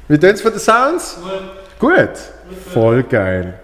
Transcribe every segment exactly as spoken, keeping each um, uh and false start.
Wie tun es für die Sounds? Gut. Gut? Voll geil.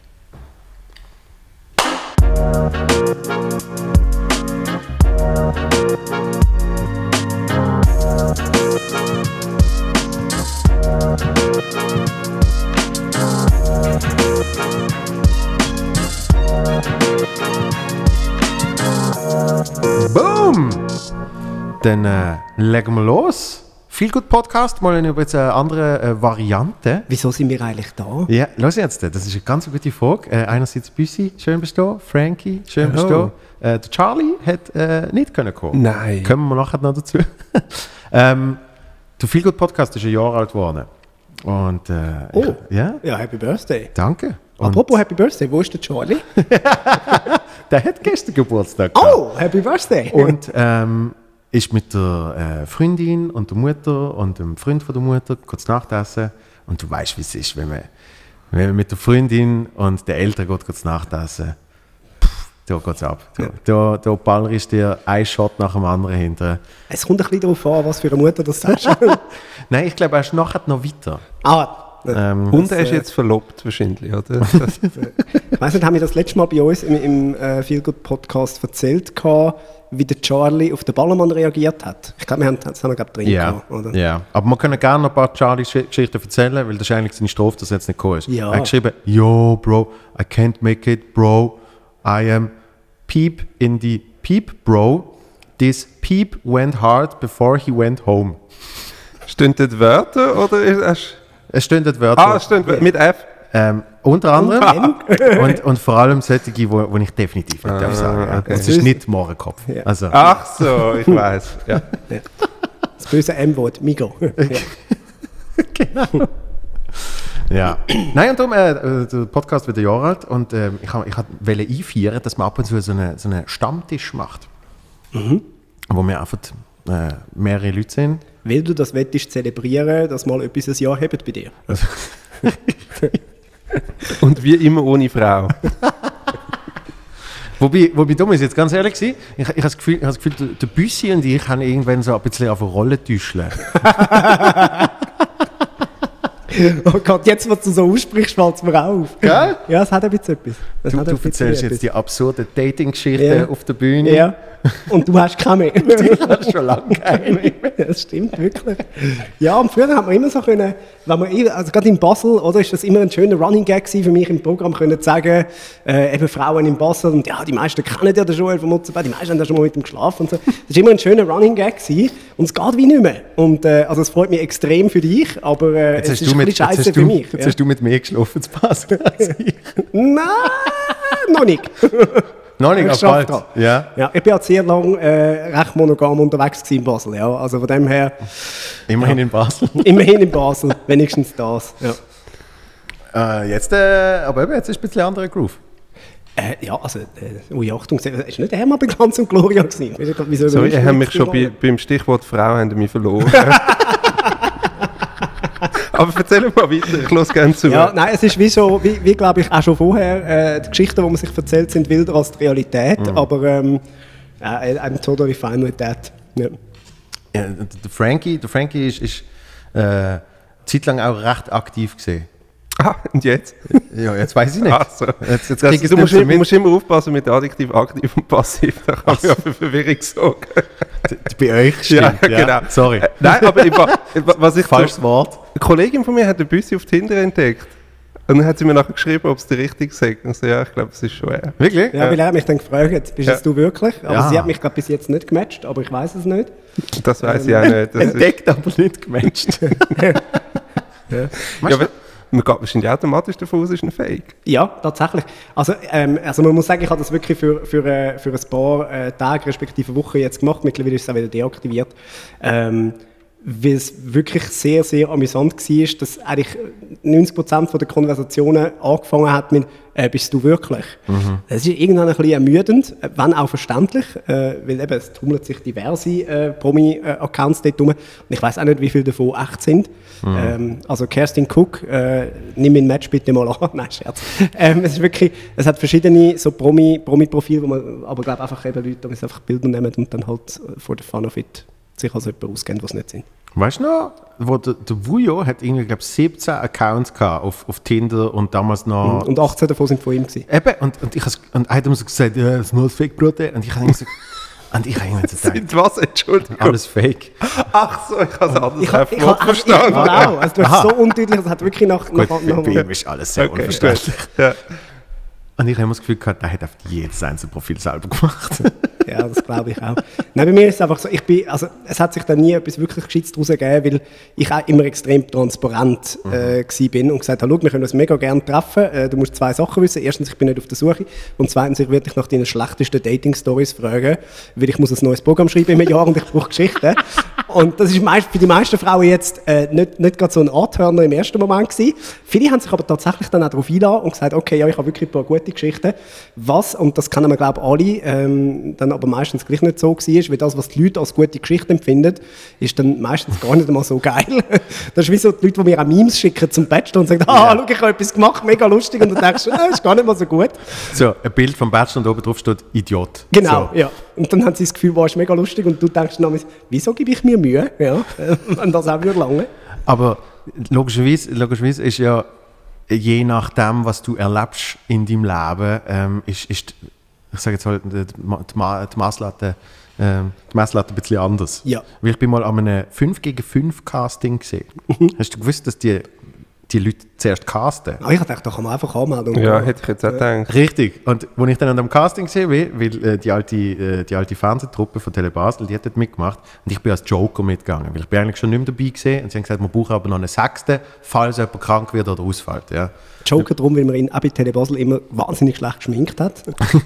Boom! Dann äh, legen wir los. Viel gut Podcast, mal über jetzt eine andere äh, Variante. Wieso sind wir eigentlich da? Ja, los jetzt, das ist eine ganz gute Frage. Äh, einerseits Büssi, schön bist du, Frankie, schön bist du. Äh, der Charlie hat äh, nicht können kommen. Nein. Kommen wir nachher noch dazu. ähm, der Viel gut Podcast ist ein Jahr alt geworden. Und, äh, oh, ich, ja? ja, Happy Birthday. Danke. Und apropos Happy Birthday, wo ist der Charlie? Der hat gestern Geburtstag gehabt. Oh, Happy Birthday. Und ähm, ist mit der äh, Freundin und der Mutter und dem Freund von der Mutter kurz Nachtessen. Und du weißt, wie es ist, wenn man, wenn man mit der Freundin und den Eltern geht, kurz Nachtessen. Pff, da geht's ab. Da, ja. da, da ballerst dir ein Shot nach dem anderen hinterher. Es kommt ein bisschen darauf an, was für eine Mutter das sagst. Nein, ich glaube, er ist nachher noch weiter. Ah, Ähm, und er ist jetzt verlobt wahrscheinlich, oder? Ich weiss nicht, haben wir das letzte Mal bei uns im, im äh, Feelgood-Podcast erzählt, gehabt, wie der Charlie auf den Ballermann reagiert hat? Ich glaube, wir haben das haben wir, glaub, drin ja, gehabt, oder? Ja, aber wir können gerne noch ein paar Charlie-Geschichten erzählen, weil das ist eigentlich seine Strophe, dass er jetzt nicht gekommen ist. Ja. Er hat geschrieben, yo, bro, I can't make it, bro. I am peep in the peep, bro. This peep went hard before he went home. Stehen dort Wörter, oder ist es... Es stehen dort Wörter. Ah, es stehen Wörter. Mit F? Ähm, unter anderem. und, und vor allem solche, die wo, wo ich definitiv nicht ah, darf sagen. Ja. Okay. Es ist nicht Mohrenkopf. Ja. Also. Ach so, ich weiß. Ja. Ja. Das böse M-Wort, Migo. Ja. Genau. Ja. Nein, und darum, äh, der Podcast wird ein Jahr alt und äh, ich wollte ich einfeiern, dass man ab und zu so einen so eine Stammtisch macht. Mhm. Wo wir einfach äh, mehrere Leute sind. Weil du das wettest zelebrieren, dass mal etwas ein Jahr hebt bei dir. Und wie immer ohne Frau. wobei, wobei, da muss ich jetzt ganz ehrlich sein, ich, ich habe das Gefühl, ich habe das Gefühl, der Büssi und ich haben irgendwann so ein bisschen auf eine Rolle täuscheln. Oh Gott, jetzt, was du so aussprichst, fällt es mir auf. Gell? Ja, es hat ein bisschen etwas. Es Du, hat du ein bisschen erzählst etwas. jetzt die absurde Dating-Geschichte Ja. auf der Bühne. Ja, und du hast keine mehr. Ich habe schon lange keine mehr. Das stimmt, wirklich. Ja, und früher hat man immer so können, wenn man, also gerade in Basel, oder, ist das immer ein schöner Running Gag gewesen für mich im Programm, können zu sagen, äh, eben Frauen in Basel, und ja, die meisten kennen ja den Joel von Mutzenberg, die meisten haben ja schon mal mit ihm geschlafen und so. Das war immer ein schöner Running Gag gewesen, und es geht wie nicht mehr. Und, äh, also es freut mich extrem für dich, aber äh, es ist ein bisschen scheiße für mich. Jetzt Ja. hast du mit mir geschlafen zu Basel. Nein, noch nicht. Noch nicht, Ich aber schaff bald. dran. Ja. Ja, ich bin ja sehr lange äh, recht monogam unterwegs gewesen in Basel. Ja. Also von dem her, Immerhin Ja. in Basel. immerhin in Basel, wenigstens das. Ja, Äh, jetzt, äh, aber eben, jetzt ist ein bisschen anderer Groove. äh, ja also, äh, ui, Achtung, es war nicht der Hermann bei Glanz und Gloria gewesen. Wieso Sorry, ihr habt mich schon bei, beim Stichwort Frau haben mich verloren. Aber erzähl mal weiter, ich höre gerne zu. Ja, nein, es ist wie so, wie, wie glaube ich auch schon vorher, äh, die Geschichten, die man sich erzählt, sind wilder als die Realität, mhm. aber ähm, äh, I'm totally fine with that. Ja. Ja, der Frankie, der Frankie ist, ist äh, eine Zeit lang auch recht aktiv gesehen. Ah, und jetzt? Ja, jetzt weiß ich nicht. Ach so. Jetzt, jetzt Das, krieg ich's du, nicht musst, so du mit. musst immer aufpassen mit Adjektiv, Aktiv und Passiv, da kann man ja für Verwirrung sorgen. Bei euch stimmt, Ja, genau. Sorry. Äh, Nein, aber ich, was ich Falsches Wort. Eine Kollegin von mir hat den Büssi auf Tinder entdeckt. Und dann hat sie mir nachher geschrieben, ob es der richtige sagt. Und so, ja, ich glaube, es ist schon er. Wirklich? Ja, weil er hat mich dann gefragt, bist Ja. es du wirklich? Aber Ja. sie hat mich gerade bis jetzt nicht gematcht, aber ich weiß es nicht. Das weiß ich auch nicht. Das ist, Entdeckt, aber nicht gematcht. ja, aber man geht wahrscheinlich automatisch davon aus, es ist ein Fake. Ja, tatsächlich. Also, ähm, also man muss sagen, ich habe das wirklich für, für, äh, für ein paar äh, Tage respektive Wochen jetzt gemacht. Mittlerweile ist es auch wieder deaktiviert. Ähm, weil es wirklich sehr, sehr amüsant war, dass eigentlich neunzig Prozent der Konversationen angefangen hat mit äh, «Bist du wirklich?». Mhm. Das ist irgendwann ein bisschen ermüdend, wenn auch verständlich, äh, weil eben, es tummeln sich diverse äh, Promi-Accounts dort rum. Und ich weiss auch nicht, wie viele davon echt sind. Mhm. Ähm, also Kerstin Cook, äh, nimm mein Match bitte mal an. Nein, Scherz. Ähm, es ist wirklich, es hat verschiedene so Promi, Promi-Profile, wo man aber glaube einfach eben Leute, die einfach Bilder nehmen und dann halt for the fun of it sich als jemand auskennen, was nicht sind. Weißt du noch, wo der, der Vujo hat irgendwie, glaube ich, siebzehn Accounts gehabt auf, auf Tinder und damals noch... Und achtzehn davon sind von ihm gewesen. Eben, und, und, ich has, und er hat immer so gesagt, ja, das ist nur ein Fake-Brot. Und ich habe immer so... Und ich habe irgendwie so gedacht... Sind was? Entschuldigung. Alles Fake. Ach so, ich habe es anders Ich habe ich, Wort ich, verstanden. Genau, also du hast so undeutlich, es hat wirklich nach... Gut, nach, für nach, bei ihm ist alles sehr Okay, unverständlich. ja. Und ich habe immer das Gefühl gehabt, der hat auf jedes einzelne Profil selber gemacht. Ja, das glaube ich auch. Nein, bei mir ist es einfach so, ich bin, also es hat sich da nie etwas wirklich Gescheites daraus gegeben, weil ich auch immer extrem transparent äh, gsi bin und gesagt habe, schau, wir können uns mega gerne treffen, äh, du musst zwei Sachen wissen. Erstens, ich bin nicht auf der Suche und zweitens, ich werde dich nach deinen schlechtesten Dating-Stories fragen, weil ich muss ein neues Programm schreiben im Jahr und ich brauche Geschichten. Und das ist meist, für die meisten Frauen jetzt äh, nicht, nicht gerade so ein Anhörner im ersten Moment gewesen. Viele haben sich aber tatsächlich dann auch darauf eingeladen und gesagt, okay, ja, ich habe wirklich ein paar gute Geschichten. Was, und das kennen wir glaube ich alle, ähm, dann aber meistens gleich nicht so war, weil das, was die Leute als gute Geschichte empfinden, ist dann meistens gar nicht einmal so geil. Das ist wie so die Leute, die mir auch Memes schicken zum Bachelor und sagen, ah, schau, ich habe etwas gemacht, mega lustig, und dann denkst du, das ist gar nicht mal so gut. So, ein Bild vom Bachelor und oben drauf steht Idiot. Genau, so. Ja. Und dann haben sie das Gefühl, wow, ist mega lustig, und du denkst dann, wieso gebe ich mir Mühe, ja, wenn das auch wieder lange. Aber logischerweise, logischerweise ist ja, je nachdem, was du erlebst in deinem Leben, ähm, ist, ist, ich sage jetzt halt, die, die, die Messlatte ähm, die Messlatte ein bisschen anders. Ja. Weil ich bin mal an einem fünf gegen fünf Casting gesehen. Hast du gewusst, dass die, die Leute zuerst casten? Ah, ich dachte, da kann man einfach anmelden. Und Ja, gehen. hätte ich jetzt auch gedacht. Richtig. Und als ich dann an dem Casting gesehen bin, weil äh, die alte, äh, die alte Fernsehtruppe von Tele Basel, die hat dort mitgemacht, und ich bin als Joker mitgegangen, weil ich bin eigentlich schon nicht mehr dabei gewesen, und sie haben gesagt, wir brauchen aber noch einen Sechsten, falls jemand krank wird oder ausfällt. Ja. Joker darum, weil man ihn auch bei Tele Basel immer wahnsinnig schlecht geschminkt hat.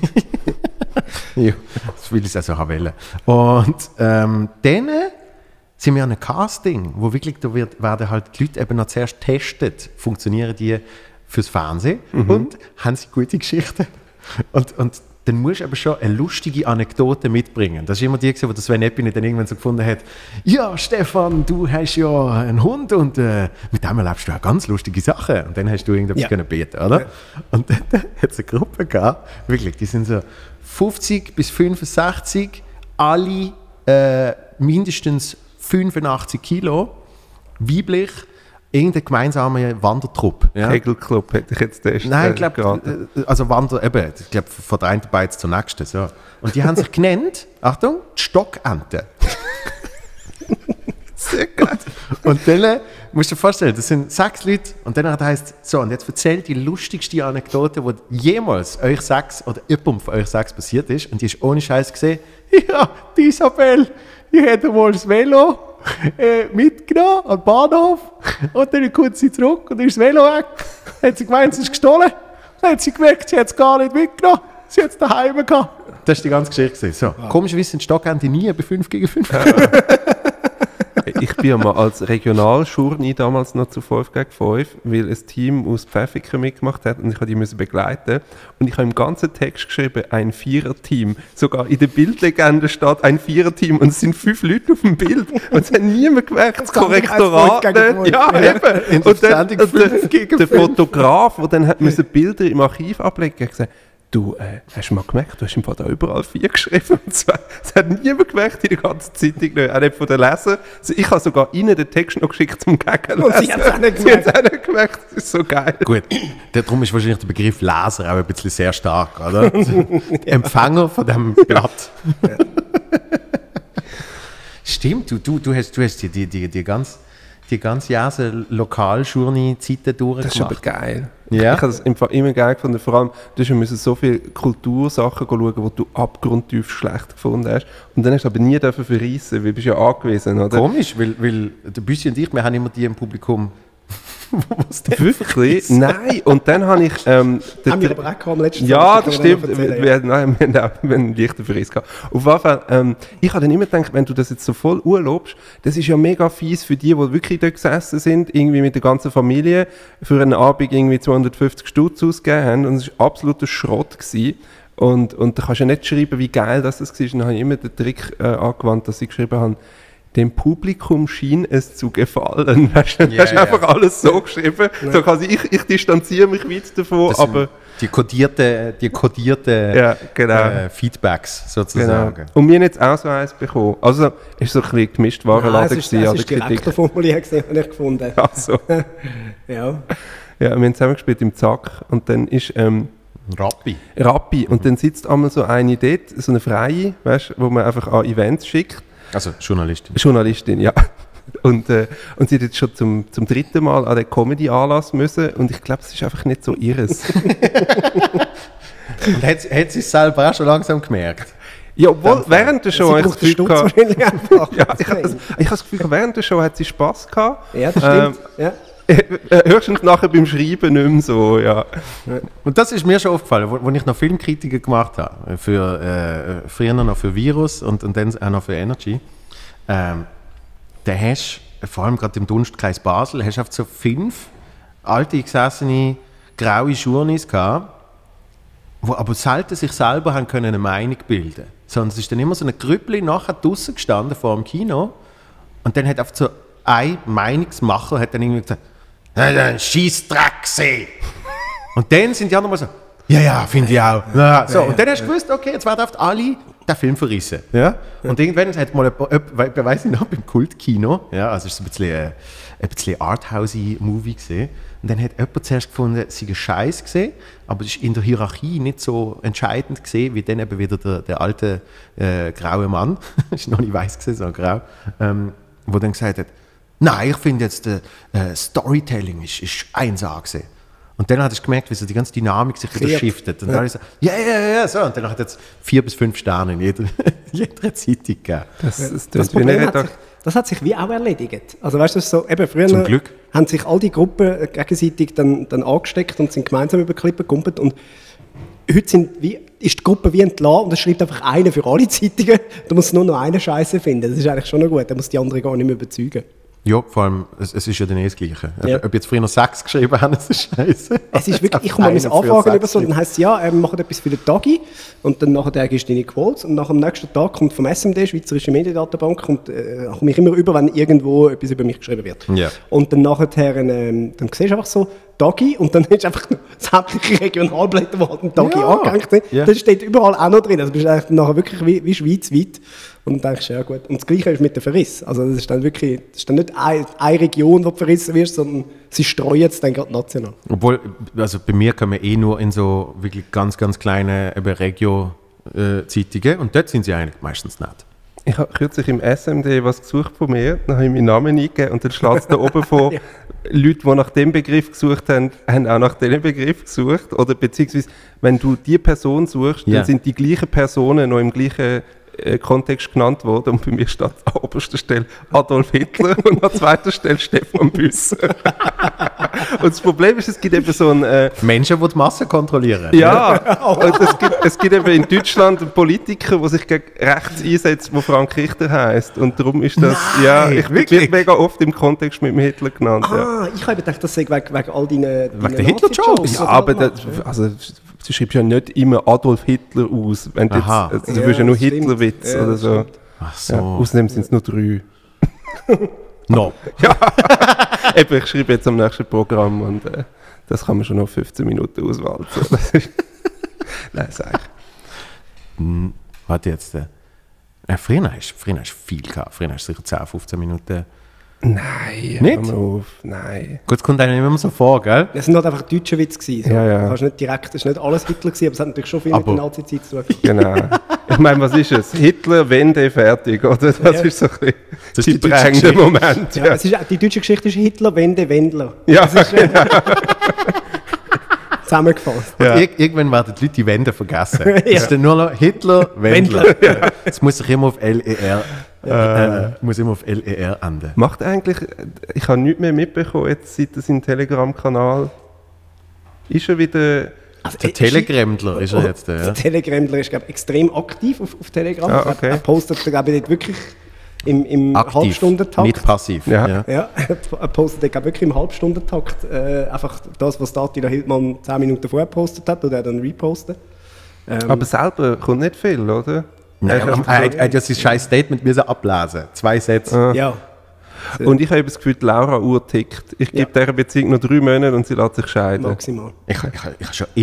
Ja, das will ich also auch wollen. Und ähm, dann sind wir an einem Casting, wo wirklich, da wird, werden halt die Leute eben noch zuerst getestet, funktionieren die fürs Fernsehen mhm. und haben sie gute Geschichten. Und, und dann musst du aber schon eine lustige Anekdote mitbringen. Das ist immer die, wo der Sven Epine dann irgendwann so gefunden hat, ja, Stefan, du hast ja einen Hund und äh, mit dem erlebst du auch ganz lustige Sachen. Und dann hast du irgendetwas ja. können beten, oder? Ja. Und dann, dann hat es eine Gruppe gehabt, wirklich, die sind so fünfzig bis fünfundsechzig, alle äh, mindestens fünfundachtzig Kilo, weiblich, irgendein gemeinsamer Wandertrupp. Ja? Kegelclub hätte ich jetzt den Nein, ich glaube, also Wander, eben, ich glaube, von der einen Beiz zur nächsten. So. Und die haben sich genannt, Achtung, die Stockente. Sehr geil. Und dann musst du dir vorstellen, das sind sechs Leute, und dann heisst es so, und jetzt erzählt die lustigste Anekdote, die jemals euch sechs oder jemandem von euch sechs passiert ist, und die ist ohne Scheiß gesehen, ja, die Isabel, die hätte wohl das Velo äh, mitgenommen an den Bahnhof, und dann kommt sie zurück und dann ist das Velo weg. Dann hat sie gemeint, es ist gestohlen. Dann hat sie gemerkt, sie hat es gar nicht mitgenommen. Sie hat es daheim gehabt. Das war die ganze Geschichte. So. Wow. Komischerweise sind Stockente nie bei fünf gegen fünf. Ich bin ja mal als Regionalschurni damals noch zu fünf gegen fünf, weil ein Team aus Pfäffiken mitgemacht hat und ich musste die begleiten. Und ich habe im ganzen Text geschrieben, ein Viererteam. Sogar in der Bildlegende steht ein Viererteam und es sind fünf Leute auf dem Bild. Und es hat niemand gemerkt, das Korrektorat nicht. Ja, eben. Und dann, und der, der Fotograf, der dann hat müssen Bilder im Archiv ablegen, hat gesagt, du, äh, hast du mal gemerkt, du hast im Fall da überall vier geschrieben. Und zwar, das hat niemand gemerkt in der ganzen Zeitung, nicht, auch nicht von den Lesern. Also ich habe sogar ihnen den Text noch geschickt zum Gegenlesen. Und sie haben es auch nicht gemerkt. Sie haben es auch nicht gemerkt, das ist so geil. Gut, darum ist wahrscheinlich der Begriff Leser auch ein bisschen sehr stark, oder? Empfänger von diesem Blatt. Ja. Stimmt, du, du, du hast, du hast die, die, die, die ganz... die ganze Jahre Lokaljourney-Zeiten durchgemacht. Das ist aber geil. Ja. Ich habe das im Fall immer geil gefunden. Vor allem, du musst so viele Kultursachen schauen, die du abgrundtief schlecht gefunden hast. Und dann hast du aber nie dafür verreissen, weil du bist ja angewiesen, oder? Komisch, weil, weil der Büssi und ich, wir haben immer die im Publikum. Was denn? Wirklich? Nein. Und dann habe ich... Ähm, haben wir aber auch am letzten Ja, das stimmt. Wir, wir, nein, wir haben auch einen leichten Verriss gehabt. Auf jeden Fall, ähm, ich habe dann immer gedacht, wenn du das jetzt so voll urlaubst, das ist ja mega fies für die, die wirklich dort gesessen sind, irgendwie mit der ganzen Familie, für einen Abend irgendwie zweihundertfünfzig Stutz ausgegeben haben. Und es war absoluter Schrott gewesen. Und, und da kannst du ja nicht schreiben, wie geil das war. Und dann habe ich immer den Trick äh, angewandt, dass ich geschrieben habe, dem Publikum schien es zu gefallen. Weißt du, yeah, hast yeah. einfach alles so geschrieben. Ja. So quasi, ich, ich distanziere mich weit davon, das aber... Die kodierten die kodierte, Ja, genau. äh, Feedbacks sozusagen. Genau. Und wir haben jetzt auch so eins bekommen. Also, es war so ein bisschen gemischt Nein, Warenladen es ist, gewesen es an der ist direkter Kritik. formuliert, habe ich gefunden. Also, Ja. ja, wir haben zusammengespielt im Zack und dann ist ähm, Rappi. Rappi und dann sitzt einmal so eine dort, so eine Freie, weißt, wo man einfach an Events schickt. Also Journalistin. Journalistin, ja. Und, äh, und sie hat jetzt schon zum, zum dritten Mal an den Comedy-Anlass müssen und ich glaube, es ist einfach nicht so ihres. Und hat, hat sie es selber auch schon langsam gemerkt? Ja, obwohl, während der Show Sie habe ich braucht das den Gefühl Stutz gehabt, wahrscheinlich einfach. ja, ich, habe das, ich habe das Gefühl gehabt, während der Show hat sie Spass gehabt. Ja, das stimmt. Ja. Äh, höchstens nachher beim Schreiben nicht mehr so, ja. Und das ist mir schon aufgefallen, wo, wo ich noch Filmkritiker gemacht habe, für, äh, früher noch für Virus und, und dann auch noch für Energy. Ähm, da hast du, vor allem gerade im Dunstkreis Basel, hast du oft so fünf alte, gesessene, graue Journeys gehabt, die aber selten sich selber haben können eine Meinung bilden. Sondern es ist dann immer so ein Grüppli nachher draussen gestanden vor dem Kino und dann hat einfach so ein Meinungsmacher hat dann irgendwie gesagt, ein Scheissdreck gesehen. Und dann sind die anderen mal so, ja, ja, finde ich auch. Ja, so, und dann hast du gewusst, okay, jetzt werden oft alle den Film verrissen. Ja? Und irgendwann hat mal jemand, weiss ich noch, beim Kultkino, ja, also es war so ein bisschen, äh, ein bisschen Arthousey-Movie gesehen. Und dann hat jemand zuerst gefunden, es sei ein Scheiß gesehen, aber es ist in der Hierarchie nicht so entscheidend gesehen, wie dann eben wieder der, der alte äh, graue Mann, ist noch nicht weiß gesehen, sondern grau, ähm, wo dann gesagt hat, nein, ich finde jetzt, äh, äh, Storytelling ist, ist eins A gesehen. Und dann hat ich gemerkt, wie so die ganze Dynamik sich wieder Kehrt. shiftet. Und dann habe ich so, ja, ja, ja, ja, so. Und dann hat es vier bis fünf Sterne in jeder, jeder Zeitung gegeben. Das, das, Das, das, bin ich Problem hat sich, Redakt- das hat sich wie auch erledigt. Also weißt du, das ist so, eben früher Zum Glück. haben sich all die Gruppen gegenseitig dann, dann angesteckt und sind gemeinsam über Klippen gegumpelt und heute sind wie, ist die Gruppe wie entlassen und es schreibt einfach einer für alle Zeitungen. Du musst nur noch einen Scheiße finden. Das ist eigentlich schon noch gut. Da muss die andere gar nicht mehr überzeugen. Ja, vor allem, es, es ist ja dann eh das Gleiche. Ja. Ob, ob jetzt früher noch sechs geschrieben haben, das ist scheiße. Es ist wirklich, ich komme mal Anfragen über so, dann heisst es, ja, ähm, wir machen etwas für den Tagi und dann nachher gibst du deine Quotes und nach am nächsten Tag kommt vom S M D, Schweizerische Mediendatenbank, kommt, äh, komme ich immer über, wenn irgendwo etwas über mich geschrieben wird. Ja. Und dann nachher, ähm, dann siehst du einfach so, Tagi und dann hast du einfach sämtliche Regionalblätter, die halt einen Tagi Ja. angehängt sind. Ja. Das steht überall auch noch drin, also bist du eigentlich nachher wirklich wie, wie schweizweit und denkst, ja gut. Und das Gleiche ist mit dem Verriss, also das ist dann wirklich, das ist dann nicht eine, eine Region, wo du verrissen wirst, sondern sie streuen es dann gerade national. Obwohl, also bei mir kommen wir eh nur in so wirklich ganz, ganz kleine eben Regio-Zeitungen und dort sind sie eigentlich meistens nicht. Ich habe kürzlich im S M D was gesucht von mir, dann habe ich meinen Namen eingegeben und dann schlägt es da oben vor, Ja. Leute, die nach dem Begriff gesucht haben, haben auch nach diesem Begriff gesucht. Oder beziehungsweise, wenn du die Person suchst, Ja. dann sind die gleichen Personen noch im gleichen äh, Kontext genannt worden und bei mir steht an oberster Stelle Adolf Hitler und an zweiter Stelle Stefan Büsser. Und das Problem ist, es gibt eben so ein... Äh, Menschen, die die Masse kontrollieren. ja, und es gibt, es gibt eben in Deutschland einen Politiker, der sich gegen rechts einsetzt, der Frank Richter heisst. Und darum ist das, Nein, ja, ich wirklich? wird mega oft im Kontext mit dem Hitler genannt. Ja, Ah, ich habe gedacht, das sei wegen, wegen all deinen, deinen den Hitler-Jokes? ja aber das, also, du schreibst ja nicht immer Adolf Hitler aus. Wenn du, jetzt, Aha. also, du Ja, willst ja nur das stimmt. Hitlerwitz Ja, oder das so. stimmt. Ach so. Ja, außerdem sind es nur drei. No. Eben, ich schreibe jetzt am nächsten Programm und äh, das kann man schon noch fünfzehn Minuten auswählen. So, das ist- Nein, sag ich. Hm, warte jetzt. Äh, äh, früher hast früher hast du viel gehabt. Früher hast du sicher zehn, fünfzehn Minuten. Nein, Nicht? hör mal auf. Nein. Gut, es kommt einem immer so vor, gell? Das sind halt einfach deutsche Witze gewesen. So. Ja, ja. Du kannst nicht direkt, das ist nicht alles Hitler gewesen, aber es hat natürlich schon viel Aber- mit der Nazi-Zeit zu tun. Genau. Ich meine, was ist es? Hitler, Wende, fertig, oder? Das Ja. ist so ein bisschen Das ist die die deutsche prägende Geschichte. Moment. Ja, Ja, es ist, die deutsche Geschichte ist Hitler, Wende, Wendler. ja. Zusammengefasst. Ja. Ir irgendwann werden die Leute die Wende vergessen. Ja. Es ist dann nur noch Hitler, Wendler. Es muss sich immer auf L E R, äh, muss immer auf L E R enden. Macht eigentlich, ich habe nichts mehr mitbekommen, jetzt seit er seinen Telegram-Kanal ist er wieder. Also, Der äh, Telegrammler ist er jetzt. Der Ja. Telegrammler ist, glaube ich, extrem aktiv auf, auf Telegram. Ah, okay. Er postet, glaube ich, nicht wirklich im, im Aktiv, Halbstundentakt. nicht passiv. Ja. Ja. Ja, er postet glaub, wirklich im Halbstundentakt äh, einfach das, was Attila Hildmann zehn Minuten vorher gepostet hat, und er dann reposten. Ähm, Aber selber kommt nicht viel, oder? Nein, Er ist er einfach hat so- er hat ja sein scheiß Statement müssen ablesen. Zwei Sätze. ja. Und ich habe das Gefühl, die Laura Uhr tickt. Ich gebe Ja. dieser Beziehung noch drei Monate und sie lässt sich scheiden. Maximal. Ich, ich, ich habe schon immer,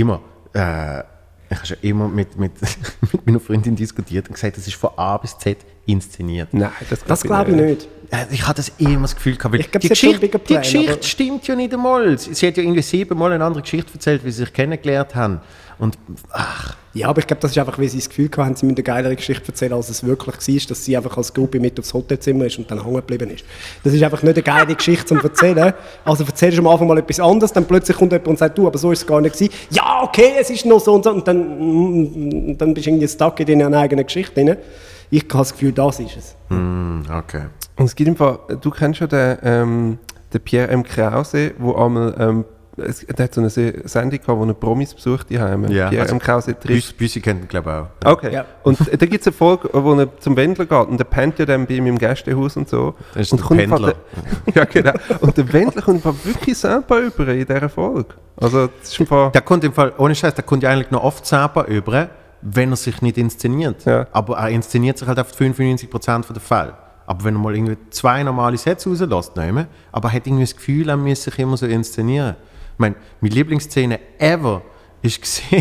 äh, ich habe schon immer mit, mit, mit meiner Freundin diskutiert und gesagt, das ist von A bis Z inszeniert. Nein, das, Das glaube ich nicht. Äh, Ich hatte das immer das Gefühl gehabt, weil Ich glaub, die sie hat schon Geschichte, einen bigger die plan, Geschichte aber- stimmt ja nicht einmal. Sie, sie hat ja irgendwie siebenmal eine andere Geschichte erzählt, wie sie sich kennengelernt haben. Und ach, Ja, aber ich glaube, das ist einfach, weil sie das Gefühl hatten, sie müssen eine geilere Geschichte erzählen, als es wirklich war, dass sie einfach als Gruppe mit aufs Hotelzimmer ist und dann hängen geblieben ist. Das ist einfach nicht eine geile Geschichte zum Erzählen. Also erzählst du am Anfang mal etwas anderes, dann plötzlich kommt jemand und sagt, du, aber so ist es gar nicht gewesen. Ja, okay, es ist noch so und so. Und dann, mm, dann bist du irgendwie stuck in deiner eigenen Geschichte drin. Ich habe das Gefühl, das ist es. mm, okay. Und es gibt im Fall, du kennst ja den, ähm, den Pierre M. Krause, wo einmal, ähm, es, der hat so eine Se- Sendung gehabt, wo er Promis besucht die Heime. Ja, Pierre also M. Krause trifft. Büssi, Büssi kennt ihn, glaube ich, auch. Okay. Ja. Und da gibt es eine Folge, wo er zum Wendler geht und der pennt ja dann bei ihm im Gästehaus und so. Das ist und ein kommt im Fall Pendler. Der, ja, genau. Und der Wendler kommt im Fall wirklich selber über in dieser Folge. Also, das ist im Fall. Der kommt im Fall, ohne Scheiß, der kommt ja eigentlich noch oft selber über, wenn er sich nicht inszeniert. Ja. Aber er inszeniert sich halt auf fünfundneunzig Prozent der Fälle. Aber wenn er mal irgendwie zwei normale Sätze rauslässt, nehmen, aber er hat irgendwie das Gefühl, er müsse sich immer so inszenieren. Ich meine, meine Lieblingsszene ever ist gesehen,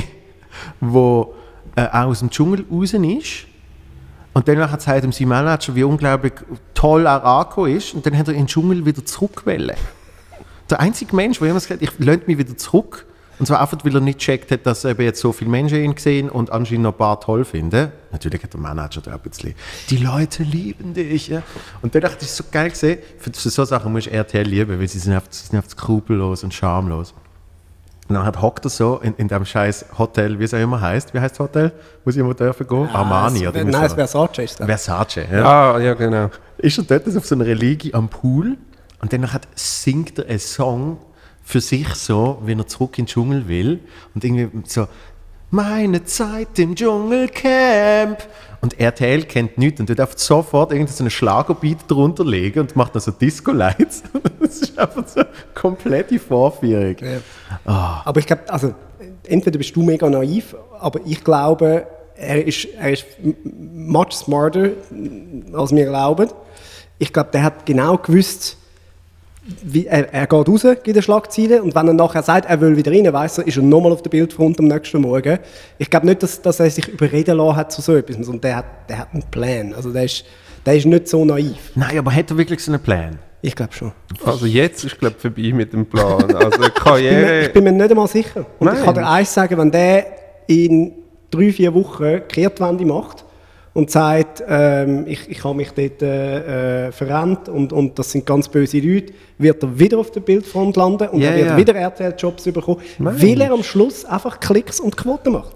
wo äh, er aus dem Dschungel raus ist. Und dann hat er ihm sein Manager, wie unglaublich toll er angekommen ist. Und dann hat er in den Dschungel wieder zurückgewählt. Der einzige Mensch, der immer gesagt hat, ich löhne mich wieder zurück. Und zwar einfach, weil er nicht gecheckt hat, dass eben jetzt so viele Menschen ihn sehen und anscheinend noch ein paar toll finden. Natürlich hat der Manager da ein bisschen, die Leute lieben dich. Ja? Und dann dachte ich, so geil gesehen, für so Sachen musst du R T L lieben, weil sie sind einfach, sie sind einfach skrupellos und schamlos. Und dann hat hockt er so in, in dem scheiß Hotel, wie es auch immer heißt. Wie heißt das Hotel? Wo sie immer dürfen gehen? Armani Ah, oder Nein, irgendwie es so. Versace ist es. Versace, ja. Ah, ja, genau. Ist er dort auf so einer Liege am Pool und dann hat, singt er einen Song für sich so, wenn er zurück in den Dschungel will und irgendwie so «Meine Zeit im Dschungelcamp» und R T L kennt nichts und er darf sofort irgendwie so einen Schlagerbeat drunter legen und macht dann so Disco-Lights. Das ist einfach so eine komplette Vorführung. Ja. Aber ich glaube, also, entweder bist du mega naiv, aber ich glaube, er ist, er ist m- much smarter, als wir glauben. Ich glaube, der hat genau gewusst, wie, er, er geht raus, gibt eine Schlagzeile, und wenn er nachher sagt, er will wieder rein, weiss er, ist er nochmal auf der Bildfront am nächsten Morgen. Ich glaube nicht, dass, dass er sich überreden lassen hat zu so etwas, sondern der hat, der hat einen Plan. Also der ist, der ist nicht so naiv. Nein, aber hat er wirklich so einen Plan? Ich glaube schon. Also jetzt ist, glaube ich, vorbei mit dem Plan. Also Ich bin, mir, Karriere... ich bin mir nicht einmal sicher. Und Nein. ich kann dir eins sagen, wenn der in drei, vier Wochen Kehrtwende macht und sagt, ähm, ich, ich habe mich dort äh, äh, verrennt und, und das sind ganz böse Leute, wird er wieder auf der Bildfront landen und Ja, er wird ja. wieder R T L-Jobs bekommen, weil er am Schluss einfach Klicks und Quoten macht.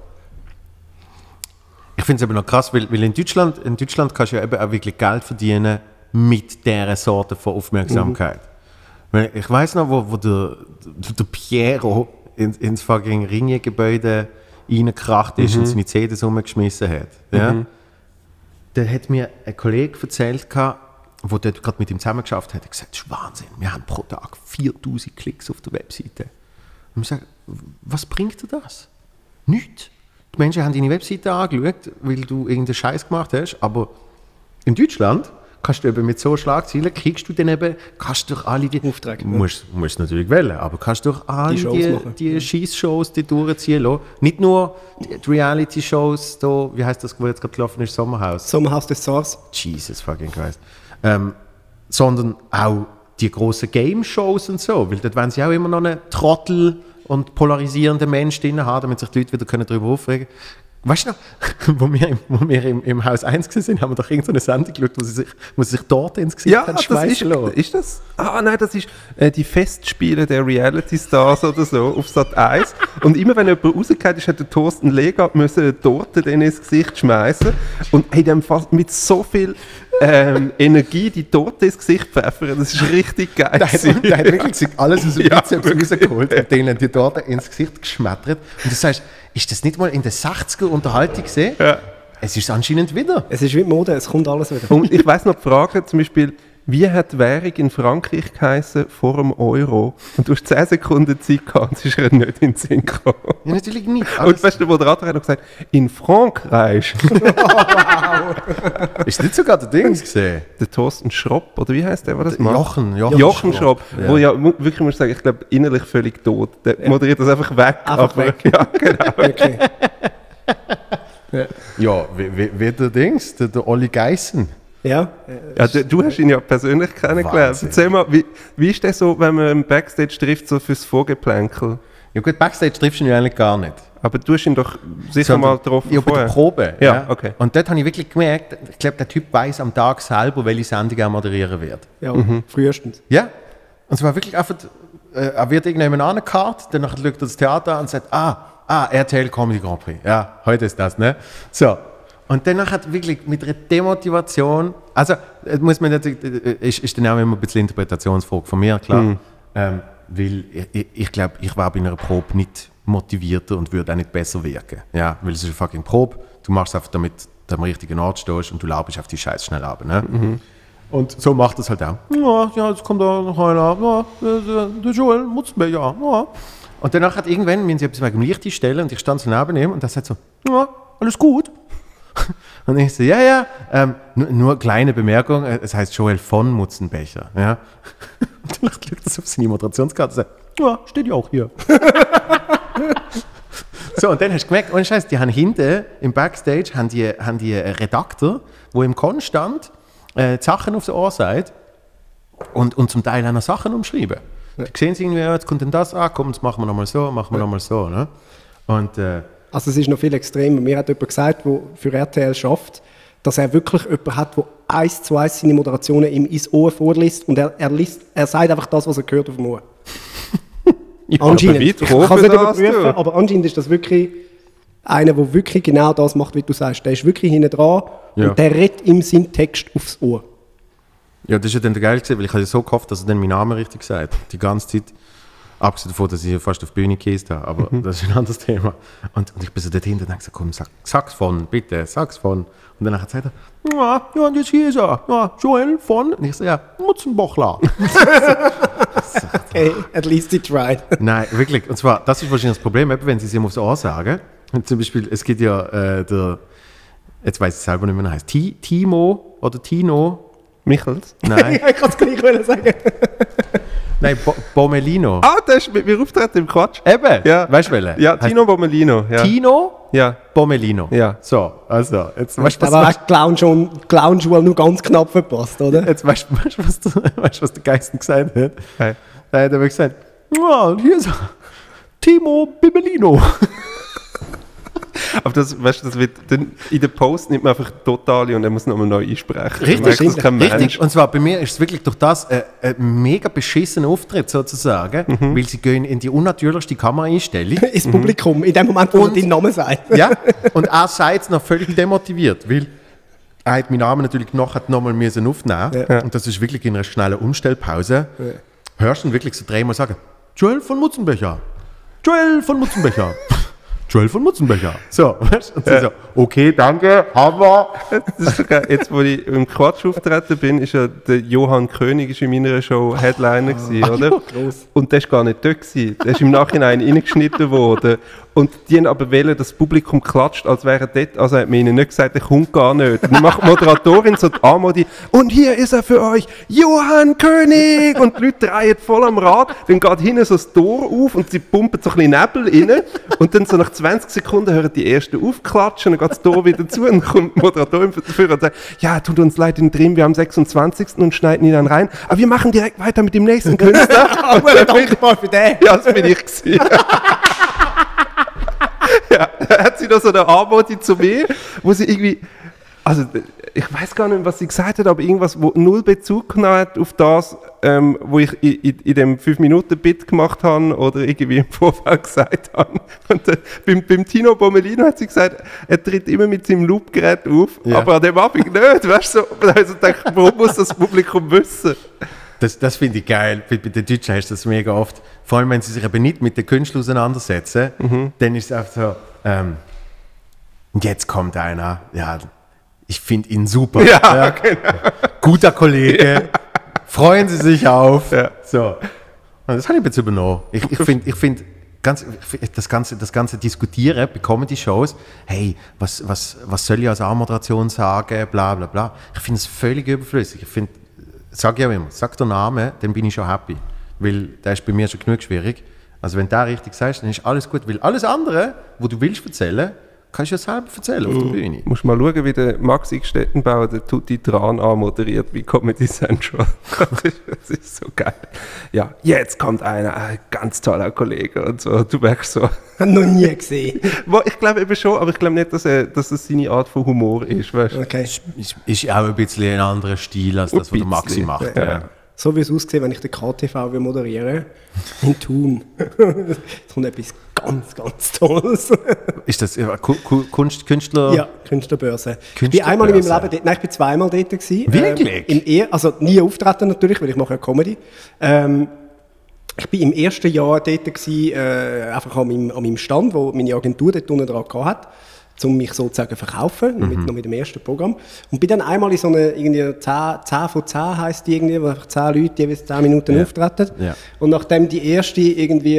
Ich finde es aber noch krass, weil, weil in, Deutschland, in Deutschland kannst du ja eben auch wirklich Geld verdienen mit dieser Sorte von Aufmerksamkeit. Weil Ich weiß noch, wo, wo der, der Piero in, ins fucking Ringe-Gebäude reingekracht ist und seine C Ds rumgeschmissen hat. Ja? Da hat mir ein Kollege erzählt, der dort gerade mit ihm zusammen geschafft hat, er hat gesagt, das ist Wahnsinn, wir haben pro Tag viertausend Klicks auf der Webseite. Und ich sage, was bringt dir das? Nichts. Die Menschen haben deine Webseite angeschaut, weil du irgendeinen Scheiß gemacht hast, aber in Deutschland kannst du eben mit so Schlagzeilen, kriegst du dann eben, kannst durch alle die Aufträge, Du ja. musst, musst natürlich wählen, aber kannst durch alle Die Shows die, machen. die Scheiss-Shows die durchziehen lassen. Nicht nur die die Reality-Shows, da, wie heißt das, wo jetzt gerade gelaufen ist, Sommerhaus. Sommerhaus des Stars. Jesus fucking Christ. Ähm, sondern auch die grossen Game-Shows und so, weil dort wollen sie auch immer noch einen Trottel und polarisierenden Mensch drin haben, damit sich die Leute wieder können darüber aufregen können. Weißt du noch, wo wir, im, wo wir im, im Haus eins waren, haben wir doch irgendeine Sendung geschaut, wo sie sich, wo sie sich dort ins Gesicht Ja, haben das ist, schmeißen lassen. ist das? Ah, nein, das ist äh, die Festspiele der Reality-Stars oder so auf Sat eins. Und immer wenn jemand rausgekommen ist, hat der Thorsten Lega müssen eine Torte denen ins Gesicht schmeißen und hat dann fast mit so viel ähm, Energie die Torte ins Gesicht pfeffern. Das ist richtig geil. Der hat, der hat wirklich gesagt, alles aus dem Ja, Bizeps rausgeholt und denen die Torte ins Gesicht geschmettert. Und du sagst, ist das nicht mal in den sechziger Unterhaltung gesehen? Ja. Es ist anscheinend wieder. Es ist wie die Mode, es kommt alles wieder. Und ich weiss noch die Frage, zum Beispiel, wie hat die Währung in Frankreich geheißen vor dem Euro? Und du hast zehn Sekunden Zeit gehabt, es ist ihr nicht in den Sinn gekommen. Ja, natürlich nicht. Und weißt du, der Moderator hat noch gesagt, in Frankreich. Ist nicht sogar der Dings gesehen? Der Thorsten Schropp, oder wie heißt der, der das macht? Jochen, Jochen, Jochen Schropp, Ja. wo ja mu- wirklich, muss ich sagen, ich glaube, innerlich völlig tot. Der Ja. moderiert das einfach weg. Einfach aber, weg. Ja, genau. Okay. Ja, wie, wie, wie der Dings, der, der Olli Geissen. Ja. Ja, du, du hast ihn ja persönlich kennengelernt. Wahnsinn. Erzähl mal, wie, wie ist das so, wenn man im Backstage trifft, so fürs Vorgeplänkel? Ja gut, Backstage triffst du ihn ja eigentlich gar nicht. Aber du hast ihn doch sicher So, mal getroffen Ja, bei der Probe. Ja, okay. Und dort habe ich wirklich gemerkt, ich glaube, der Typ weiß am Tag selber, welche Sendung er moderieren wird. Ja, Mhm. frühestens. Ja. Und es war wirklich einfach, äh, er wird irgendjemand angekarrt, dann schaut er das Theater an und sagt, ah, ah, R T L Comedy Grand Prix. Ja, heute ist das, ne? So. Und dann hat wirklich mit einer Demotivation, also äh, muss man natürlich, äh, ist, ist dann auch immer ein bisschen Interpretationsfrage von mir, klar. Mhm. Ähm, weil ich, ich glaube, ich war bei einer Probe nicht motivierter und würde auch nicht besser wirken. Ja, weil es ist eine fucking Probe, du machst einfach, damit du am richtigen Ort stehst und du laubst auf die Scheiße schnell ab. Ne? Mhm. Und so macht es halt auch. Ja, ja, jetzt kommt da noch einer, ja, der, der Joel Mutzenberger, ja. Und danach hat irgendwann, wenn sie etwas wegen dem Licht stellen und ich stand so neben ihm und er sagt so, ja, alles gut. Und ich so, ja, ja, ähm, nur, nur kleine Bemerkung, äh, es heißt Joel von Mutzenbecher. Ja. Und danach legt das auf seine Moderationskarte und sagt, ja, steht ja auch hier. So, und dann hast du gemerkt, ohne Scheiß, die haben hinten im Backstage haben die, haben die einen Redakteur, der im konstant äh, die Sachen aufs Ohr sagt und, und zum Teil auch noch Sachen umschreiben. Ja. Die sehen sie irgendwie, ja, jetzt kommt denn das, ah komm, jetzt machen wir nochmal so, machen wir ja. nochmal so. Ne? Und, äh, Also es ist noch viel extremer. Mir hat jemand gesagt, der für R T L schafft, dass er wirklich jemanden hat, der eins zu eins seine Moderationen ihm ins Ohr vorliest und er, er, liest, er sagt einfach das, was er hört auf dem Ohr. Ja, anscheinend. aber wie Ich kann es proben nicht das, überprüfen, du? aber anscheinend ist das wirklich einer, der wirklich genau das macht, wie du sagst. Der ist wirklich hinten dran Ja. und der redet ihm seinen Text aufs Ohr. ja, das ist ja dann geil gewesen, weil ich habe ja so gehofft, dass er dann meinen Namen richtig sagt. Die ganze Zeit. Abgesehen davon, dass ich fast auf die Bühne gekäst habe, aber mhm. das ist ein anderes Thema. Und, und ich bin so dort hinten und habe gesagt, komm, sag, sag's von, bitte, sag's von. Und dann sagt er, ja, ja, und jetzt hier ist er, ja, Joel von. Und ich so, ja, Mutzenbochler. Okay, at least he tried. Nein, wirklich. Und zwar, das ist wahrscheinlich das Problem, eben, wenn sie es ihm aufs Ohr sagen. Und zum Beispiel, es gibt ja äh, der, jetzt weiß ich selber nicht mehr, wie er heißt, Ti- Timo oder Tino. Michels? Nein, Ja, ich kann es gleich wollen sagen. nein, Bo- Bomelino. Ah, der ist mit mir auftreten im Quatsch. Eben, Ja. weißt du welchen? Ja, Tino Bomelino. Ja. Tino Ja. Bomelino. Ja. So, also, jetzt weißt du, Aber was, hast die Clown schon, Clown-Schule nur ganz knapp verpasst, oder? jetzt weißt, du, weißt, du, was, der, weißt, du, was der Geisten gesagt hat? Hey. Da hat er gesagt, ja, und hier ist er. Timo Bibelino. Aber das, weißt du, das wird dann in der Post nimmt man einfach totale und er muss nochmal neu einsprechen. Richtig, Du merkst, das ist kein richtig. Mensch. Und zwar bei mir ist es wirklich durch das äh, ein mega beschissener Auftritt sozusagen, Mhm. weil sie gehen in die unnatürlichste Kameraeinstellung. Ins Publikum, in dem Moment, wo Und- er deinen Namen sagt. Ja, und er sagt es noch völlig demotiviert, weil er hat meinen Namen natürlich nachher nochmal müssen aufnehmen Ja. und das ist wirklich in einer schnellen Umstellpause. Hörst du ihn wirklich so dreimal sagen, Joel von Mutzenbecher, Joel von Mutzenbecher, Joel von Mutzenbecher. So, weißt du? Und sie so, okay, danke, haben wir. Das ist sogar, jetzt, wo ich im Quatsch auftreten bin, ist ja der Johann König ist in meiner Show Headliner gewesen, oder? gross. Und der war gar nicht dort gewesen. Der ist im Nachhinein reingeschnitten worden. Und die haben aber wollen, dass das Publikum klatscht, als wäre er dort. Also hat man ihnen nicht gesagt, er kommt gar nicht. Und dann macht die Moderatorin so die Anmodi, und hier ist er für euch, Johann König! Und die Leute drehen voll am Rad. Dann geht hinten so das Tor auf und sie pumpen so ein bisschen Nebel rein. Und dann so nach zwanzig Sekunden hören die ersten aufklatschen, dann geht das Tor wieder zu und dann kommt die Moderatorin dafür und sagt, ja, tut uns leid in drin, wir haben sechsundzwanzigsten und schneiden ihn dann rein. Aber wir machen direkt weiter mit dem nächsten Künstler. Und Aber dann bin- dankbar für den. ja, das bin ich gewesen. Ja, da hat sie noch so eine Anmodi zu mir, wo sie irgendwie, also ich weiß gar nicht, was sie gesagt hat, aber irgendwas, wo null Bezug genommen hat auf das, ähm, wo ich in, in, in dem fünf Minuten Bit gemacht habe oder irgendwie im Vorfeld gesagt habe. Und äh, beim, beim Tino Bomelino hat sie gesagt, er tritt immer mit seinem Loopgerät auf, Ja. aber an dem Abend nicht, weißt du? So. Und dann habe ich so gedacht, warum muss das Publikum wissen? Das, das finde ich geil. Bei, bei den Deutschen hast du das mega oft. Vor allem, wenn sie sich eben nicht mit den Künstlern auseinandersetzen, Mhm. dann ist es einfach so, ähm, und jetzt kommt einer, ja, ich finde ihn super. Ja, genau. Guter Kollege, Freuen Sie sich auf. Ja. So. Und das habe ich jetzt übernommen. Ich, ich finde, ich find, ganz, das, ganze, das ganze Diskutieren bei Comedy-Shows, hey, was, was, was soll ich als Anmoderation sagen, bla bla bla. Ich finde es völlig überflüssig. Ich finde, sag ich auch immer, sag den Namen, dann bin ich schon happy. Weil der ist bei mir schon genug schwierig. Also wenn du das richtig sagst, dann ist alles gut. Weil alles andere, was du willst erzählen, kannst du ja selber erzählen auf der Bühne. Du musst mal schauen, wie der Maxi Stettenbauer den Tutti Tran anmoderiert wie Comedy Central. Das ist, das ist so geil. Ja, jetzt kommt einer, ein ganz toller Kollege und so. Du merkst so. Habe noch nie gesehen. Wo, ich glaube eben schon, aber ich glaube nicht, dass, er, dass das seine Art von Humor ist. Weißt? Okay. Ist, ist auch ein bisschen ein anderer Stil, als das, was der Maxi bisschen. macht. Ja. Ja. So wie es aussieht, wenn ich den K T V moderiere in Thun. Es kommt etwas ganz, ganz Tolles. Ist das ja, Ku- Ku- Kunst, Künstler? Ja, Künstlerbörse. Ich bin einmal in meinem Leben dort, nein, ich bin zweimal dort gewesen. Wirklich? Ähm, im er, also nie auftreten natürlich, weil ich mache ja Comedy. Ähm, ich bin im ersten Jahr dort gewesen, äh, einfach an meinem, an meinem Stand, wo meine Agentur dort unten dran hatte, um mich sozusagen zu verkaufen, mhm. mit, noch mit dem ersten Programm. Und bin dann einmal in so eine irgendwie zehn von zehn heisst die irgendwie, wo einfach zehn Leute jeweils zehn Minuten Ja. auftreten. Ja. Und nachdem die erste irgendwie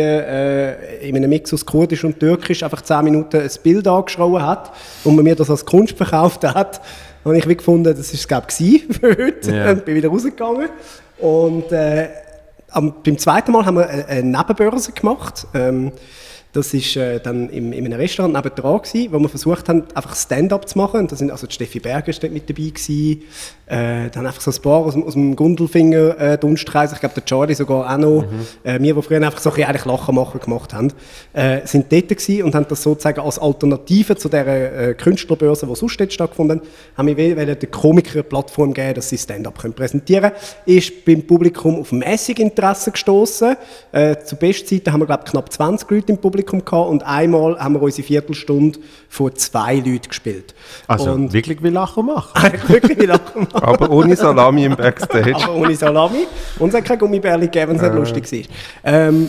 äh, in einem Mix aus Kurdisch und Türkisch einfach zehn Minuten ein Bild angeschrien hat und man mir das als Kunst verkauft hat, habe ich wie gefunden, das war es glaube ich für heute. Ja. Und bin wieder rausgegangen. Und äh, am, beim zweiten Mal haben wir eine, eine Nebenbörse gemacht. Ähm, Das war äh, dann im, in einem Restaurant nebendran gewesen, wo wir versucht haben, einfach Stand-up zu machen. Und da sind also die Steffi Berger ist dort mit dabei gewesen. Äh, dann einfach so ein paar aus, dem- aus dem Gundelfinger äh, Dunstkreis. Ich glaube, der Charlie sogar auch noch. Mhm. Äh, wir, die früher einfach so ein bisschen eigentlich Lachen machen gemacht haben, äh, sind dort gewesen und haben das sozusagen als Alternative zu der äh, Künstlerbörse, die sonst dort stattgefunden hat, haben wir wollen den Komikern eine Plattform geben, dass sie Stand-up können präsentieren können. Ist beim Publikum auf mäßig Interesse gestoßen. Äh, zu Bestzeiten haben wir, glaube ich, knapp zwanzig Leute im Publikum gehabt und einmal haben wir unsere Viertelstunde vor zwei Leuten gespielt. Also und wirklich wie Lachen machen. eigentlich wirklich wie Lachen machen. Aber ohne Salami im Backstage. Aber ohne Salami. Und es hat kein Gummibärli gegeben, wenn es nicht lustig war. Ähm,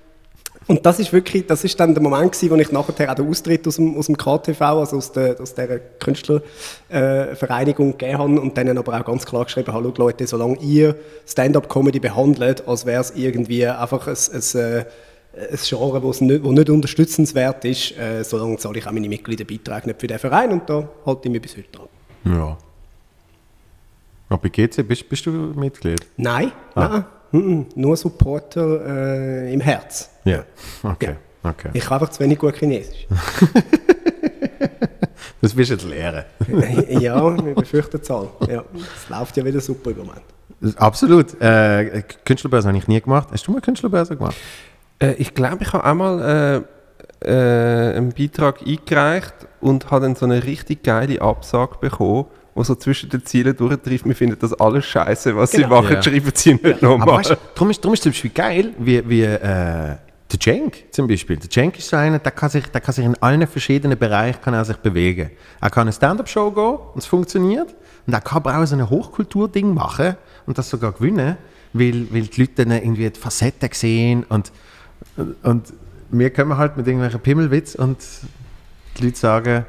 und das ist wirklich, das ist dann der Moment gewesen, wo ich nachher auch den Austritt aus dem, aus dem K T V, also aus der, aus der Künstlervereinigung äh, gegeben habe und denen aber auch ganz klar geschrieben habe, «Schau Leute, solange ihr Stand-up-Comedy behandelt, als wäre es irgendwie einfach ein, ein, äh, ein Genre, das nicht, wo nicht unterstützenswert ist, äh, solange zahle ich auch meine Mitgliederbeiträge nicht für den Verein und da halte ich mich bis heute dran.» Ja. Aber bei G C bist, bist du Mitglied? Nein, Ah. nein, mhm, nur Supporter äh, im Herz. Ja. Okay. okay. Ich kann einfach zu wenig gut Chinesisch. Das wirst du jetzt lernen. Ja, wir befürchten es alle. Ja, es läuft ja wieder super im Moment. Absolut. Äh, Künstlerbörse habe ich nie gemacht. Hast du mal Künstlerbörse gemacht? Äh, ich glaube, ich habe einmal äh, äh, einen Beitrag eingereicht und habe dann so eine richtig geile Absage bekommen, wo so zwischen den Zielen durchtrifft. Wir finden das alles scheiße, was Genau. sie machen, Ja. schreiben sie nicht Aber nochmal. weißt, darum, ist, darum ist es zum Beispiel geil, wie, wie äh, der Cenk zum Beispiel. Der Cenk ist so einer, der kann, sich, der kann sich in allen verschiedenen Bereichen kann er sich bewegen. Er kann eine Stand-up-Show gehen und es funktioniert. Und er kann aber auch so ein Hochkultur-Ding machen und das sogar gewinnen, weil, weil die Leute dann irgendwie die Facetten sehen und, und wir kommen halt mit irgendwelchen Pimmelwitz und die Leute sagen,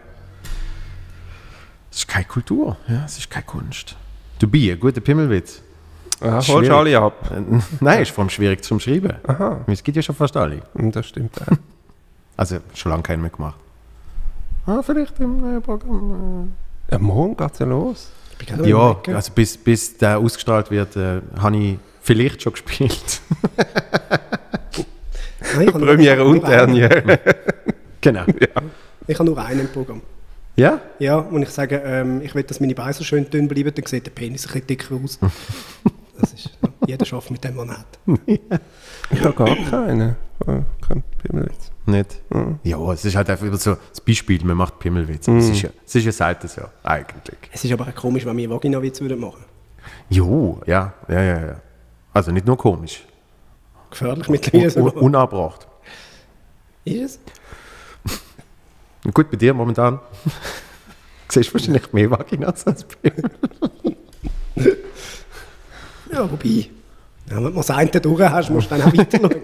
es ist keine Kultur, ja, es ist keine Kunst. Du bist ein guter Pimmelwitz. Aha, holst Schwierig. alle ab. Äh, Nein, ist vor allem schwierig zum Schreiben. Aha, Es gibt ja schon fast alle. das stimmt auch. Also schon lange keinen mehr gemacht. Ah, vielleicht im äh, Programm. Ja, morgen geht's ja los. Ich bin gerade Äh. Ja, überlegen. also bis, bis der ausgestrahlt wird, äh, habe ich vielleicht schon gespielt. Nein, ich habe nur- Premiere nur und einen. Derniere. Genau. Ich habe nur einen im Programm. Ja? Ja, und ich sage, ähm, ich will, dass meine Beine so schön dünn bleiben, dann sieht der Penis ein bisschen dicker aus. Das ist, ja, jeder schafft mit dem, was er hat. Ich habe gar keinen. Oh, kein Pimmelwitz. Nicht? Ja, es ist halt einfach immer so das Beispiel, man macht Pimmelwitz. Es ist ja, es ist ja selten so, eigentlich. Es ist aber auch komisch, wenn wir Vagina-Witz würden machen. Jo, ja, ja, ja, ja. Also nicht nur komisch. Gefährlich Un mittlerweile un sogar. unabbracht. Ist es? Und gut, bei dir momentan. Siehst du wahrscheinlich mehr Vaginas als Pimmel. Ja, wobei, ja, wenn du das eine durch hast, musst du dann auch weiter schauen.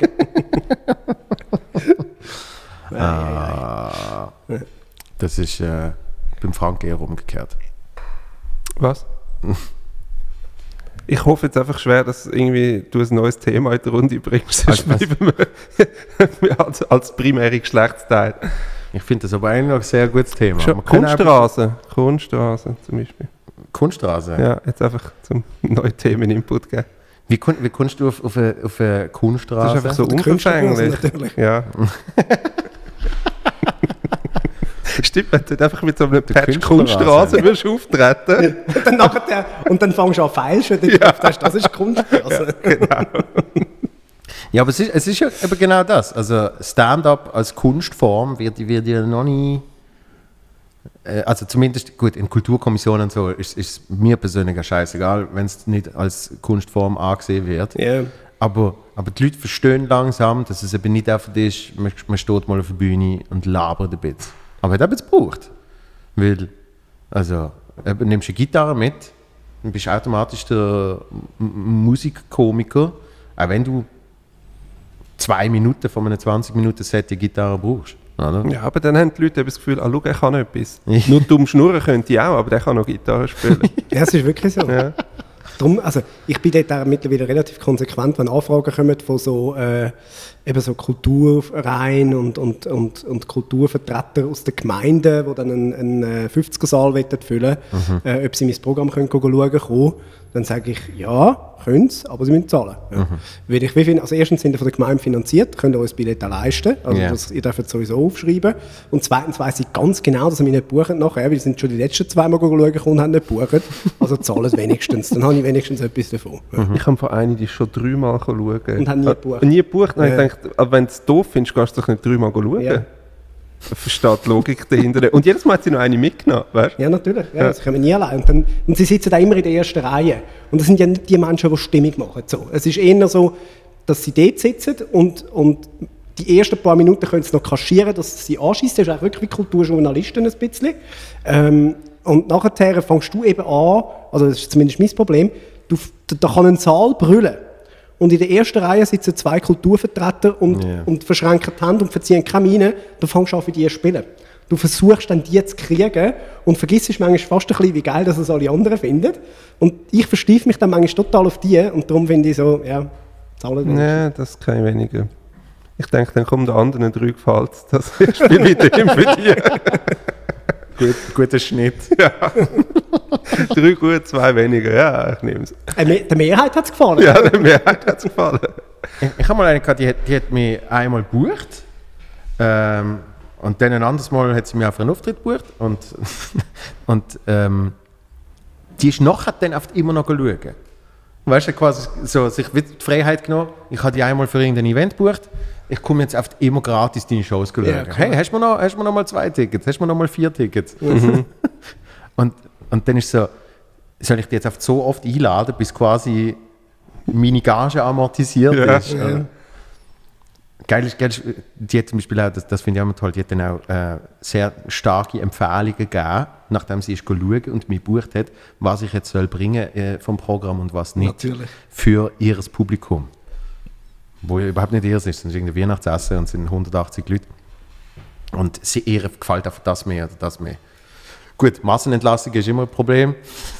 Ei, ei, ei. Das ist äh, beim Frank eher umgekehrt. Was? Ich hoffe jetzt einfach schwer, dass irgendwie du ein neues Thema in die Runde bringst. Sonst Also, bleiben wir als, als primäre Geschlechtsteil. Ich finde das aber eigentlich noch ein sehr gutes Thema. Schon, Man kann Kunststraße. Kunststraße zum Beispiel. auch- Kunststraße? Ja, jetzt einfach zum neuen Themen-Input geben. Wie, kun- wie kommst du auf, auf, eine, auf eine Das Kunststraße? ist einfach so Der Künstlerkurse unverfänglich. natürlich. Ja. Stimmt, wenn du einfach mit so einem Patch Künstlerrasen. Kunststraße würdest auftreten. Und dann, nachher, und dann fängst du an feilschen, wenn du ja. hast, das ist Kunst. Also. Ja, aber es ist, es ist ja eben genau das. Also Stand-up als Kunstform wird, wird ja noch nie... Äh, also zumindest, gut, in Kulturkommissionen und so ist es mir persönlich ja scheißegal, wenn es nicht als Kunstform angesehen wird. Ja. Aber, aber die Leute verstehen langsam, dass es eben nicht einfach ist, man, man steht mal auf der Bühne und labert ein bisschen. Aber es hat eben gebraucht. Weil, also, eben, nimmst eine Gitarre mit, dann bist du automatisch der M- Musikkomiker, auch wenn du zwei Minuten von einem zwanzig Minuten Set die Gitarre brauchst. Oder? Ja, aber dann haben die Leute eben das Gefühl, ah, schau, er kann etwas. Ja. Nur dumm schnurren könnte ich auch, aber der kann noch Gitarre spielen. Ja, es ist wirklich so. Ja. Drum, also ich bin dort auch mittlerweile relativ konsequent, wenn Anfragen kommen von so, äh, eben so Kulturvereinen und, und, und, und Kulturvertreter aus den Gemeinden, die dann einen, einen fünfziger-Saal füllen wollen, Mhm. äh, ob sie mein Programm können schauen können. Dann sage ich, ja, können sie, aber sie müssen zahlen. Ja. Mhm. Weil ich, wie find, also erstens sind die von der Gemeinde finanziert, könnt ihr euch das Billett auch leisten, also Ja. das, ihr dürft es sowieso aufschreiben. Und zweitens weiss ich ganz genau, dass sie mich nicht buchen nachher, weil sie sind schon die letzten zwei Mal schauen gekommen und haben nicht gebucht. Also zahlen sie wenigstens, dann habe ich wenigstens etwas davon. Ja. Ich habe von einer, die schon dreimal schauen. Und haben nie gebucht. Äh, nie gebucht. Dann Ja. habe ich gedacht, aber wenn du es doof findest, kannst du doch nicht dreimal schauen. Ja. Ich verstehe die Logik dahinter nicht. Und jedes Mal hat sie noch eine mitgenommen, weißt du? Ja, natürlich. Ja, sie kommen nie allein. Und, dann, und sie sitzen da immer in der ersten Reihe. Und das sind ja nicht die Menschen, die Stimmung machen. So. Es ist eher so, dass sie dort sitzen und, und die ersten paar Minuten können sie noch kaschieren, dass sie anschießen. Das ist auch wirklich wie Kulturjournalisten ein bisschen. Ähm, und nachher fängst du eben an, also das ist zumindest mein Problem, du, da kann ein Saal brüllen. Und in der ersten Reihe sitzen zwei Kulturvertreter und, Ja. und verschränken die Hand und verziehen keine Miene, dann fängst du an, für die zu spielen. Du versuchst dann die zu kriegen und vergisst manchmal fast ein bisschen, wie geil das es alle anderen finden. Und ich versteife mich dann manchmal total auf die und darum finde ich so, ja, zahlen wir. Nein, das kann ich weniger. Ich denke, dann kommen den anderen drei gefällt es. Das spiele ich dem für die. Gut, guter Schnitt. Drei gut, zwei weniger. Ja, ich nehme es. Äh, me- der Mehrheit hat es gefallen. Ja, der Mehrheit hat es gefallen. Ich, ich habe mal eine gehabt, die, hat- die hat mich einmal gebucht. Ähm, und dann ein anderes Mal hat sie mich auf einen Auftritt gebucht. Und, und ähm, die ist nachher dann oft immer noch schauen. Weißt du, quasi so, sich die Freiheit genommen. Ich habe die einmal für irgendein Event gebucht. Ich komme jetzt oft immer gratis deine Shows schauen. Ja, klar. Hey, hast du mir noch, hast du mir noch mal zwei Tickets? Hast du mir noch mal vier Tickets? und, und dann ist so, soll ich die jetzt oft so oft einladen, bis quasi meine Gage amortisiert Ja. ist? Oder? Geil ist, geil ist, die hat zum Beispiel auch, das, das finde ich auch immer toll, die hat dann auch äh, sehr starke Empfehlungen gegeben, nachdem sie ist schauen und mich gebucht hat, was ich jetzt soll bringen äh, vom Programm und was nicht. Natürlich. Für ihr Publikum. Wo ja überhaupt nicht ihres ist, es ist irgendein Weihnachtsessen und es sind hundertachtzig Leute. Und sie, ihr gefällt einfach das mehr oder das mehr. Gut, Massenentlassung ist immer ein Problem.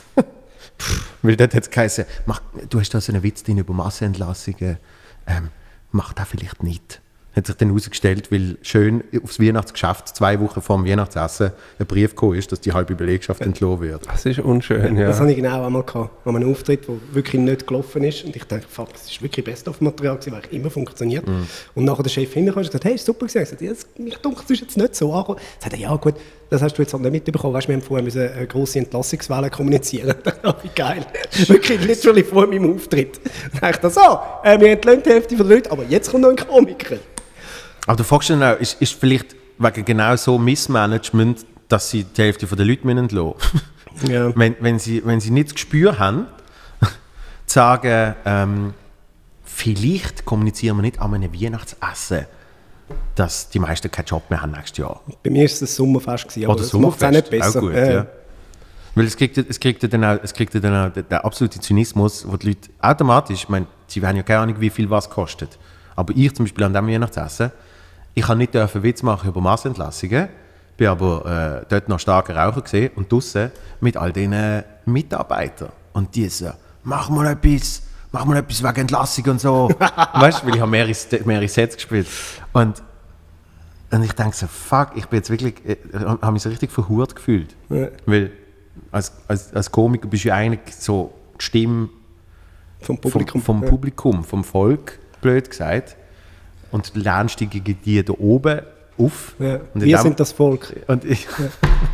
Weil dort hat es geheißen, mach, du hast da so einen Witz drin über Massenentlassungen, ähm, mach das vielleicht nicht. Hat sich dann herausgestellt, weil schön aufs Weihnachtsgeschäft zwei Wochen vor dem Weihnachtsessen ein Brief gekommen ist, dass die halbe Belegschaft entlassen wird. Das ist unschön, ja. Das hatte ich genau einmal gehabt, an einem Auftritt, der wirklich nicht gelaufen ist. Und ich dachte, fuck, das ist wirklich Best-of-Material gewesen, weil immer funktioniert. Mhm. Und nachher der Chef hinterher hat gesagt, hey, ist super gewesen. Ich sagte, ja, das- mich dunkel, das ist jetzt nicht so angekommen. Er sagte, ja gut, das hast du jetzt halt nicht mitbekommen. Weißt, wir haben vorher müssen eine grosse Entlassungswelle kommunizieren. Oh, wie geil. Wirklich literally vor meinem Auftritt. Da dachte ich, so, äh, wir entlöhnen die Hälfte der Leute, aber jetzt kommt noch ein Komiker. Aber du fragst dich dann auch, ist, ist vielleicht wegen genau so Missmanagement, dass sie die Hälfte der Leute entlassen müssen? Ja. wenn, wenn, sie, wenn sie nicht das Gespür haben, zu sagen, ähm, vielleicht kommunizieren wir nicht an einem Weihnachtsessen, dass die meisten keinen Job mehr haben nächstes Jahr. Bei mir war es das Sommerfest, gewesen, aber Oder das macht es auch nicht besser. Auch gut, Äh, ja. Weil es kriegt, es kriegt ja dann auch, es kriegt ja dann auch den, den absoluten Zynismus, wo die Leute automatisch, ich meine, sie haben ja keine Ahnung, wie viel was kostet. Aber ich zum Beispiel an diesem Weihnachtsessen, ich habe nicht dürfen Witz machen über Massenentlassungen, bin aber äh, dort noch starker Raucher gesehen und draussen mit all diesen Mitarbeitern. Und die so, mach mal etwas, mach mal etwas wegen Entlassung und so. Weißt du, weil ich habe mehrere, mehrere Sets gespielt. Und, und ich denke so, fuck, ich bin jetzt wirklich, ich habe mich so richtig verhurt gefühlt. Ja. Weil als, als, als Komiker bist du ja eigentlich so die Stimme vom Publikum, vom, vom, ja. Publikum, vom Volk, blöd gesagt. Und du lernst die gegen die da oben auf. Ja. Und Wir dem, sind das Volk. Und, ich, ja.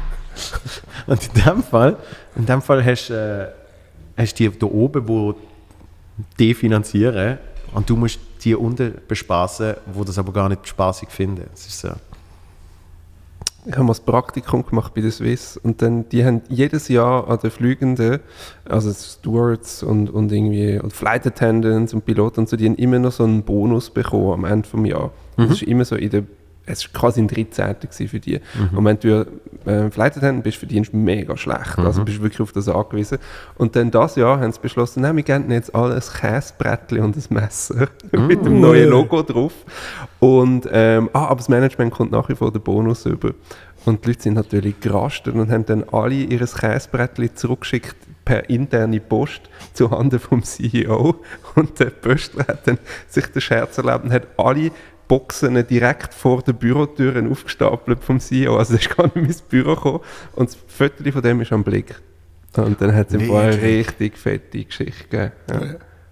und in dem Fall, in dem Fall hast du äh, die da oben, die definanzieren und du musst die unten bespaßen, die das aber gar nicht spaßig finden. Das ist so. Ich habe mal das Praktikum gemacht bei der Swiss und dann, die haben jedes Jahr an den Flügenden, also Stewards und, und irgendwie und Flight Attendants und Piloten und so, die haben immer noch so einen Bonus bekommen am Ende des Jahres. Mhm. Das ist immer so in der, es war quasi ein dreizehnten für die. Mhm. Und wenn du äh, Flight Attendant bist, verdienst du mega schlecht. Mhm. Also bist du wirklich auf das angewiesen. Und dann das Jahr haben sie beschlossen, nein, wir geben jetzt alle ein Käsebrettchen und ein Messer mhm. mit dem neuen Logo drauf. Und, ähm, ah, aber das Management kommt nach wie vor den Bonus über. Und die Leute sind natürlich gerastet und haben dann alle ihr Käsebrettchen zurückgeschickt per interne Post zuhanden vom C E O. Und der Pöstler hat dann sich den Scherz erlaubt und hat alle Boxen direkt vor den Bürotüren aufgestapelt vom C E O. Also der ist gar nicht mehr ins Büro gekommen. Und das Foto von dem ist am Blick. Und dann hat es ihm eine richtig fette Geschichte gegeben. Ja.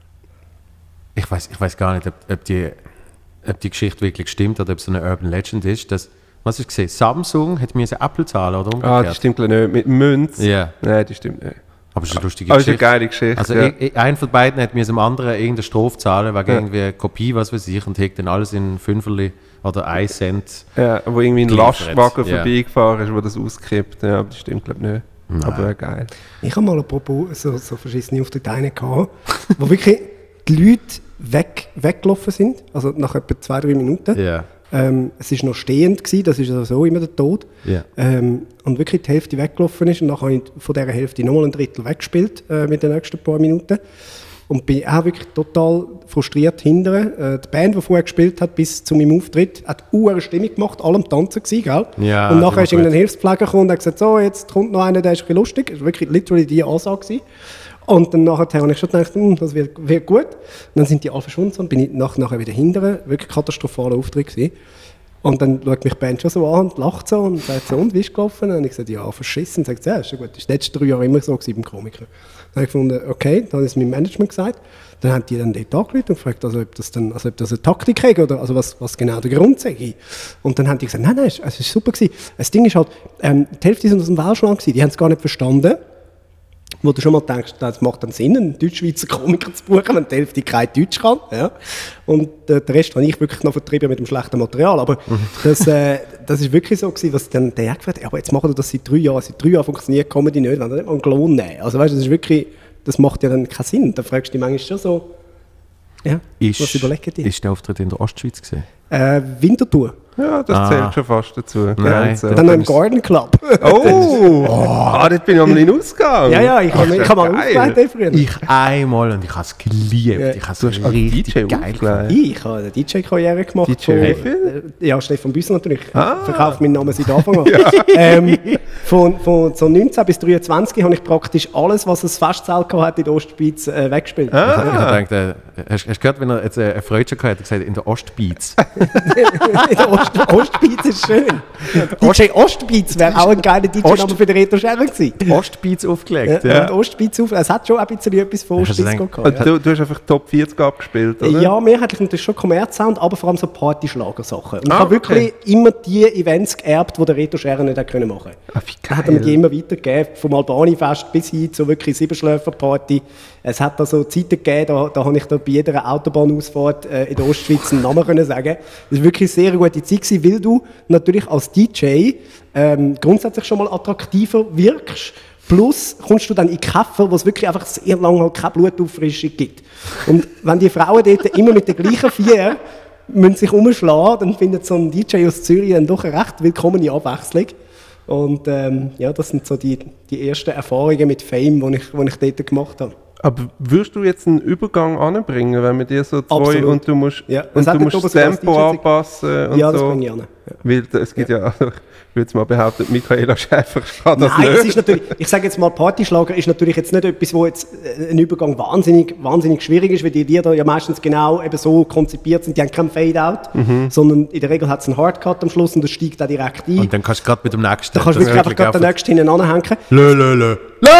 Ich weiß ich weiß gar nicht, ob, ob, die, ob die Geschichte wirklich stimmt oder ob es eine Urban Legend ist. Dass, was ich gesehen, Samsung hat mir eine Apple zahlen oder umgekehrt. Ah, das stimmt nicht. Mit Münz? Ja. Yeah. Nein, das stimmt nicht. Aber es ist eine lustige Aber Geschichte. Es ist eine geile Geschichte. Also ja. ich, ein von beiden hat mir dem anderen irgendeine Strophe zahlen, wegen ja. irgendwie eine Kopie, was weiß ich, und hat dann alles in Fünferli oder ein Cent. Ja, wo irgendwie ein geliefert. Lastwagen Ja. vorbeigefahren ist, wo das auskippt. Ja, aber das stimmt glaube ich nicht. Nein. Aber wäre geil. Ich habe mal apropos so, so verschissene Auftritte einen gehabt, wo wirklich die Leute weg, weggelaufen sind, also nach etwa zwei, drei Minuten. Ja. Ähm, es war noch stehend, gewesen, das ist sowieso immer der Tod. Ja. Ähm, und wirklich die Hälfte weggelaufen ist und dann habe ich von dieser Hälfte nochmal ein Drittel weggespielt äh, mit den nächsten paar Minuten. Und bin auch wirklich total frustriert hinterher. Äh, die Band, die vorher gespielt hat, bis zu meinem Auftritt, hat eine Stimmung gemacht, alle am Tanzen gewesen, gell? Ja, und nachher ist gut. irgendein Hilfspfleger gekommen und hat gesagt, so, jetzt kommt noch einer, der ist ein bisschen lustig. Das war wirklich literally die Ansage gewesen. Und dann nachher habe ich schon gedacht, hm, das wird, wird gut. Und dann sind die alle verschwunden und bin ich nach, nachher wieder hinterher. Wirklich katastrophaler Auftritt gewesen. Und dann schaut mich die Band schon so an und lacht so und sagt so, und wie ist gelaufen? Und ich gesagt, ja, verschissen. Und sagt, ja, ist ja gut. Das war die letzten drei Jahre immer so gewesen beim Komiker. Dann habe ich gefunden, okay, dann habe ich es meinem Management gesagt. Dann haben die dann dort angerufen und gefragt, also, ob das dann, also ob das eine Taktik ist oder also was, was genau der Grund sei. Und dann haben die gesagt, nein, nein, es war super gewesen. Das Ding ist halt, ähm, die Hälfte sind aus dem Welschland gewesen, die haben es gar nicht verstanden. Wo du schon mal denkst, das macht dann Sinn, einen Deutsch-Schweizer Komiker zu buchen, wenn die Hälfte kein Deutsch kann. Ja. Und äh, den Rest habe ich wirklich noch vertrieben mit dem schlechten Material. Aber das, äh, das ist wirklich so gewesen, was dann der gefragt hat, aber jetzt machen wir das seit drei Jahren. Seit drei Jahren funktioniert Comedy nicht, wenn wir nicht mal einen Lohn nehmen. Also weißt du, das ist wirklich, das macht ja dann keinen Sinn. Da fragst du dich manchmal schon so, ja, Ist, was überlegen die? ist der Auftritt in der Ostschweiz gewesen? Äh, Winterthur. Ja, das Ah. zählt schon fast dazu. Nein. Ja, Dann noch im Garden Club. Oh! Ah, dort bin ich einmal in den Ausgang. ja, ja, ich Ach, habe das ich ist hab mal geil. aufgelegt früher. Ich einmal und ich habe es geliebt. Ja. Ich habe es Du hast als richtig D J geil aufgelegt. gefunden. Ich habe eine D J-Karriere gemacht. D J von- wie viel? äh, Ja, Stefan Büsser natürlich. Ah. Verkauft meinen Namen seit Anfang an. ähm, von, von so neunzehn bis dreiundzwanzig habe ich praktisch alles, was ein Festzelt hat in der Ostschweiz, äh, weggespielt. Ich habe gedacht, äh, hast hast du gehört, wenn er jetzt äh, eine Freude schon gehabt hat, gesagt, in der Ostbeats. in der Ost Ostschweiz ist schön. D J Ostschweiz wäre auch ein geiler D J-Name für den Reto Scherrer gewesen. Ostbeats aufgelegt, Ja, ja. und Ostschweiz auf, es hat schon ein bisschen etwas von Hast du Ostschweiz gedacht- gehabt. Und du, du hast einfach Top vierzig abgespielt, oder? Ja, mehrheitlich natürlich schon Kommerzsound, aber vor allem so Partyschlagersachen. Und ich Ah, habe okay. wirklich immer die Events geerbt, die der Reto Scherrer nicht hat können machen Ah, wie Er hat mir die geil. immer weitergegeben, vom Albani-Fest bis hin zu wirklich Siebenschläfer-Party. Es hat da so Zeiten gegeben, da, da habe ich da bei jeder Autobahnausfahrt äh, in der Ostschweiz einen Namen können sagen. Das war wirklich eine sehr gute Zeit gewesen, weil du natürlich als D J ähm, grundsätzlich schon mal attraktiver wirkst. Plus kommst du dann in Käfer, wo es wirklich einfach sehr lange halt keine Blutauffrischung gibt. Und wenn die Frauen dort immer mit den gleichen vier müssen sich umschlagen, dann findet so ein D J aus Zürich dann doch eine recht willkommene Abwechslung. Und ähm, ja, das sind so die, die ersten Erfahrungen mit Fame, die ich, die ich dort gemacht habe. Aber würdest du jetzt einen Übergang anbringen, wenn wir dir so zwei Absolut. und du musst, Ja, es und hat du dort musst oben das sogar das Tempo D J anpassen und Ja, das so? bringe ich an. Weil es gibt ja, also, ich würde jetzt mal behaupten, Michaela Schäfer kann das Nein, nicht. es ist natürlich, ich sage jetzt mal, Partyschlager ist natürlich jetzt nicht etwas, wo jetzt äh, ein Übergang wahnsinnig, wahnsinnig schwierig ist, weil die Lieder ja meistens genau eben so konzipiert sind, die haben kein Fade-Out, Mhm. sondern in der Regel hat es einen Hardcut am Schluss und das steigt auch direkt ein. Und dann kannst du gerade mit dem nächsten. Da kannst du das wirklich einfach gerade den einfach- nächsten hinten anhängen. Lö, lö, lö.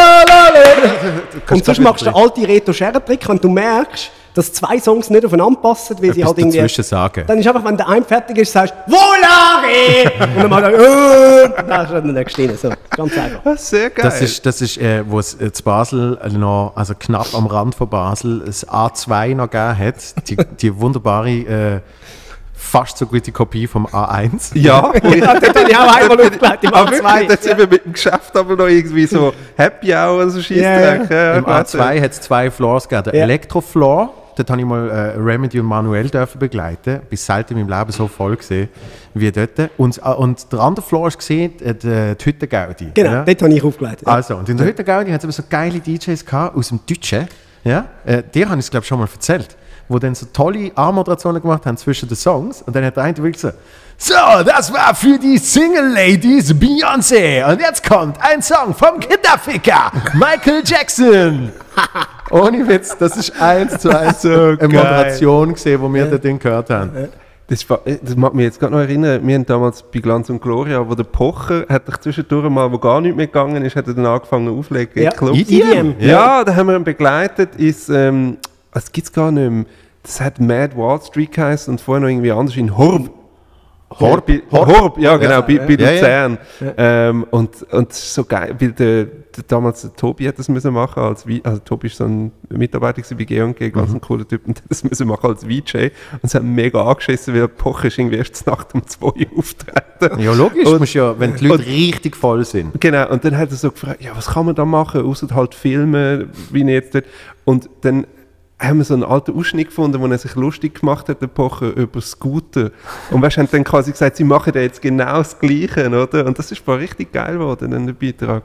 Und sonst machst du den alten Reto-Scherren-Trick, wenn du merkst, dass zwei Songs nicht aufeinander passen, weil sie Etwas halt irgendwie... dazwischen sagen. Dann ist einfach, wenn der eine fertig ist, sagst du «Volare!» Und dann macht er «Äh!» und dann ist der nächste rein. So, ganz einfach. Das ist sehr geil. Das ist, das ist äh, wo es äh, zu Basel noch, also knapp am Rand von Basel, das A zwei noch gegeben hat. Die, die wunderbare, äh, fast so gute Kopie vom A eins. ja, wo ich, Ja, dort habe ich auch einmal aufgelegt, im ah, A zwei. wirklich, jetzt sind wir mit dem Geschäft aber noch irgendwie so Happy Hour, so Scheissdreck. Ja, Im A zwei hat es zwei Floors gegeben. Der Ja. Elektrofloor, dort habe ich mal äh, Remedy und Manuel dürfen begleiten. Bis selten in meinem Leben so voll gesehen wie dort. Und, äh, und der andere Floor ist gesehen, äh, die, die Hütte-Gaudi. Genau, Ja? dort habe ich aufgelegt. Ja. Also, und in der Hütte-Gaudi hat es aber so geile D Js gehabt, aus dem Deutschen. Ja? Äh, dir habe ich es, glaube ich, schon mal erzählt. Wo dann so tolle A-Moderationen gemacht haben zwischen den Songs. Und dann hat der eine wirklich so: So, das war für die Single-Ladies Beyoncé. Und jetzt kommt ein Song vom Kinderficker, Michael Jackson. Ohne Witz, das ist eins zu eins so eine geil. Moderation gesehen, wo wir das Ding gehört haben. Das, war, das mag mich jetzt gerade noch erinnern, wir haben damals bei Glanz und Gloria, wo der Pocher hat sich zwischendurch mal, wo gar nicht mehr gegangen ist, hat er dann angefangen aufzulegen Ja, in Clubs. E D M. Ja, da haben wir ihn begleitet, ist, ähm, das gibt es gar nicht mehr. Das hat Mad Wall Street geheißen und vorher noch irgendwie anders in Horb. Horb? Bei- Horb, ja genau, Ja, bei, bei ja, ja. Luzern. Ähm, und, und das ist so geil, weil der, der, damals der Tobi hat das müssen machen als Vi- also Tobi ist so ein Mitarbeiter gewesen bei G und G, ganz ein cooler Typ, und hat das müssen machen als V J. Und es hat mega angeschissen, weil der Pocher ist irgendwie erst zur Nacht um zwei Uhr auftreten. Ja, logisch, Und- musst ja, wenn die Leute und- richtig voll sind. Genau, und dann hat er so gefragt, ja, was kann man da machen, außer halt filmen, wie ich jetzt dort. Und dann haben wir so einen alten Ausschnitt gefunden, wo er sich lustig gemacht hat, der Pocher, über Scooter. Und weißt, haben dann quasi gesagt, sie machen da jetzt genau das Gleiche, oder? Und das ist voll richtig geil geworden, dann der Beitrag.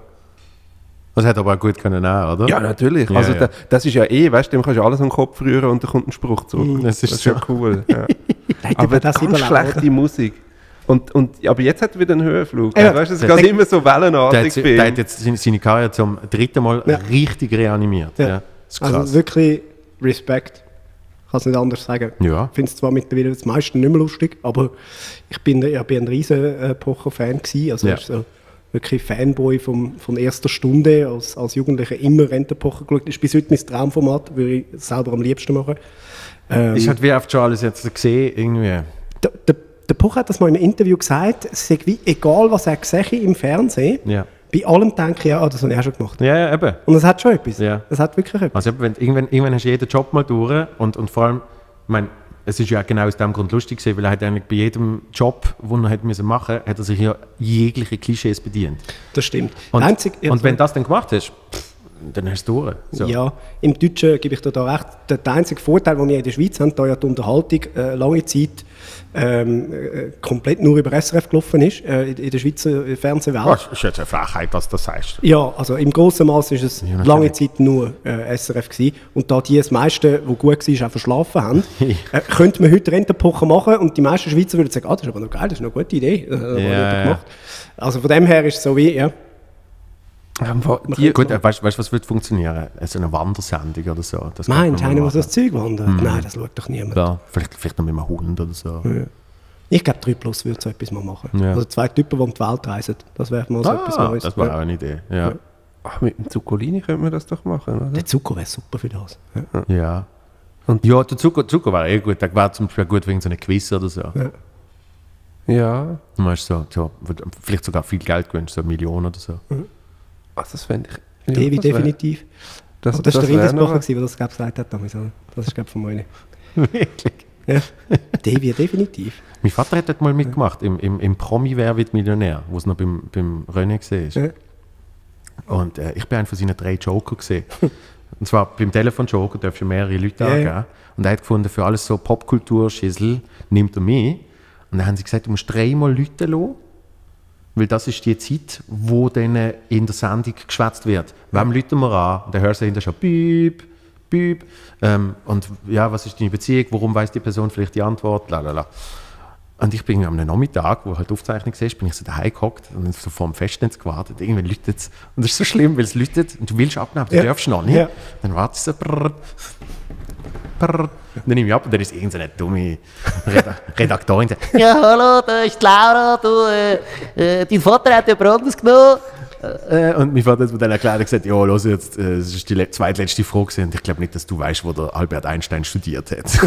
Das hätte aber auch gut können, auch, oder? Ja, natürlich. Ja, also ja. Da, das ist ja eh, weißt du, dem kannst du alles am Kopf rühren und dann kommt ein Spruch zurück. Das ist ja so. cool. Ja. Hätte Aber man das ganz überlebt, schlechte Musik. Und, und, aber jetzt hat er wieder einen Höhenflug. Ja. Weißt du, es Der- geht immer so Der wellenartig. hat, bei ihm. der hat jetzt seine, seine Karriere zum dritten Mal Ja. richtig reanimiert. Ja. Ja. Das ist krass. Also wirklich Respekt. Ich kann es nicht anders sagen. Ja. Ich finde es zwar mittlerweile das meiste nicht mehr lustig, aber ich bin, ich bin ein riesen äh, Pocher-Fan gewesen. Also Ja. ich so wirklich Fanboy vom, von erster Stunde. Als, als Jugendlicher immer Rentenpocher geschaut. Das ist bis heute mein Traumformat, würde ich selber am liebsten machen. Ähm, Ich hatte wie oft schon alles jetzt gesehen, irgendwie. der, der, der Pocher hat das mal in einem Interview gesagt, es sei wie egal, was er sehe im Fernsehen, Ja. bei allem denke ich, ja, ah, das habe ich auch schon gemacht. Ja, ja, eben. Und das hat schon etwas. Ja. Das hat wirklich etwas. Also eben, wenn, irgendwann, irgendwann hast du jeden Job mal durch und, und vor allem, ich meine, es ist ja genau aus dem Grund lustig gewesen, weil er hat eigentlich bei jedem Job, den er hätte müssen machen, hat er sich ja jegliche Klischees bedient. Das stimmt. Und, Der einzige- ja, und wenn du das dann gemacht hast, pff, dann hast du es durch. So. Ja, im Deutschen gebe ich dir da recht. Der, der einzige Vorteil, den wir in der Schweiz haben, da ja die Unterhaltung äh, lange Zeit ähm, äh, komplett nur über S R F gelaufen ist, äh, in, in der Schweizer Fernsehwelt. Das ist jetzt eine Frechheit, dass du das sagst. Ja, also im grossen Maß ist es natürlich. lange Zeit nur äh, S R F gewesen. Und da die das meiste, was gut war, auch verschlafen haben, äh, könnte man heute Rentenpocher machen und die meisten Schweizer würden sagen, ah, das ist aber noch geil, das ist eine gute Idee. Das hat Ja, jemand ja. gemacht. Also von dem her ist es so wie, ja. Ähm, wo- Die, gut, äh, weißt du, was würde funktionieren? So eine Wandersendung oder so. Das könnte Meinst du, man einer, mal der so das machen. Zeug wandert? Nein, das schaut doch niemand. Ja, vielleicht, vielleicht noch mit einem Hund oder so. Ich glaube, drei Plus würde so etwas mal machen. Ja. Also zwei Typen, die um die Welt reisen. Das wäre mal so etwas Ah, Neues. das war Ja. auch eine Idee. Ja. Ach, mit dem Zuccolini könnte man das doch machen, oder? Der Zucker wäre super für das. Ja. Ja. Und- ja, der Zucker, Zucker war eh gut. Der war zum Beispiel gut wegen so einer Quiz oder so. Ja. Ja, Du hast so, so, vielleicht sogar viel Geld gewünscht, so eine Million oder so. also das fände ich... Ja, Devi das wär- definitiv. Das, Oh, das, das ist der wär Rindesbacher, noch- der das glaub, gesagt hat damals. oder? Das ist, glaube ich, von meinen. Wirklich? Ja. Devi, definitiv. Mein Vater hat dort mal mitgemacht, im, im, im Promi Wer wird Millionär, wo es noch beim, beim René gesehen ist. Ja. Und äh, ich bin einer von seinen drei Joker gesehen. Und zwar beim Telefon-Joker darfst du mehrere Leute Ja, angeben. ja. Und er hat gefunden, für alles so Popkultur-Schissel nimmt er mich. Und dann haben sie gesagt, du musst dreimal Leute lassen, weil das ist die Zeit, wo dann in der Sendung geschwätzt wird. Wem läuten wir an? Und dann hörst du hinterher schon «Piep, piep». Ähm, und ja, was ist deine Beziehung? Warum weiß die Person vielleicht die Antwort? Lalala. Und ich bin am Nachmittag, wo halt die Aufzeichnung war, bin ich so daheim gehockt und so vor dem Festnetz gewartet. Irgendwann läutet es. Und das ist so schlimm, weil es läutet und du willst abnehmen, du Ja. darfst noch nicht. Ja. Dann wartest du so. Brrr, brrr. Und dann nehme ich ab und dann ist irgendeine dumme Reda- Redaktorin, die sagt, Ja, hallo, da ist die Laura, du, äh, äh, dein Vater hat ja Brandes genommen. äh, und mein Vater hat mir dann erklärt und gesagt, ja, los jetzt, äh, das ist die le- zweitletzte Frage gewesen. Und ich glaube nicht, dass du weißt, wo der Albert Einstein studiert hat.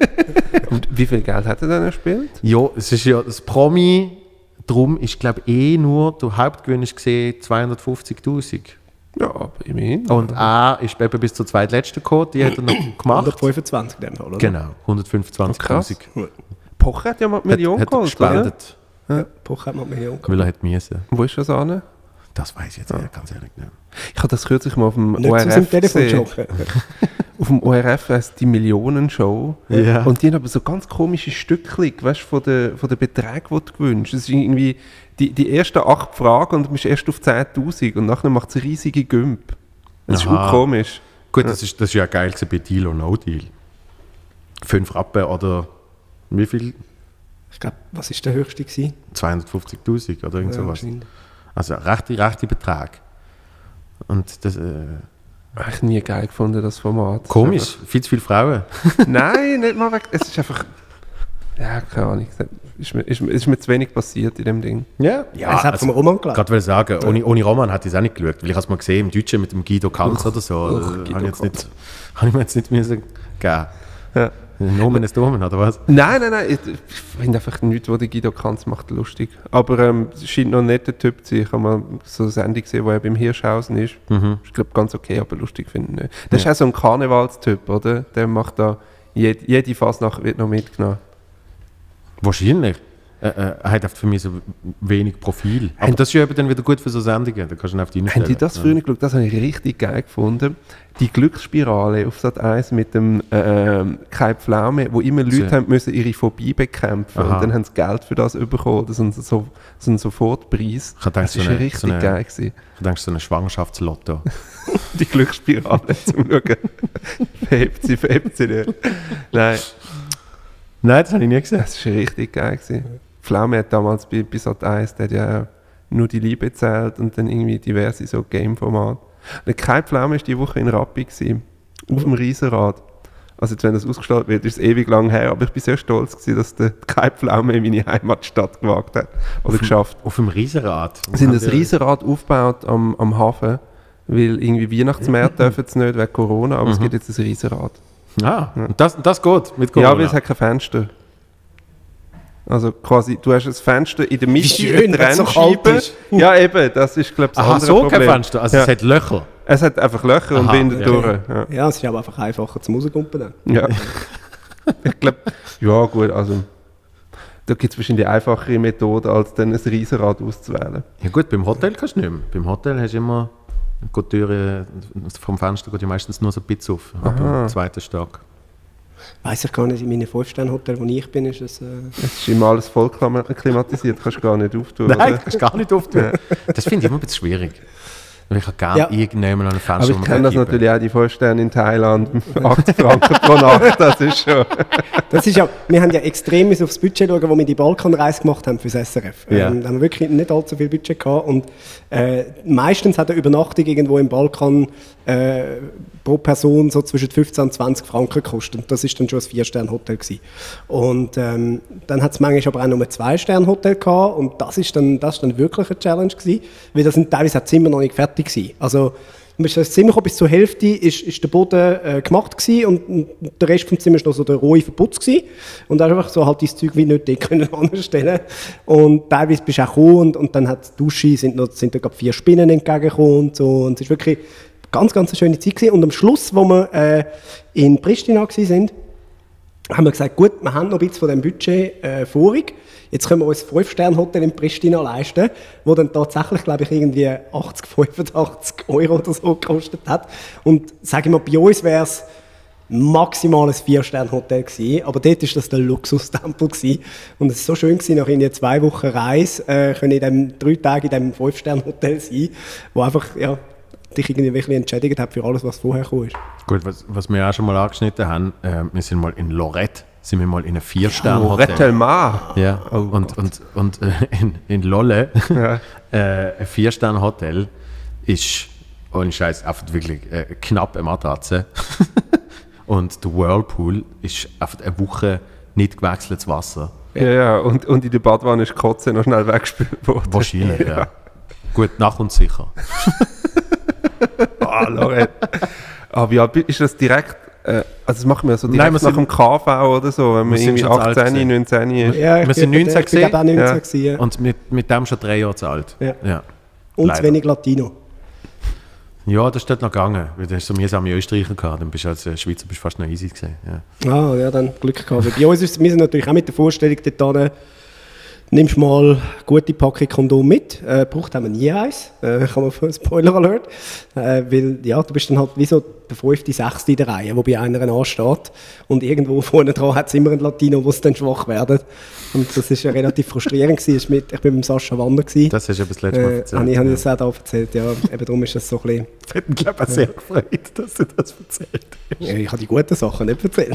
Und wie viel Geld hat er dann gespielt? Ja, es ist ja das Promi, darum ist, glaube ich, eh nur, der Hauptgewinn ist gesehen zweihundertfünfzigtausend. Ja, aber immerhin. Und er ist eben bis zur zweitletzten gekommen, die hat er noch gemacht. hundertfünfundzwanzig in dem Fall, oder? Genau, hundertfünfundzwanzigtausend. Pocher hat ja mal die Million hat, hat er geholt, oder? gespendet, Ja. Pocher hat mal eine Million gehabt. weil er hat müssen. Wo ist das an? Das weiß ich jetzt ehrlich, ganz ehrlich nicht. Ich habe das kürzlich mal auf dem Nicht O zu R seinem F Telefon gesehen. schocken. Auf dem O R F heisst die Millionenshow. Ja. Und die haben aber so ganz komische Stückchen, weißt du, von den von der Beträgen, die du gewünscht. Das ist irgendwie die, die ersten acht Fragen und du bist erst auf zehntausend und nachher macht es riesige Gümp. Das ist Aha. auch komisch. Gut, das ist, das ist ja geil gewesen bei Deal or No Deal. Fünf Rappen oder wie viel? Ich glaube, was war der höchste gewesen? zweihundertfünfzigtausend oder irgend Ja, sowas. wahrscheinlich. Also rechte, rechte Betrag. Und das, äh, Habe ich nie geil gefunden, das Format. komisch, viel zu viele Frauen. Nein, nicht mal weg. Es ist einfach. Ja, keine Ahnung. Es ist mir, ist, mir- es ist mir zu wenig passiert in dem Ding. Ja, ja. Es hat vom Roman Ich gelebt. gerade wollte sagen, ohne, ohne Roman hat ich es auch nicht geschaut, weil ich habe es mal gesehen im Deutschen mit dem Guido Kanz oder so. uch, Äh, Guido habe ich, jetzt Kanz. nicht- habe ich mir jetzt nicht müssen geben. Ja. Nomen ist Nomen, oder was? Nein, nein, nein. Ich, ich finde einfach nichts, was der Guido Kanz macht, lustig. Aber ähm, es scheint noch ein netter Typ zu sein. Ich habe mal so eine Sendung gesehen, wo er beim Hirschhausen ist. Mhm. Ich glaube, ganz okay, aber lustig finde ich nicht. Das ist auch so ein Karnevalstyp, oder? Der macht da, jede, jede Fasnacht wird noch mitgenommen. Wahrscheinlich. Äh, äh, er hat einfach für mich so wenig Profil. Aber Haben- das ist ja eben dann wieder gut für so Sendungen. Da kannst du ihn auf die Haben die das früher geschaut? Das habe ich richtig geil gefunden. Die Glücksspirale auf Sat eins mit dem äh, Kai Pflaume, wo immer Leute So. haben müssen ihre Phobie bekämpfen Aha. und dann haben sie Geld für das bekommen. Das ist so, so ein Sofortpreis. Ich habe gedacht, Das war so eine- richtig so eine- geil gewesen. Ich denke, so ein Schwangerschaftslotto. Die Glücksspirale zum Schauen. Verhebt sie, verhebt sie nicht. Nein, Nein, das habe ich nie gesehen. das war richtig geil gewesen. Pflaume hat damals bei, bei Sat eins, der hat ja nur die Liebe gezählt und dann irgendwie diverse so Game-Formate. Und Kai Pflaume war diese Woche in Rappi gewesen, auf dem Riesenrad. Also jetzt, wenn das ausgestrahlt wird, ist es ewig lang her, aber ich bin sehr stolz gewesen, dass der Kai Pflaume in meine Heimatstadt gewagt hat oder geschafft. Auf dem Riesenrad. Sie sind ein Riesenrad aufgebaut am, am Hafen, weil irgendwie Weihnachtsmärkte dürfen es nicht wegen Corona, aber es gibt jetzt ein Riesenrad. Ah, und das, das geht mit Corona. Ja, weil es hat kein Fenster. Also quasi, du hast ein Fenster in der Mitte, schön, eine wenn's so kalt Trennscheibe. ist. Ja, eben, das ist, glaube ich, das Aha, andere so Problem. kein Fenster. Also ja. es hat Löcher. Es hat einfach Löcher und Aha, windet ja. durch. Ja. Ja, es ist aber einfach einfacher zum Rauskumpen dann. Ja. Ich glaube, ja gut, also da gibt es wahrscheinlich einfachere Methoden, als dann ein Riesenrad auszuwählen. Ja gut, beim Hotel kannst du nicht mehr. Beim Hotel hast du immer, geht die Türe, vom Fenster geht ja meistens nur so ein bisschen auf, ab Aha. dem zweiten Stock. Weiss ich gar nicht, in meinem fünf-Sterne-Hotel, wo ich bin, ist es... Äh, Es ist immer alles voll klima- klimatisiert, kannst du gar nicht auftun. Nein, oder? kannst du gar nicht auftun. Das finde ich immer ein bisschen schwierig. Weil ich habe gerne Ja. irgendjemanden an ein Aber Fenster ich kenne das kippen. natürlich auch, die Vorstände in Thailand, achtzig Franken pro Nacht, das ist schon... Das ist ja, wir haben ja extrem müssen aufs Budget schauen, wo wir die Balkanreise gemacht haben fürs S R F. Ja. Ähm, da haben wir wirklich nicht allzu viel Budget gehabt und äh, meistens hat eine Übernachtung irgendwo im Balkan äh, pro Person so zwischen fünfzehn und zwanzig Franken gekostet. Und das ist dann schon ein Vier-Sterne-Hotel gewesen. Und ähm, dann hat es manchmal aber auch nur ein Zwei-Sterne-Hotel gehabt und das ist dann, das ist dann wirklich eine Challenge gewesen, weil das sind teilweise auch die Zimmer noch nicht fertig gewesen. Also du bist ins Zimmer gekommen, bis zur Hälfte ist, ist der Boden äh, gemacht gewesen und, und der Rest vom Zimmer ist noch so der rohe Verputz gewesen. Und da hast du einfach so halt dein Zeug wie nicht dort können anstellen. Und teilweise bist du auch gekommen und, und dann hat die Dusche, sind, noch, sind da gerade vier Spinnen entgegengekommen und so. Und es ist wirklich ganz, ganz eine schöne Zeit gewesen. Und am Schluss, wo wir äh, in Pristina gewesen sind, haben wir gesagt, gut, wir haben noch ein bisschen von diesem Budget äh, vorig. Jetzt können wir uns ein fünf-Sterne-Hotel in Pristina leisten, wo dann tatsächlich, glaube ich, irgendwie achtzig, fünfundachtzig Euro oder so gekostet hat. Und sage ich mal, bei uns wäre es maximal ein Vier-Sterne-Hotel gewesen, aber dort war das der Luxustempel gewesen. Und es war so schön gewesen, nach in zwei Wochen Reise, äh, können in dem, drei Tage in diesem Fünf-Sterne-Hotel sein, wo einfach, ja, dich irgendwie wirklich entschädigt hat für alles, was vorher gekommen ist. Gut, was, was wir auch schon mal angeschnitten haben, äh, wir sind mal in Lorette sind wir mal in einem Oh, Vier-Sterne-Hotel. Rettelmar. Ja, Oh und, und, und äh, in, in Lolle, Ja. äh, ein Vier-Sterne-Hotel ist, ohne Scheiß, einfach wirklich äh, knapp eine Matratze. Und der Whirlpool ist einfach eine Woche nicht gewechseltes Wasser. Ja, ja, und, und in der Badwanne ist die Kotze noch schnell weggespült worden. Wahrscheinlich, ja. Gut, nach und sicher. Ah, Lorette. Aber ja, ist das direkt, äh, also das machen wir so direkt Nein, wir nach sind- dem K V oder so, wenn man wir sind irgendwie schon zu alt achtzehn, gewesen. neunzehn ist. Ja, ich Wir sind bin- neunzehn ich bin glaube auch neunzehn Ja. gewesen, ja. Und mit, mit dem schon drei Jahre zu alt. Ja. Ja, Und leider. zu wenig Latino. ja, das ist dort noch gegangen. Weil du hast so mühsame Österreicher gehabt. Dann bist du als äh, Schweizer bist fast noch easy gewesen. Ja. Ah, ja, dann Glück gehabt. Weil bei uns ist, wir sind natürlich auch mit der Vorstellung dort hin, nimmst mal eine gute Packung Kondom mit. Äh, braucht haben wir nie eins. Äh, kann man von Spoiler Alert. Äh, weil, ja, du bist dann halt wie so der fünfte, sechste in der Reihe, wo bei einer ansteht. Und irgendwo vorne dran hat es immer einen Latino, wo es dann schwach werden. Und das ist ja relativ frustrierend gewesen. Ich mit- ich bin mit dem Sascha Wander gewesen. Das hast du eben das letzte Mal Äh, erzählt. habe ich, habe ich ja. das auch da erzählt, ja. Eben darum ist das so ein bisschen... Das hat mich, glaube ich, auch sehr gefreut, dass du das erzählt hast. Ja, ich habe die guten Sachen nicht erzählt.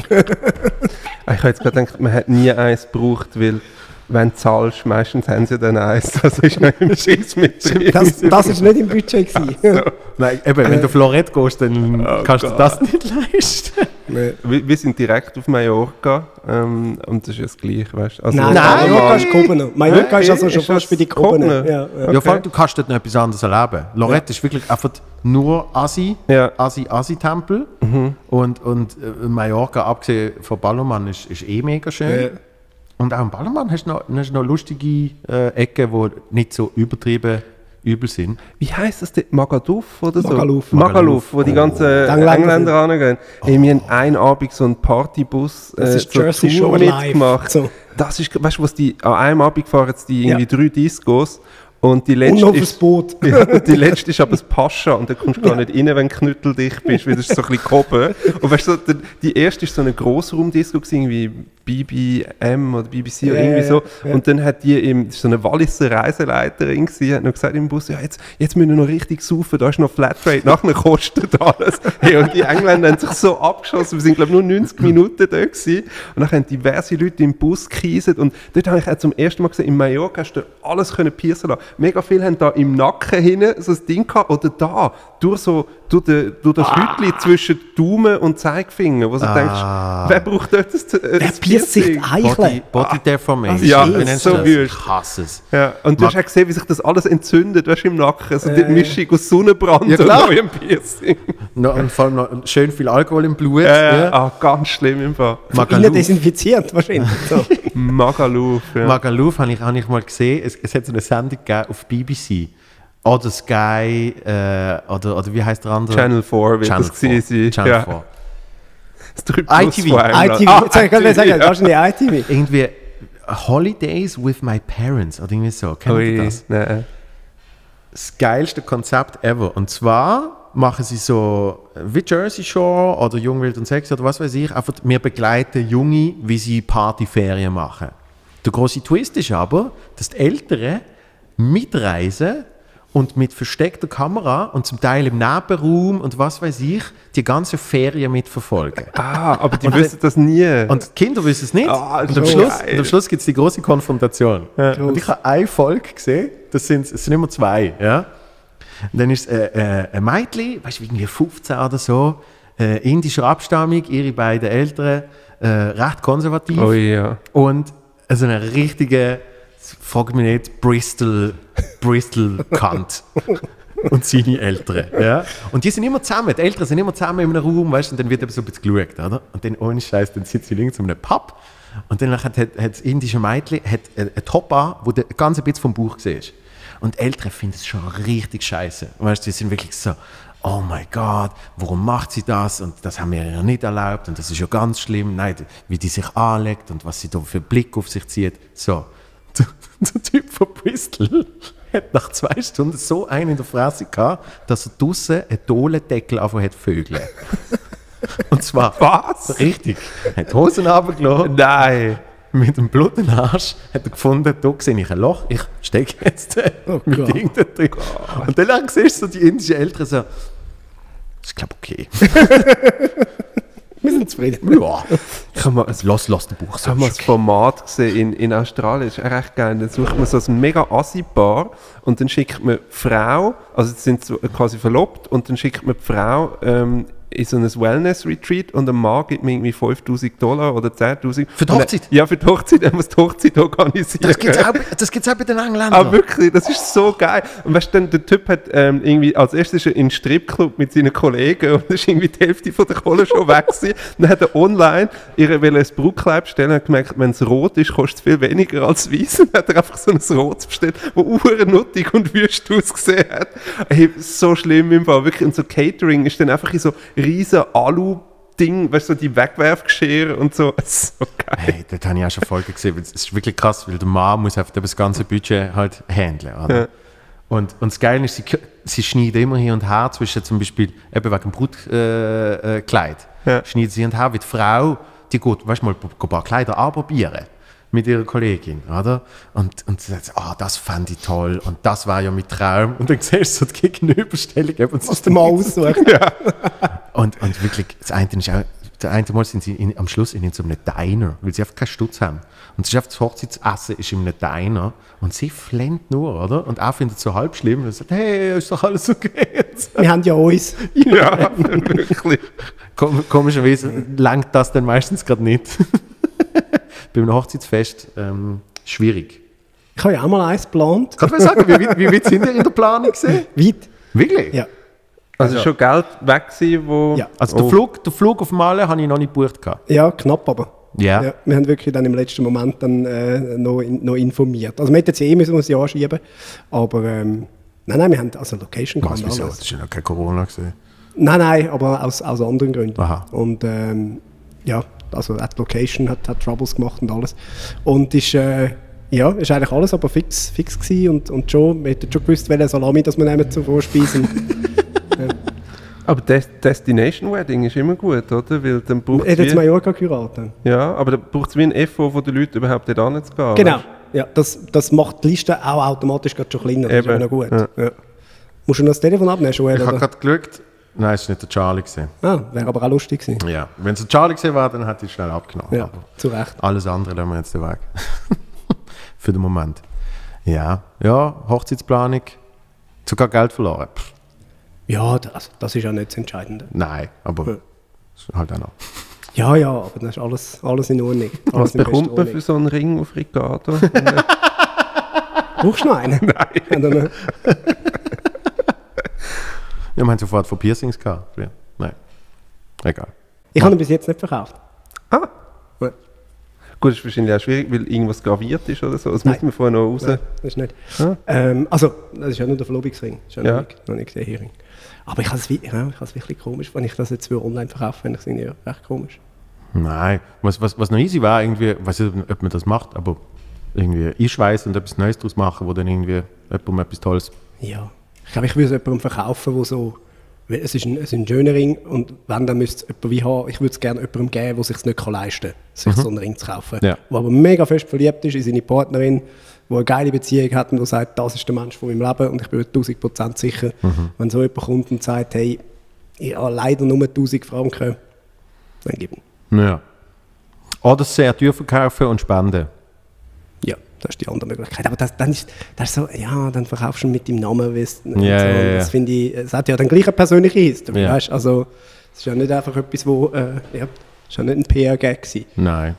Ah, Ich habe jetzt gerade gedacht, man hat nie eins gebraucht, weil wenn du zahlst, meistens haben sie dann eins. Das ist noch im Schiss mit drin. Das, das ist nicht im Budget gewesen. Nein, eben, wenn du auf Lorette gehst, dann Oh kannst du Gott. das nicht leisten. Nee. Wir, wir sind direkt auf Mallorca ähm, und das ist ja das Gleiche, weißt du? Also, Nein, Nein. Mallorca ist Kobener. Mallorca ist Wirklich? also schon Ist fast das bei den Kobener. Kobener? Ja, ja. Ja, vor allem, du kannst dort noch etwas anderes erleben. Lorette ist wirklich einfach nur Asi, Ja. Asi, Asi-Tempel. Und, und äh, Mallorca, abgesehen von Ballermann, ist, ist eh mega schön. Ja. Und auch in Ballermann hast du noch, hast du noch lustige äh, Ecken, die nicht so übertrieben übel sind. Wie heisst das dort? Magaluf oder so? Magaluf. Magaluf, wo die ganzen Engländer Engländer rangehen. Hey, wir haben einen Abend so einen Partybus Das äh, ist Jersey zur Shore Tour live. mitgemacht. So. Das ist, weißt du, was die, an einem Abend fahren jetzt die irgendwie Ja. drei Discos und die Und letzte noch aufs ist... Boot. Ja, und die letzte ist aber das Pascha und da kommst du gar nicht rein, wenn du knütteldicht bist, weil das ist so ein bisschen gehoben. Und weißt du, so, die- die erste ist so eine Grossraumdisco gewesen, wie B B M oder B B C oder Ja, irgendwie ja, so. ja. Und dann hat die im, so eine Walliser Reiseleiterin gewesen, hat noch gesagt im Bus, ja, jetzt, jetzt müssen wir noch richtig saufen, da ist noch Flatrate, nachher kostet alles. Hey, und die Engländer haben sich so abgeschossen, wir sind glaube ich nur neunzig Minuten da gewesen. Und dann haben diverse Leute im Bus gekieset und dort habe ich auch zum ersten Mal gesehen, in Mallorca hast du alles können piercen lassen. Mega viele haben da im Nacken hinten so ein Ding gehabt oder da, durch so, durch, de, durch das Ah. Hütli zwischen Daumen und Zeigefinger, wo du Ah. denkst, wer braucht dort das, äh, Wer das pierst sich die Piercing? Body, Eicheln? Body Deformation. Ja, Wie das ist nennst so du das? wüst. Ich hasse es. Ja, und du Mag- hast auch gesehen, wie sich das alles entzündet, weißt du, im Nacken. So die Äh. Mischung aus Sonnenbrand Ja, klar. und neuem Piercing. No, und vor allem noch schön viel Alkohol im Blut. Äh, ja. ah, ganz schlimm im Fall. Innen Magaluf. desinfiziert wahrscheinlich. So. Magaluf, ja. Magaluf habe ich, hab ich mal gesehen. Es, es hat so eine Sendung gegeben auf B B C. Oder Sky, äh, oder, oder wie heißt der andere? Channel vier wird Channel das gewesen sein. Channel Ja. vier. Das drei I plus T V. von einem I T V, Land. jetzt soll ich gerade sagen, ja. wahrscheinlich I T V. Irgendwie Holidays with my parents oder irgendwie so. Kennt ihr Ui, das? nein. Das geilste Konzept ever. Und zwar machen sie so wie Jersey Shore oder Jung, Wild und Sexy oder was weiß ich. Einfach, wir begleiten Junge, wie sie Partyferien machen. Der große Twist ist aber, dass die Älteren mitreisen und mit versteckter Kamera und zum Teil im Nebenraum und was weiß ich, die ganze Ferien mitverfolgen. Ah, aber die wissen das nie. Und die Kinder wissen es nicht. Ah, und, am so Schluss, geil. und am Schluss gibt es die große Konfrontation. Und ich habe eine Folge gesehen, das sind, es sind immer zwei. Ja? Und dann ist es äh, äh, ein Mädchen, weißt du, irgendwie fünfzehn oder so, äh, indischer Abstammung, ihre beiden Eltern, äh, recht konservativ. Oh ja. Und also eine richtige, frag mich nicht, Bristol, Bristol Kant. Und seine Eltern. Ja? Und die sind immer zusammen, die Eltern sind immer zusammen in einem Raum, weißt du, und dann wird eben so ein bisschen geschaut, oder? Und dann ohne Scheiß, dann sitzt sie links in einem Pub und dann hat, hat, hat das indische Mädchen hat einen Top an, wo der ganze bisschen vom Bauch siehst. Und die Eltern finden es schon richtig scheiße. Weißt du, die sind wirklich so, oh mein Gott, warum macht sie das? Und das haben wir ja nicht erlaubt und das ist ja ganz schlimm. Nein, wie die sich anlegt und was sie da für einen Blick auf sich zieht. So, der, der Typ von Bristol hat nach zwei Stunden so einen in der Fresse gehabt, dass er draussen einen Dohlendeckel angefangen hat zu vögeln. Und zwar, Was? richtig, er hat die Hosen runtergelassen. Nein. Mit dem blutigen Arsch hat er gefunden, da sehe ich ein Loch, ich stecke jetzt äh, Oh mit Gott. Ding da drin. Und dann siehst du so die indischen Eltern so, ich glaube okay. Wir sind zufrieden. Ja. Ich habe mal ein, Lass, lass den Buch ich habe mal ein Format gesehen in, in Australien, das ist echt geil. Dann sucht man so ein mega Assi-Paar und dann schickt man die Frau, also sie sind so quasi verlobt, und dann schickt man die Frau ähm, in so ein Wellness-Retreat und der Mann gibt mir irgendwie fünftausend Dollar oder zehntausend. Für die Und Hochzeit? Er, ja, für die Hochzeit. Er muss die Hochzeit organisieren. Das gibt es auch, das gibt's auch bei den Engländern. Ah, wirklich, das ist so geil. Und weißt du, dann, der Typ hat ähm, irgendwie, als erstes ist er in einen Stripclub mit seinen Kollegen und ist irgendwie die Hälfte von der Kohle schon weg gewesen. Dann hat er online ihr ein Brautkleid bestellen und hat gemerkt, wenn es rot ist, kostet es viel weniger als weiß. Und dann hat er einfach so ein rotes bestellt, das urnuttig und wüst ausgesehen hat. Hey, so schlimm im Fall, wirklich. Und so Catering ist dann einfach in so riesen Alu-Ding, weißt du, so die Wegwerfgeschirre und so. Das ist so geil. Hey, das habe ich auch schon Folge gesehen. Es ist wirklich krass, weil der Mann muss einfach das ganze Budget halt handeln. Oder? Ja. Und, und das Geile ist, sie, sie schneidet immer hier und her zwischen zum Beispiel eben wegen dem Brutkleid. Äh, äh, Kleid. Ja. Schneidet sie hin und her, wie die Frau, die geht, weißt du mal, ein paar Kleider anprobieren mit ihrer Kollegin, oder? Und, und sie sagt, ah, das fand ich toll und das war ja mein Traum. Und dann siehst du so die Gegenüberstellung. Eben, Was der Mann aussucht. und, und wirklich, das eine ist auch, der eine Mal sind sie in, am Schluss in so einem Diner, weil sie einfach keinen Stutz haben. Und es ist einfach das Hochzeitsessen ist in einem Diner und sie flennt nur, oder? Und er findet es so halb schlimm und sagt, hey, ist doch alles okay. Wir haben ja uns. Ja, wirklich. Kom komischerweise langt das dann meistens gerade nicht. Bei einem Hochzeitsfest ähm, schwierig. Ich habe ja auch mal eins geplant. Kannst du mir sagen, wie, wie, wie weit sind ihr in der Planung gesehen? Weit. Wirklich? Ja. Also, Also- schon Geld weg gewesen, wo... Ja. Also den, Oh. Flug, den Flug auf Male habe ich noch nicht gebucht. gehabt. Ja, knapp aber. Ja. Ja, wir haben wirklich dann im letzten Moment dann, äh, noch, in, noch informiert. Also wir hätten jetzt eh müssen wir ein Jahr schieben, aber ähm, nein, nein, wir haben also Location Was, gehabt, wieso? alles. Das ist ja noch kein Corona gesehen. Nein, nein, aber aus, aus anderen Gründen. Aha. Und ähm, ja, also auch die Location hat, hat Troubles gemacht und alles. Und ist, äh, ja, ist eigentlich alles aber fix, fix gewesen und, und schon, wir hätten schon gewusst, welche Salami das wir nehmen zur Vorspeise. Aber Des Destination Wedding ist immer gut, oder? Weil dann braucht Wir hätten jetzt wie, Mallorca geheiratet. ja, aber dann braucht es wie ein Effort von den Leuten, überhaupt dort hinzugehen. Genau, weißt ja, das, das macht die Liste auch automatisch gerade schon kleiner, das ist Eben, aber noch gut. ja. Ja. Musst du noch das Telefon abnehmen, Joel? Ich habe Oder? gerade geschaut. Nein, es war nicht der Charlie gesehen. Ah, wäre aber auch lustig gewesen. Ja. Wenn es der Charlie gesehen war, dann hätte ich schnell abgenommen. Ja, Aber zu Recht. alles andere lassen wir jetzt den Weg. Für den Moment. Ja, ja, Hochzeitsplanung. Sogar Geld verloren. Pff, Ja, das, das ist ja nicht das Entscheidende. nein, aber Ja. ist halt auch noch. Ja, ja, aber das ist alles, alles in Ordnung. Was Alles in bekommt bester man für so einen Ring auf Ricardo? Ordnung. Brauchst du noch einen? Nein. Ja, wir haben sofort von Piercings gehabt. Ja. Nein. Egal. Ich habe ihn bis jetzt nicht verkauft. Ah. Ja. Gut, das ist wahrscheinlich auch schwierig, weil irgendwas graviert ist oder so. Das Nein. müssen wir vorher noch raus. Nein, das ist nicht. Ah. Ähm, also, das ist ja nur der Verlobungsring. Das ist ja, Ja. Noch, nicht, noch nicht der Hering. Aber ich habe es wie- ja, ich habe es wirklich komisch, wenn ich das jetzt für online verkaufe, finde ich es irgendwie recht komisch. Nein. Was, was, was noch easy war, irgendwie, ich weiß nicht, ob man das macht, aber irgendwie einschweißen und etwas Neues daraus machen, wo dann irgendwie jemandem etwas Tolles. Ja. Ich glaube, ich würde es jemandem verkaufen, wo so. Weil es ist ein, es ist ein schöner Ring und wenn, dann müsste es jemand wie haben. Ich würde es gerne jemandem geben, der sich es nicht leisten kann, sich so einen Ring zu kaufen. Ja. Der aber mega fest verliebt ist in seine Partnerin, der eine geile Beziehung hat und der sagt, das ist der Mensch von meinem Leben und ich bin tausend Prozent sicher, wenn so jemand kommt und sagt, hey, ich habe leider nur tausend Franken, dann gib ihn. Ja. Oder sehr teuer verkaufen und spenden. Ja, das ist die andere Möglichkeit. Aber das, dann ist das ist so, ja, dann verkaufst du ihn mit deinem Namen. Weißt, und Ja, so. ja, Und ja. Das finde ich, es hat ja dann gleich eine persönliche History. Ja. Weißt? Also, es ist ja nicht einfach etwas, wo, äh, ja, es ist ja nicht ein P R-Gag gewesen. Nein.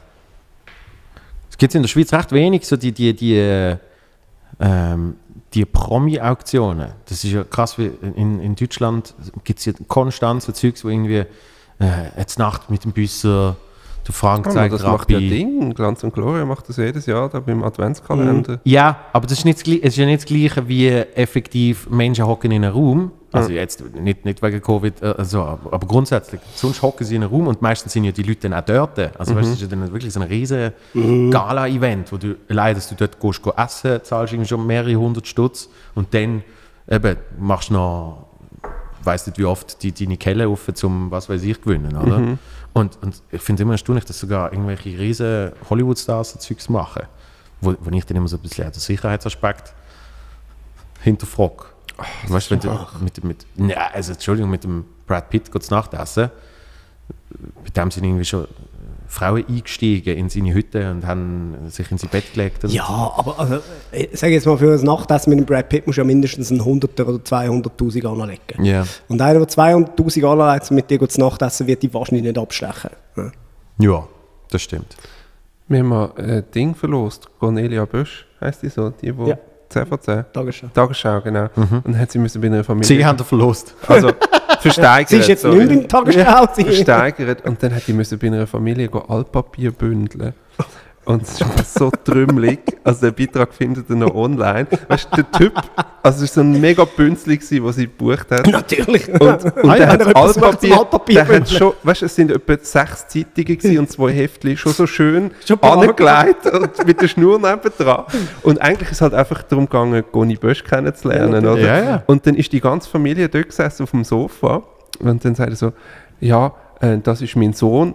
Es gibt in der Schweiz recht wenig, so die, die, die, äh, ähm, die Promi-Auktionen. Das ist ja krass, wie in, in Deutschland gibt es ja konstant so Zeugs, wo irgendwie äh, jetzt Nacht mit dem Büsser, der Frank Oh, zeigt das macht ja Rappi. Ding. Glanz und Gloria macht das jedes Jahr da beim Adventskalender. Ja, aber das ist, nicht das, Gli- es ist ja nicht das Gleiche, wie effektiv Menschen hocken in einem Raum. Also jetzt nicht, nicht wegen Covid, äh, also, aber aber grundsätzlich. Sonst hocken sie in einem Raum und meistens sind ja die Leute dann auch dort. Also weißt, das ist ja dann wirklich so ein riesen Gala-Event, wo du allein, dass du dort gehst, gehst essen, zahlst irgendwie schon mehrere hundert Stutz und dann eben machst du noch, weiss nicht wie oft, die, deine Kelle auf, um was weiß ich gewinnen, oder? Und, und ich finde es immer erstaunlich, dass sogar irgendwelche riesen Hollywood-Stars so Zeugs machen, wo, wo ich dann immer so ein bisschen den Sicherheitsaspekt hinterfrage. Weißt du, wenn du mit, mit, ja, also Entschuldigung, mit dem Brad Pitt kurz Nachtessen, bei dem sind irgendwie schon Frauen eingestiegen in seine Hütte und haben sich in sein Bett gelegt. Und Ja, aber also, ich sage jetzt mal, für ein Nachtessen mit dem Brad Pitt musst du ja mindestens einen Hunderter oder zweihunderttausend anlegen. Ja. Und einer, der zweihunderttausend anlegt, mit dir zu Nachtessen, wird die wahrscheinlich nicht abstechen. Ja. Ja, das stimmt. Wir haben mal ein Ding verlost. Cornelia Bösch heisst die so, die, die Ja. zehn von zehn. Tagesschau. Tagesschau, genau. Und dann hat sie müssen bei einer Familie... Sie haben den verlost. Also, versteigert. Sie ist jetzt sorry. nicht in der Tagesschau. sie- Versteigert. Und dann hat die müssen bei einer Familie go Altpapier bündeln. Und es ist einfach so trümmelig. Also der Beitrag findet ihr noch online. Weißt du, der Typ, also es war so ein mega Bünzli, den sie gebucht hat. Natürlich. Und, und Ah ja, der hat wenn er etwas macht zum Altpapier, Altpapier der hat bündeln. schon, weißt du, es sind etwa sechs Zeitungen gewesen und zwei Heftchen, schon so schön Schon brav angelegt und mit der Schnur nebendran. Und eigentlich ist es halt einfach darum gegangen, Conny Bösch kennenzulernen, oder? Ja, ja. Und dann ist die ganze Familie dort gesessen auf dem Sofa und dann sagt er so, ja, äh, das ist mein Sohn,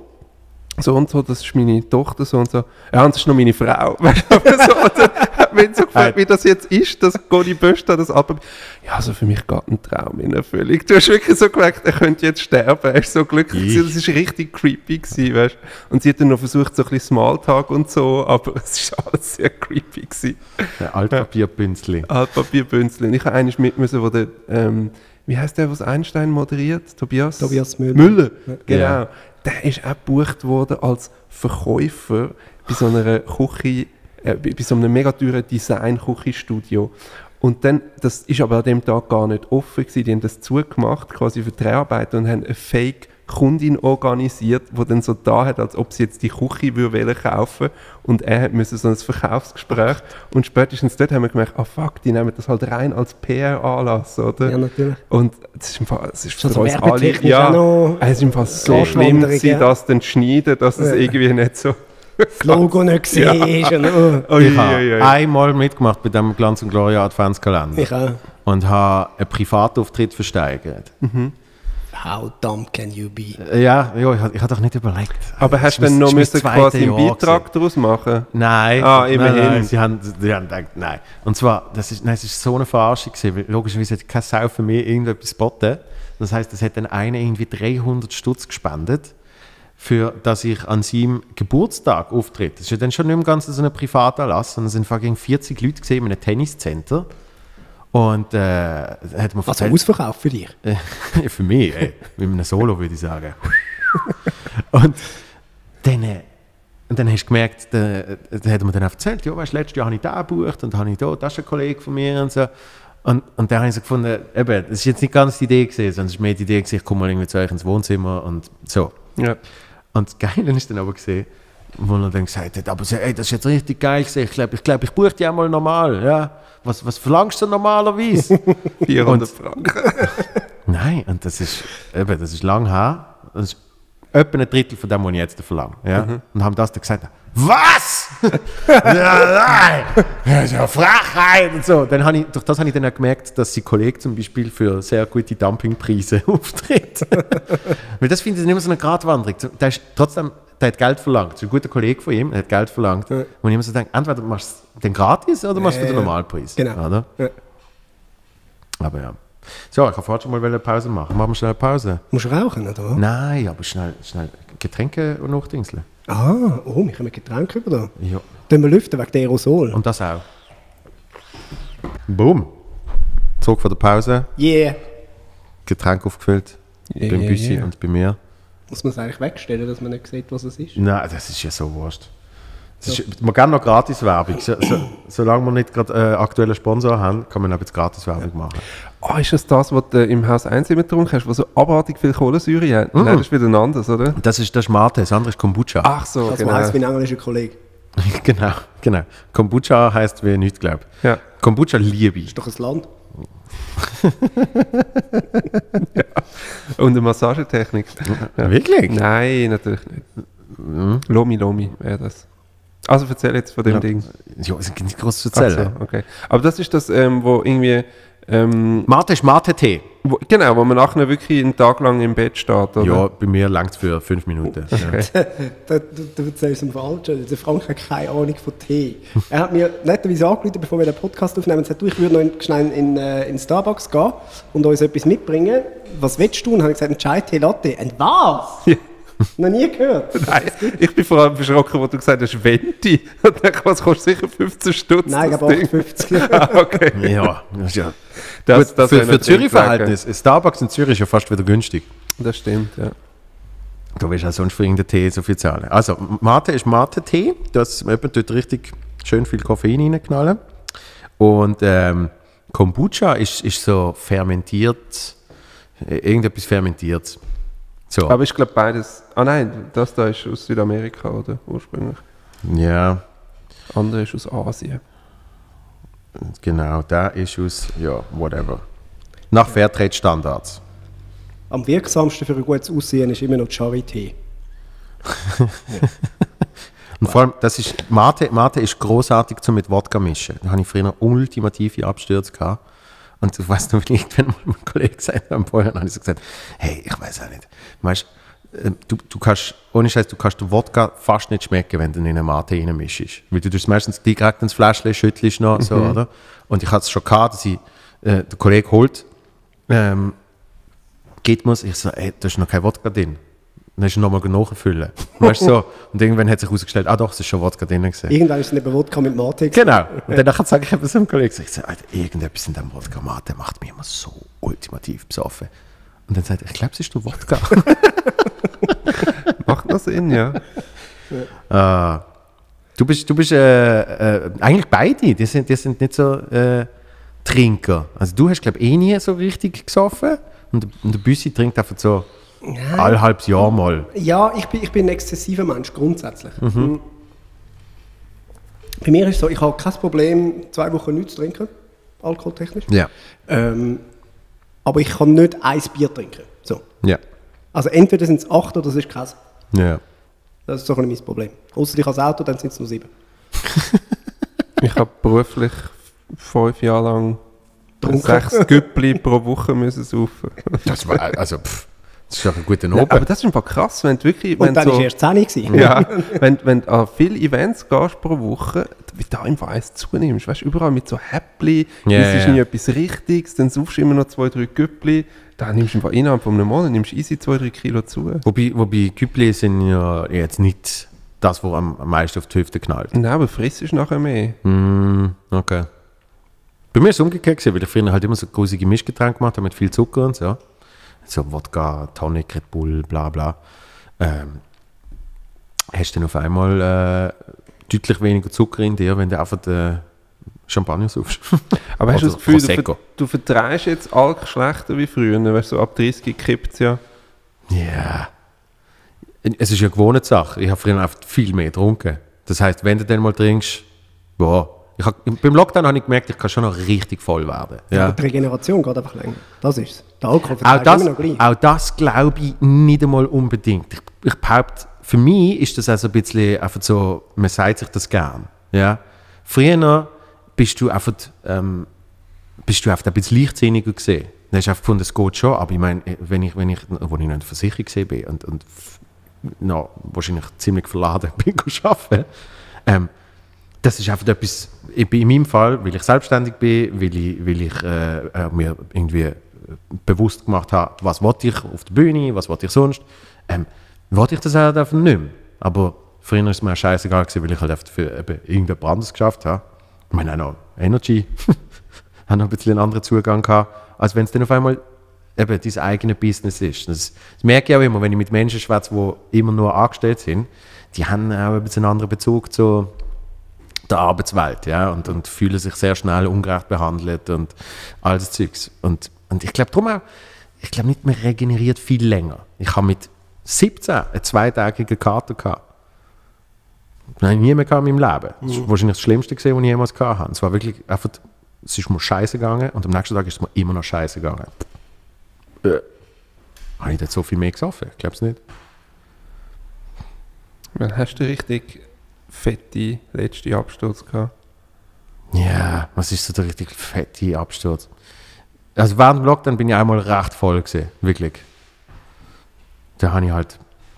so und so, das ist meine Tochter, so und so. Ja, und das ist noch meine Frau. Weißt du, aber so, und dann hat mich so gefragt, wie das jetzt ist, dass Conny Bösch da das Album... Ja, also für mich geht ein Traum in Erfüllung. Du hast wirklich so gemerkt, er könnte jetzt sterben. Er ist so glücklich. Ich. Das war richtig creepy gewesen, weißt du. Und sie hat dann noch versucht, so ein bisschen Smalltalk und so, aber es war alles sehr creepy gewesen. Ein Altpapierbünzli. Altpapierbünzli. Und ich habe eigentlich mit müssen, wo der, ähm, wie heißt der, was Einstein moderiert? Tobias? Tobias Müller. Müller, genau. Ja. Der ist auch gebucht worden als Verkäufer bei so einer Küche, äh, bei bei so einem mega teuren Design-Küchenstudio. Und dann, das ist aber an dem Tag gar nicht offen gewesen, die haben das zugemacht, quasi für die Dreharbeiten und haben eine Fake-Kundin organisiert, die dann so da hat, als ob sie jetzt die Küche würde kaufen und er hat müssen so ein Verkaufsgespräch und spätestens dort haben wir gemerkt, ah fuck, die nehmen das halt rein als P R-Anlass, oder? Ja, natürlich. Und das ist, im Fall, es ist für Also uns alle, werbetechnisch ja, auch noch es ist im Fall so eine schlimm Wanderung, gewesen, ja. das dann zu schneiden, dass es Ja. irgendwie nicht so... Das Logo nicht gesehen. Ja. Und, oh. Ich Ui, habe ui, ui. einmal mitgemacht bei dem Glanz und Gloria Adventskalender Ich auch. und habe einen Privatauftritt versteigert. How dumb can you be? Ja, ja, ich, habe- ich habe doch nicht überlegt. Aber Das hast du ist dann mein- noch das müssen ist mein quasi einen zweites Jahr Beitrag gewesen. daraus machen? Nein, Ah, nein, immerhin. nein, sie haben, sie haben gedacht, nein. Und zwar, das ist, nein, es ist so eine Verarschung gewesen, weil logischerweise hat keine Sau für mich irgendetwas geboten. Das heisst, es hat dann einer irgendwie dreihundert Stutz gespendet, für dass ich an seinem Geburtstag auftritt. Das ist ja dann schon nicht mehr ganz so ein Privatanlass, sondern es sind fucking vierzig Leute gesehen in einem Tenniscenter. Und äh, hat mir Also erzählt, Ausverkauf für dich. äh, für mich, ey, mit einem Solo würde ich sagen. Und dann, äh, und dann hast du gemerkt, da, da hat er mir dann auch erzählt, ja, weißt, letztes Jahr habe ich den gebucht und habe ich da, das ist ein Kollege von mir und so. Und, und dann habe ich so gefunden, eben, das ist jetzt nicht ganz die Idee gewesen, sondern es ist mehr die Idee gewesen, ich komme mal irgendwie zu euch ins Wohnzimmer und so. Ja. Und das Geile ist dann aber gesehen, wo er dann gesagt hat, aber so, ey, das ist jetzt richtig geil gewesen. Ich glaube, ich, glaub, ich buche die einmal normal. Ja. Was, was verlangst du normalerweise? vierhundert Und- Franken. Nein, und das ist, eben, das ist lang her. Das ist etwa ein Drittel von dem, was ich jetzt verlange. Ja? Und haben das dann gesagt, was? Ja, nein, das ist ja Frechheit und so. Dann habe ich, durch das habe ich dann auch gemerkt, dass sein Kollege zum Beispiel für sehr gute Dumpingpreise auftritt. Weil das finde ich immer so eine Gratwanderung. Der ist trotzdem, der hat Geld verlangt. Das ist ein guter Kollege von ihm, der hat Geld verlangt. Ja. Und ich immer so denke, entweder machst du den gratis oder machst du Ja, den ja. Normalpreis. Genau. Oder? Ja. Aber ja. So, ich habe vorhin schon mal eine Pause machen. Machen wir schnell eine Pause. Musst du rauchen, oder? Nein, aber schnell, schnell Getränke und Nachdingseln. Ah, oh, wir haben Getränke über da. Ja. Dann wir lüften wegen der Aerosol. Und das auch. Boom. Zurück von der Pause. Yeah. Getränk aufgefüllt. Yeah, beim yeah, Büssi yeah. und bei mir. Muss man es eigentlich wegstellen, dass man nicht sieht, was es ist? Nein, das ist ja so wurscht. Das ist, man kann noch Gratis-Werbung. So, so, solange wir nicht gerade äh, aktuellen Sponsor haben, kann man auch jetzt Gratis-Werbung machen. Ah, ist das das, was du im Haus eins immer getrunken hast, wo so abartig viel Kohlensäure hat? Nein, das ist wieder ein anderes, oder? Das ist, das ist Mate, das andere ist Kombucha. Ach so, Das genau. heisst, mein englischer Kollege. genau, genau. Kombucha heisst, wie nichts glaubt. Ja. Kombucha liebe ich. Ist doch ein Land. Und eine Massagetechnik. Ja. Wirklich? Nein, natürlich nicht. Lomi Lomi wäre das. Also erzähl jetzt von dem Ja. Ding. Ja, es ist nicht groß zu Ach erzählen. so, okay. Aber das ist das, ähm, wo irgendwie... Ähm, Mate ist Mate-Tee. wo, genau, wo man nachher wirklich einen Tag lang im Bett steht, oder? Ja, bei mir langt es für fünf Minuten. Ja. Du, du, du erzählst ihm Falschen. Der Frank hat keine Ahnung von Tee. Er hat mir netterweise angerufen, bevor wir den Podcast aufnehmen, und gesagt, du, ich würde noch in, schnell in, äh, in Starbucks gehen und uns etwas mitbringen. Was willst du? Und dann habe ich gesagt, ein Chai-Tee-Latte. Und was? Ja. Noch nie gehört. Nein, ich bin vor allem erschrocken, wo du gesagt hast, Venti. Und dachte, was kostet sicher fünfzehn Stutz? Nein, ich das glaube Ding? achtundfünfzig. Ah, okay. Ja, das ist ja. Das, Gut, das für wäre für natürlich Zürich-Verhältnis, Starbucks in Zürich ist ja fast wieder günstig. sagen. Das stimmt, ja. Du willst auch sonst für irgendeinen Tee so viel zahlen. Also, Mate ist Mate-Tee. Das jemand dort richtig schön viel Koffein reinknallen. Und ähm, Kombucha ist, ist so fermentiert, äh, irgendetwas fermentiert. So. Aber ich glaube beides. Ah nein, das da ist aus Südamerika, oder? Ursprünglich. Ja, Andere ist aus Asien. genau. Der ist aus, ja, whatever. Nach Fairtrade-Standards. Am wirksamsten für ein gutes Aussehen ist immer noch die Charité. Und vor allem, das ist, Mate, Mate ist grossartig zum mit Wodka mischen. Da hatte ich früher ultimative Abstürze gehabt. Und du weißt noch, irgendwann mal mein Kollege gesagt hat, vorher habe ich so gesagt, hey, ich weiß auch nicht. Weißt, äh, du, du kannst, ohne Scheiß, du kannst den Wodka fast nicht schmecken, wenn du ihn in eine Mate reinmischst. Weil du tust meistens direkt ins Fläschchen, schüttelst noch, so, oder? Und ich hatte es schon gehabt, dass ich, äh, der Kollege holt, ähm, geht muss, ich so, ey, da ist noch kein Wodka drin. Dann ist er nochmal nachfüllen. Weißt du, so. Und irgendwann hat sich herausgestellt, ah doch, es ist schon Wodka drin gewesen. Irgendwann ist es neben Wodka mit Mate. gewesen. Genau. Und dann sage ich eben so einem Kollegen, ich sage, Alter, irgendetwas in diesem Wodka Mate macht mich immer so ultimativ besoffen. Und dann sagt er, ich glaube, es ist der Wodka. Macht noch Sinn, ja. Ah. Du bist, du bist äh, äh, eigentlich beide, die sind, die sind nicht so äh, Trinker. Also du hast, glaube ich, eh nie so richtig gesoffen. Und, und der Büssi trinkt einfach so alle halbes Jahr mal. Ja, ich bin, ich bin ein exzessiver Mensch, grundsätzlich. Mhm. Bei mir ist es so, ich habe kein Problem, zwei Wochen nichts zu trinken, alkoholtechnisch. Ja. Ähm, aber ich kann nicht ein Bier trinken. So. Ja. Also entweder sind es acht oder es ist keins. Ja. Das ist so ein bisschen mein Problem. Außer ich habe das Auto, dann sind es nur sieben. Ich habe beruflich fünf Jahre lang Trunken. sechs Güppli pro Woche müssen saufen. Das war, also, pff, das ist doch ein guter Ja, Abend. aber das ist einfach krass, wenn du wirklich... Und wenn dann so, war erst zehn gewesen. ja, wenn, wenn du an viele Events gehst pro Woche, wie du da einfach eins zunimmst. Weißt du, überall mit so Häppli, Ja, es ist ja. nie etwas Richtiges, dann saufst du immer noch zwei, drei Güppli, dann nimmst du einfach innerhalb von einem Monat nimmst du easy zwei, drei Kilo zu. Wobei, wobei Güppli sind ja jetzt nicht das, was am, am meisten auf die Hüfte knallt. Nein, aber frisst ist nachher mehr. Mm, okay. Bei mir war es umgekehrt, gewesen, weil ich früher halt immer so grusige Mischgetränke gemacht habe mit viel Zucker und so. So Wodka, Tonic, Red Bull, bla bla. Ähm, hast du dann auf einmal äh, deutlich weniger Zucker in dir, wenn du einfach den Champagner saufst. Aber hast du Oder das Gefühl, du, Prosecco. ver du vertreibst jetzt Alk schlechter wie früher? Weißt du, so ab dreißig kippt es ja. Ja. Es ist ja eine Gewohnheitssache. Ich habe früher einfach viel mehr getrunken. Das heisst, wenn du dann mal trinkst, boah. Ich hab, beim Lockdown habe ich gemerkt, ich kann schon noch richtig voll werden. Ja. Aber die Regeneration geht einfach länger. Das ist es. Der Alkohol Auch verträgt das, immer noch gleich. auch das glaube ich nicht einmal unbedingt. Ich, ich behaupte, für mich ist das also ein bisschen einfach so, man sagt sich das gern. Ja? Früher bist du einfach, ähm, bist du einfach ein bisschen leichtsinniger gesehen. Dann hast du einfach gefunden, es geht schon, aber ich meine, wenn ich, wenn ich, wo ich noch in der Versicherung gesehen bin und, und no, wahrscheinlich ziemlich verladen bin arbeiten, ähm, das ist einfach etwas, ich bin in meinem Fall, weil ich selbstständig bin, weil ich, weil ich äh, äh, mir irgendwie bewusst gemacht habe, was wollte ich auf der Bühne, was wollte ich sonst, ähm, wollte ich das halt einfach nicht mehr. Aber früher war es mir auch scheißegal gewesen, weil ich halt einfach für eben irgendetwas anderes geschafft habe. Ich meine auch noch Energy, habe noch ein bisschen einen anderen Zugang gehabt, als wenn es dann auf einmal eben dein eigenes Business ist. Das, das merke ich auch immer, wenn ich mit Menschen schwätze, die immer nur angestellt sind, die haben auch ein bisschen einen anderen Bezug zu der Arbeitswelt, ja, und, und fühlen sich sehr schnell ungerecht behandelt und all das Zeugs. Und, und ich glaube darum auch, ich glaube nicht, man regeneriert viel länger. Ich habe mit siebzehn eine zweitägige Kater gehabt. Das habe ich nie mehr gehabt in meinem Leben. Das war wahrscheinlich das Schlimmste, gewesen, was ich jemals gehabt habe. Es war wirklich einfach, es ist mir scheiße gegangen und am nächsten Tag ist es mir immer noch scheiße gegangen. Äh. Habe ich dort so viel mehr gesoffen? Ich glaube es nicht. Wann hast du richtig fette letzte Absturz gehabt? Ja, was ist so der richtig fette Absturz? Also während dem Lockdown bin ich einmal recht voll gewesen, wirklich. Da habe ich halt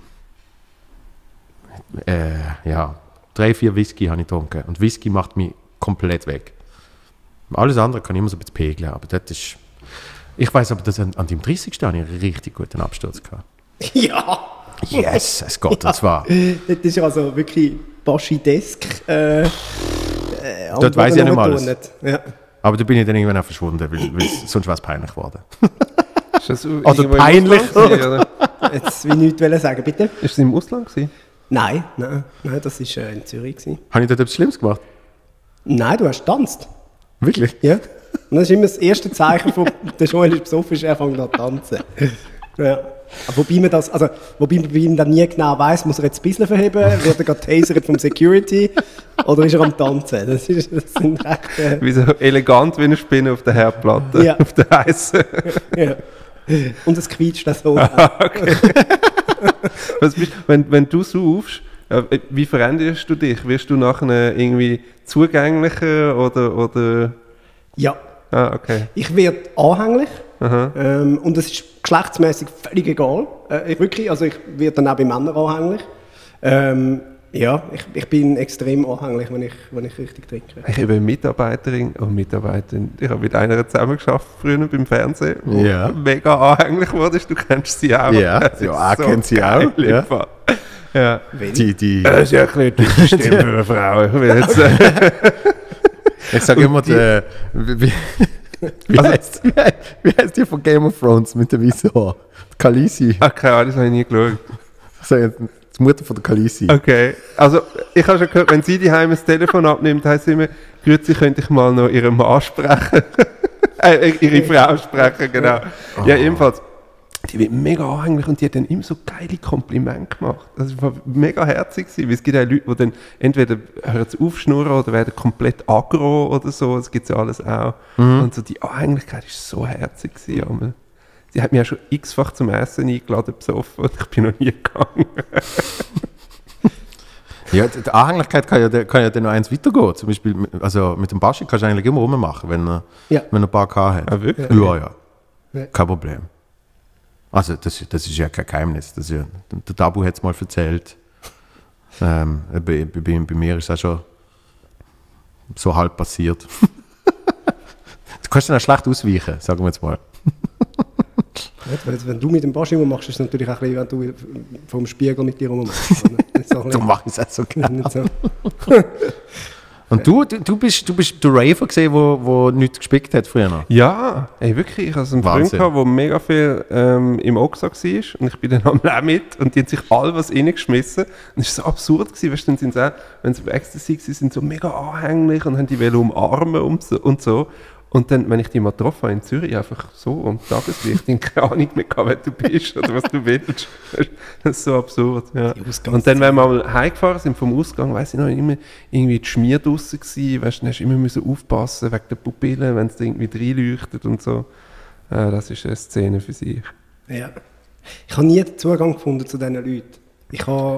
äh, ja, drei, vier Whisky habe ich getrunken. Und Whisky macht mich komplett weg. Alles andere kann ich immer so ein bisschen pegeln, aber das ist... Ich weiss aber, dass an, an dem dreißigsten habe ich einen richtig guten Absturz gehabt. Ja! Yes, es geht, und zwar. Das ist also wirklich Baschi-desk. Äh, äh, Dort weiss ich ja nicht mal alles. Nicht. Ja. Aber da bin ich dann irgendwann auch verschwunden, weil, weil sonst wäre es peinlich geworden. Ist das Also irgendwo im peinlich. Ausland gewesen, oder? Jetzt will ich nichts wollen sagen, bitte? Ist es im Ausland gewesen? Nein, nein, nein, das war äh, in Zürich. Gewesen. Habe ich dort etwas Schlimmes gemacht? Nein, du hast getanzt. Wirklich? Ja. Und das ist immer das erste Zeichen von der Joel ist besoffen, ist er fängt an zu tanzen. Ja. Aber wobei man das, also, wobei man bei ihm dann nie genau weiss, muss er jetzt ein bisschen verheben, wird er gerade tasert vom Security oder ist er am Tanzen? Das, ist, das sind recht... Äh, Wie so elegant wie eine Spinne auf der Herdplatte, Ja. auf der heißen. ja. Und es quietscht das so. Was bist, wenn, wenn du saufst, äh, wie veränderst du dich? Wirst du nachher irgendwie zugänglicher oder... oder Ja, ah, okay. ich werde anhänglich. Aha. Ähm, und es ist geschlechtsmäßig völlig egal. Äh, ich, wirklich, also ich werde dann auch bei Männern anhänglich. Ähm, ja, ich, ich bin extrem anhänglich, wenn ich, wenn ich richtig trinke. Ich habe eine Mitarbeiterin und Mitarbeiterin, ich habe mit einer zusammengearbeitet früher beim Fernsehen, die Ja. mega anhänglich wurde. Du kennst sie auch. Ja, Das ist ja, ich kenn sie geil, auch, ja. im Fall. Ja. Die, die, Das ist ja ein bisschen die Stimme für eine Frau. Ich will jetzt, äh, ich sage immer, die, wie, wie, Also- heißt, wie, heißt, wie heißt die von Game of Thrones mit der weißen Haar? Die Khaleesi. ach, keine Ahnung, das habe ich nie geschaut. Ich sage, die Mutter von der Khaleesi. Okay, also ich habe schon gehört, wenn sie daheim das Telefon abnimmt, heisst es immer, grüezi, könnte ich mal noch ihren Mann sprechen. äh, ihre Frau sprechen, genau. Ja, ebenfalls. Die wird mega anhänglich und die hat dann immer so geile Komplimente gemacht. Das war mega herzig gewesen, weil es gibt auch Leute, die dann entweder hören sie aufschnurren oder werden komplett aggro oder so, das gibt es ja alles auch. Und so die Anhänglichkeit war so herzig gewesen, einmal. Sie hat mich ja schon x-fach zum Essen eingeladen, besoffen, und ich bin noch nie gegangen. Ja, die Anhänglichkeit kann ja, kann ja dann noch eins weitergehen. Zum Beispiel, mit- also mit dem Baschi kannst du eigentlich immer rummachen, wenn er, Ja. wenn er ein paar K hat. Ah, wirklich? Ja, ja. Ja. Kein Problem. Also das, das ist ja kein Geheimnis. Das ist ja, der Tabu hat es mal erzählt. Ähm, bei, bei, bei mir ist das schon so halb passiert. Du kannst dann auch schlecht ausweichen, sagen wir jetzt mal. Wenn, wenn du mit dem Baschi machst, ist es natürlich auch ein bisschen, wenn du vom Spiegel mit dir rummachst. Nicht so ein Du bisschen- machst es auch so gerne. nicht so. Und du, du, du bist, du bist der Raver gesehen, wo, wo nichts gespickt hat früher noch. Ja, ey, wirklich. Ich hatte einen Freund, Wahnsinn. gehabt, der mega viel ähm, im Oxa war und ich bin dann auch mit und die haben sich all was reingeschmissen. Und es war so absurd, gewesen, weißt du, dann sind sie auch, wenn sie auf Ecstasy waren, sind so mega anhänglich und haben die wollen umarmen und so. Und, so. Und dann, wenn ich die mal getroffen habe in Zürich, einfach so am Tageslicht, ich keine Ahnung mehr gehabt, wer du bist oder was du willst. Das ist so absurd, ja. Und dann, wenn wir mal heimgefahren sind vom Ausgang, weiss ich noch, immer irgendwie die Schmier draussen gewesen, weißt du, dann hast du immer müssen aufpassen wegen der Pupillen, wenn es da irgendwie reinleuchtet und so. Äh, das ist eine Szene für sich. Ja. Ich habe nie den Zugang gefunden zu diesen Leuten. Ich habe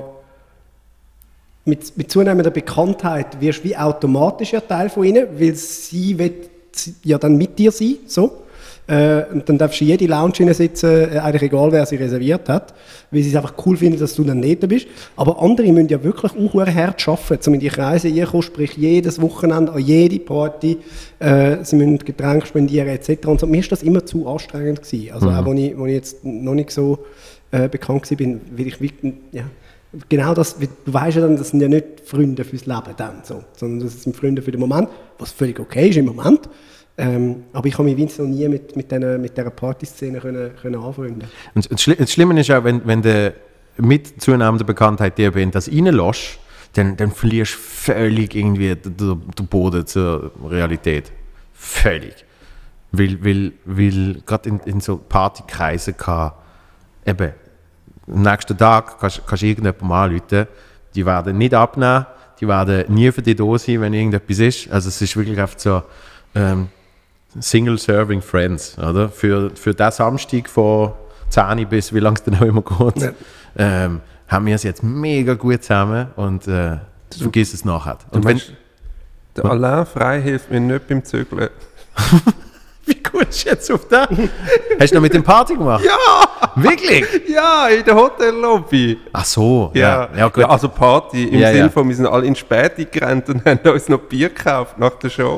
mit, mit zunehmender Bekanntheit wirst du wie automatisch ein Teil von ihnen, weil sie will ja dann mit dir sein, so. Äh, und dann darfst du in jede Lounge sitzen, äh, eigentlich egal, wer sie reserviert hat, weil sie es einfach cool finden, dass du dann nicht bist. Aber andere müssen ja wirklich auch hart arbeiten, um in die Kreise reinkommen, sprich jedes Wochenende, an jede Party, äh, sie müssen Getränke spendieren et cetera. Und so. Mir ist das immer zu anstrengend gewesen. Also auch, als ich, als ich jetzt noch nicht so äh, bekannt war, bin, weil ich wirklich, ja, genau das, du weißt ja dann, das sind ja nicht Freunde fürs Leben dann, so, sondern das sind Freunde für den Moment, was völlig okay ist im Moment. Ähm, aber ich habe mich wenigstens noch nie mit, mit, den, mit dieser Partyszene können, können anfreunden. Und das, Schli das Schlimme ist auch, wenn, wenn du mit zunehmender Bekanntheit dir in das reinlässt, dann, dann verlierst du völlig irgendwie den, den Boden zur Realität. Völlig. Weil, weil, weil gerade in, in so Partykreisen kann eben am nächsten Tag kannst, kannst du irgendjemandem anrufen, die werden nicht abnehmen, die werden nie für dich da sein, wenn irgendetwas ist. Also es ist wirklich einfach so ähm, Single-Serving Friends, oder? Für, für den Samstag von zehn bis wie lange es dann auch immer geht, Ja. ähm, haben wir es jetzt mega gut zusammen und äh, du vergisst es nachher. Und wenn, Meinst, der Alain Frey hilft mir nicht beim Zügeln. wie gut ist jetzt auf den? Hast du noch mit dem Party gemacht? Ja! Wirklich? Ja, in der Hotellobby. Ach so, Ja, ja, ja, gut. ja, also Party im Ja, Sinne ja. von, wir sind alle in Späti gerannt und haben uns noch Bier gekauft nach der Show.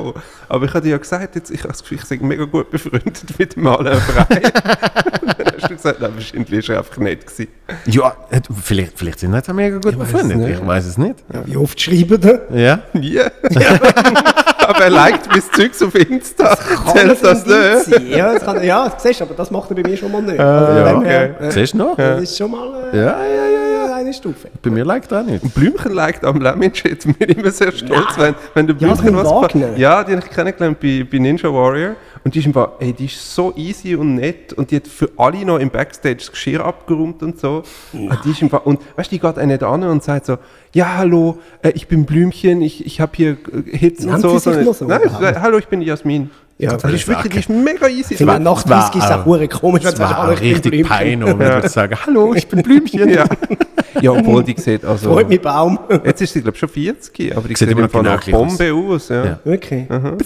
Aber ich habe dir ja gesagt, jetzt, ich habe das Gefühl, ich sei mega gut befreundet mit dem Malerverein. Dann hast du gesagt, nein, wahrscheinlich war er einfach nett gewesen. Ja, äh, vielleicht, vielleicht sind wir jetzt auch mega gut befreundet. Ich weiß es nicht. Wie oft schreiben da? Ja. Nie. Aber er liked mein Zeugs auf Insta. Zählt das Indiz nicht? sein. Ja, das kann, ja, das siehst du, aber das macht er bei mir schon mal nicht. ja, Also von dem okay. her, äh, Siehst du noch? Das ist schon mal äh, Ja, ja, ja, ja. eine Stufe. Bei mir liked er auch nicht. Blümchen liked am Lemon-Shit. Ich bin immer sehr stolz, wenn, wenn der Blümchen Jasmin was Wagner. Ja, die habe ich kennengelernt bei, bei Ninja Warrior. Und die ist einfach, ey, die ist so easy und nett. Und die hat für alle noch im Backstage das Geschirr abgeräumt und so. Und die ist einfach, und weißt du, die geht auch nicht an und sagt so, ja, hallo, äh, ich bin Blümchen, ich, ich habe hier äh, Hits Nennt und so. sie sich Sondern- noch so Nein, überhaupt? äh, hallo, ich bin die Jasmin. Ja, die ist wirklich, die ist mega easy. Ich finde, nach war dreißig ist es auch- auch verdammt komisch, wenn Das du sagst, war hallo, auch ich bin richtig Blümchen. peinlich, wenn du sagen, hallo, ich bin Blümchen. Ja. Ja, obwohl die sieht also... Freut mich Baum. Jetzt ist sie, glaube ich, schon vierzig, aber die Sieht sieht immer immer von genau einer gleich aus. Bombe aus. Ja. Ja. Wirklich?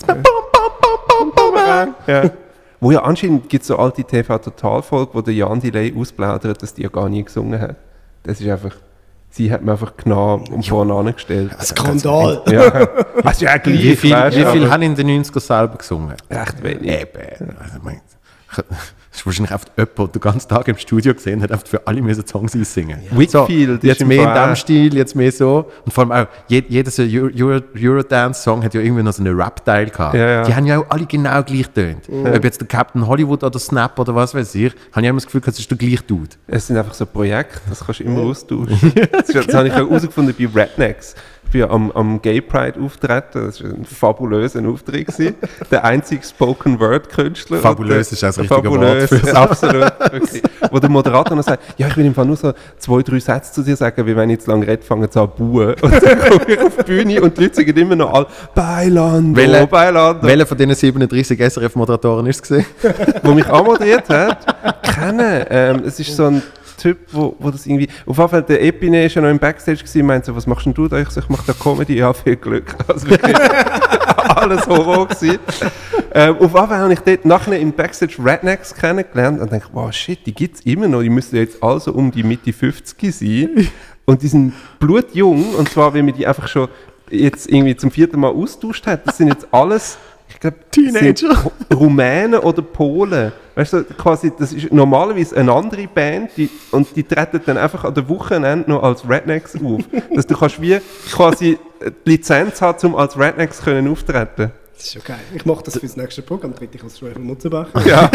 Ja. Wo ja anscheinend gibt es so alte T V-Total-Folge, wo der Jan Delay ausplaudert, dass die ja gar nie gesungen hat. Das ist einfach... Sie hat mir einfach genau um vorne angestellt. Skandal. Ja. Also ja, gleich, Wie viel, weißt du, wie viel aber haben in den neunziger selber gesungen? Echt wenig. Eben. Also, ich meine, das ist wahrscheinlich oft jemand, der den ganzen Tag im Studio gesehen hat, oft für alle müssen Songs einsingen. Whitfield ist jetzt im mehr in Fall- dem Stil, jetzt mehr so. Und vor allem auch, jed, jeder so Euro, Euro, Eurodance-Song hat ja irgendwie noch so einen Rap-Teil gehabt. Ja, ja. Die haben ja auch alle genau gleich getönt. Ob jetzt der Captain Hollywood oder Snap oder was weiß ich, habe ich immer das Gefühl, das ist der gleiche Dude. Es sind einfach so Projekte, das kannst du immer austauschen. Das, ist- das habe ich auch herausgefunden bei Rednecks. Ich bin am, am Gay Pride auftreten, das war ein fabulöser Auftritt gewesen. Der einzige Spoken-Word-Künstler. Fabulös Und ist auch das der- richtige fabulös, Wort für's. absolut. Wirklich. Wo der Moderator noch sagt, ja, ich will im Fall nur so zwei, drei Sätze zu dir sagen, wie wenn ich zu lange rede, fangen sie an zu buhen. Und dann komme ich auf die Bühne und die Leute sagen immer noch alle, Bailando, Welcher- Bailando. Welcher von diesen siebenunddreißig S R F-Moderatoren ist es gewesen? Wo mich anmoderiert hat, kennen. Ähm, es ist so ein Typ, wo, wo das irgendwie... Auf jeden Fall, der Epine ist ja noch im Backstage gewesen und meinte so, was machst denn du da? Ich so, ich mache da Comedy. Ja, viel Glück. Also wirklich alles Horror gewesen. Ähm, auf jeden Fall habe ich dort nachher im Backstage Rednecks kennengelernt und dachte, wow, shit, die gibt es immer noch. Die müssen jetzt also um die Mitte fünfzig sein. Und die sind blutjung. Und zwar, weil wir die einfach schon jetzt irgendwie zum vierten Mal austauscht hat. Das sind jetzt alles... Ich glaube, Teenager. Rumänen oder Polen. Weißt du, quasi, das ist normalerweise eine andere Band die, und die treten dann einfach an der Wochenende noch als Rednecks auf. Dass du kannst wie quasi die Lizenz haben, um als Rednecks können auftreten. Das ist schon geil. Ich mache das fürs nächste Programm, tritt ich als Joel Mutzenbach. Ja,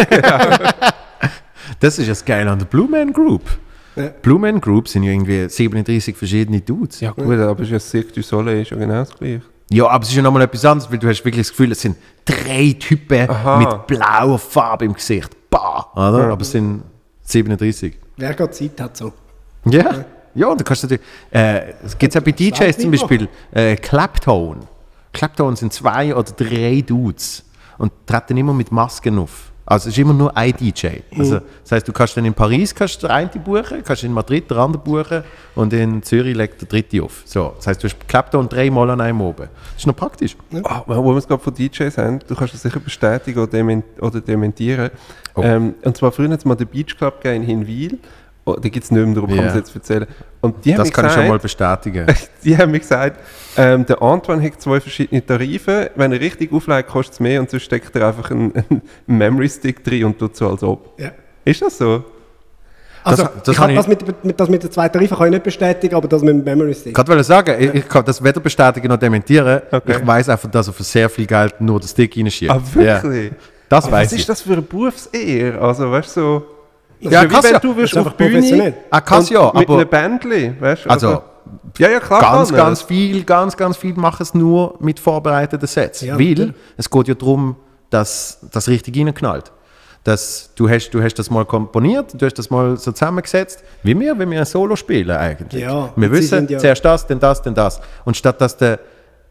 Das ist das Geile an der Blue Man Group. Ja. Blue Man Group sind ja irgendwie siebenunddreißig verschiedene Dudes. ja gut, aber es ist ja Cirque du Soleil ist ja genau das Gleiche. Ja, aber es ist ja nochmal etwas anderes, weil du hast wirklich das Gefühl, es sind drei Typen Aha. mit blauer Farbe im Gesicht. Bah! Oder? Aber es sind siebenunddreißig. Wer gerade Zeit hat so. Ja. Ja, und da kannst du natürlich. Äh, es gibt auch bei D Js zum Beispiel äh, Claptone. Claptone sind zwei oder drei Dudes und treten immer mit Masken auf. Also es ist immer nur ein D J. Also, das heisst, du kannst dann in Paris kannst den einen buchen, kannst in Madrid den anderen buchen und in Zürich legt der dritte auf. So, das heisst, du hast Claptone dreimal an einem oben. Das ist noch praktisch. Ah, wo wir es gerade von D Js haben, du kannst das sicher bestätigen oder, demen oder dementieren. Oh. Ähm, und zwar früher hat es mal den Beach Club gegeben in Hinwil. Oh, da gibt es nicht mehr, darum kann Ja. man es jetzt erzählen. Und die haben Das mir kann ich schon mal gesagt, bestätigen. Die haben mir gesagt, ähm, der Antoine hat zwei verschiedene Tarife. Wenn er richtig auflegt, kostet es mehr und sonst steckt er einfach einen, einen Memory Stick drin und tut so, als ob. Ja. Ist das so? Also, Das- das ich kann kann ich- das mit, mit, das mit den zwei Tarifen kann ich nicht bestätigen, aber das mit dem Memory Stick. Ich wollte sagen, ich, ich kann das weder bestätigen noch dementieren. Okay. Ich weiß einfach, dass er für sehr viel Geld nur den Stick reinschiebt. Ah, wirklich? Ja. Das Aber weiß was ich. ist das für eine Berufsehre? Also, weißt du, so... Das Ja, ist wie kann's wenn ja. du wirst Das ist auf einfach die professionell. Bühne Ah, kann's und ja, mit aber- einem Bändli, weißt du? Also, ja, ja, klar ganz, kann er. ganz viel, ganz, ganz viel machen es nur mit vorbereiteten Sets. Ja, weil natürlich. es geht ja darum, dass das richtig reinknallt. Dass du, hast, du hast das mal komponiert, du hast das mal so zusammengesetzt, wie wir, wenn wir ein Solo spielen eigentlich. Ja, wir und sie wissen, sind ja- zuerst das, dann das, dann das. Und statt dass der,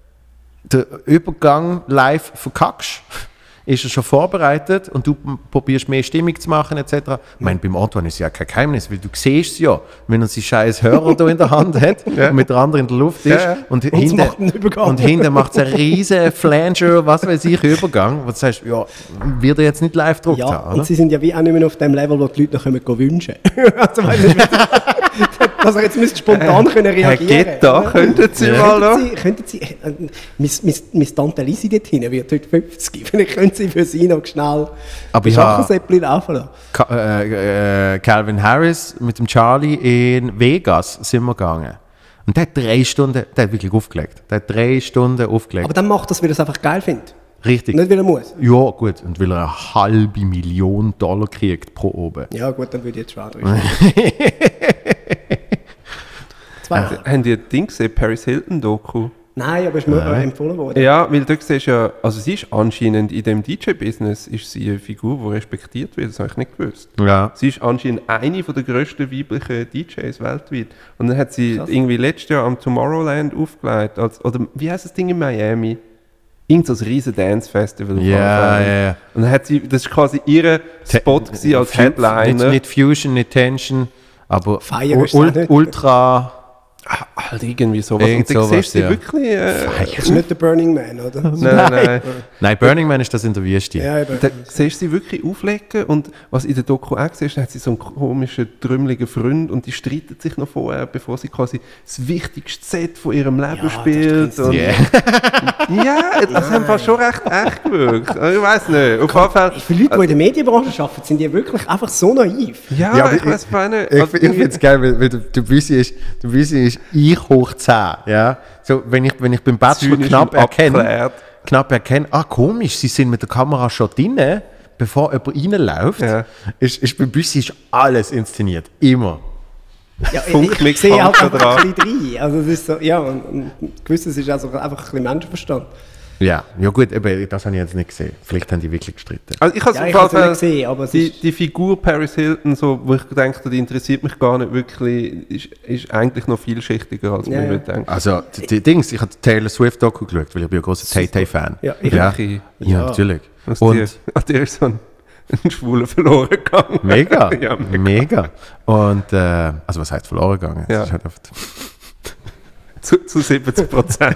der Übergang live verkackst, ist er schon vorbereitet und du m- probierst mehr Stimmung zu machen et cetera. Ich meine, beim Antoine ist es ja kein Geheimnis, weil du siehst es ja, wenn er seinen scheiß Hörer da in der Hand hat und mit der anderen in der Luft ist Ja, ja. und, es hinten, macht einen Übergang. und hinten macht es einen riesen Flanger, was weiß ich, Übergang, wo du sagst, ja, wird er jetzt nicht live gedruckt Ja, haben, und oder? sie sind ja wie auch nicht mehr auf dem Level, wo die Leute noch kommen, gehen wünschen. Also, weißt du, dass er jetzt müsste spontan können Herr reagieren Getta, könnten Sie mal noch? Könnten Sie, könnten Sie, äh, meine, meine, meine Tante Lisi dort hinten wird heute fünfzig. Vielleicht können Sie für sie noch schnell Aber das ich habe- Schachensäppchen laufen lassen. Ka äh, äh, Calvin Harris mit dem Charlie in Vegas sind wir gegangen. Und der hat drei Stunden, der hat wirklich aufgelegt. Der hat drei Stunden aufgelegt. Aber dann macht das, weil er es einfach geil findet. Richtig. Nicht, weil er muss. Ja, gut. Und weil er eine halbe Million Dollar kriegt pro oben. Ja gut, dann würde ich jetzt schwer drüber. Zwei Jahre. Haben die ein Ding gesehen, Paris Hilton Doku? Nein, aber ist mir äh, empfohlen worden. Ja, weil du siehst ja, also sie ist anscheinend in dem D J-Business ist sie eine Figur, die respektiert wird, das habe ich nicht gewusst. Ja. Sie ist anscheinend eine der grössten weiblichen D Js weltweit. Und dann hat sie Krass. irgendwie letztes Jahr am Tomorrowland aufgelegt, als, oder wie heißt das Ding in Miami? Irgend so ein riesen Dance-Festival. auf Ja, alle Fälle. ja, ja. Und dann hat sie, das war quasi ihr Spot gewesen als Fu- Headliner. Nicht, nicht Fusion, nicht Tension, aber Fire ul ist das ul nicht. Ah, ultra. halt irgendwie sowas. Irgend Und dann sowas, siehst du sie ja. wirklich... Äh, Das ist nicht der Burning Man, oder? nein, nein. Nein, Burning Man ist das in der Wüste. Ja, eben. Da siehst du sie wirklich auflegen und was in der Doku auch siehst, hat sie so einen komischen, trümmeligen Freund und die streiten sich noch vorher, bevor sie quasi das wichtigste Set von ihrem Leben das spielt. ist Und Yeah. ja, das haben wir schon recht echt gewirkt. Also, ich weiß nicht. Auf jeden Fall. Für Leute, die in der Medienbranche arbeiten, sind die wirklich einfach so naiv. Ja, Ja, aber ich weiß nicht. Ich, Also, ich finde es geil, weil, weil der, der Büsi ist, der Büsi ist ich hoch zehn. Ja? So, wenn, ich, wenn ich beim Bachelor zynisch knapp und erkenne, abgeklärt. knapp erkenne, ah komisch, sie sind mit der Kamera schon drin, bevor jemand reinläuft, Ja. ist, ist beim Büsi ist alles inszeniert. Immer. Ja, Funkt ich mit sehe halt Funken einfach dran. ein bisschen rein. Also das ist so, ja, und, und gewisses ist also einfach ein bisschen Menschenverstand. Ja, ja gut, eben, das habe ich jetzt nicht gesehen. Vielleicht haben die wirklich gestritten. Also ich habe Ja, es ich auf habe jeden es Fall- nicht gesehen, aber es die, ist... die Figur Paris Hilton, so, wo ich denke, die interessiert mich gar nicht wirklich, ist, ist eigentlich noch vielschichtiger, als Ja, man ja. würde denken. Also, die, die Dings, ich habe Taylor Swift Doku geschaut, weil ich bin ein großer Tay-Tay-Fan. Ja, ich ja. Okay. ja, Ja. natürlich. Was Und dir, an dir ist so ein, ein Schwuler verloren gegangen. mega, Ja, mega. mega. Und, äh, also was heißt verloren gegangen? Ja. Das ist halt oft- Zu, zu siebzig Prozent.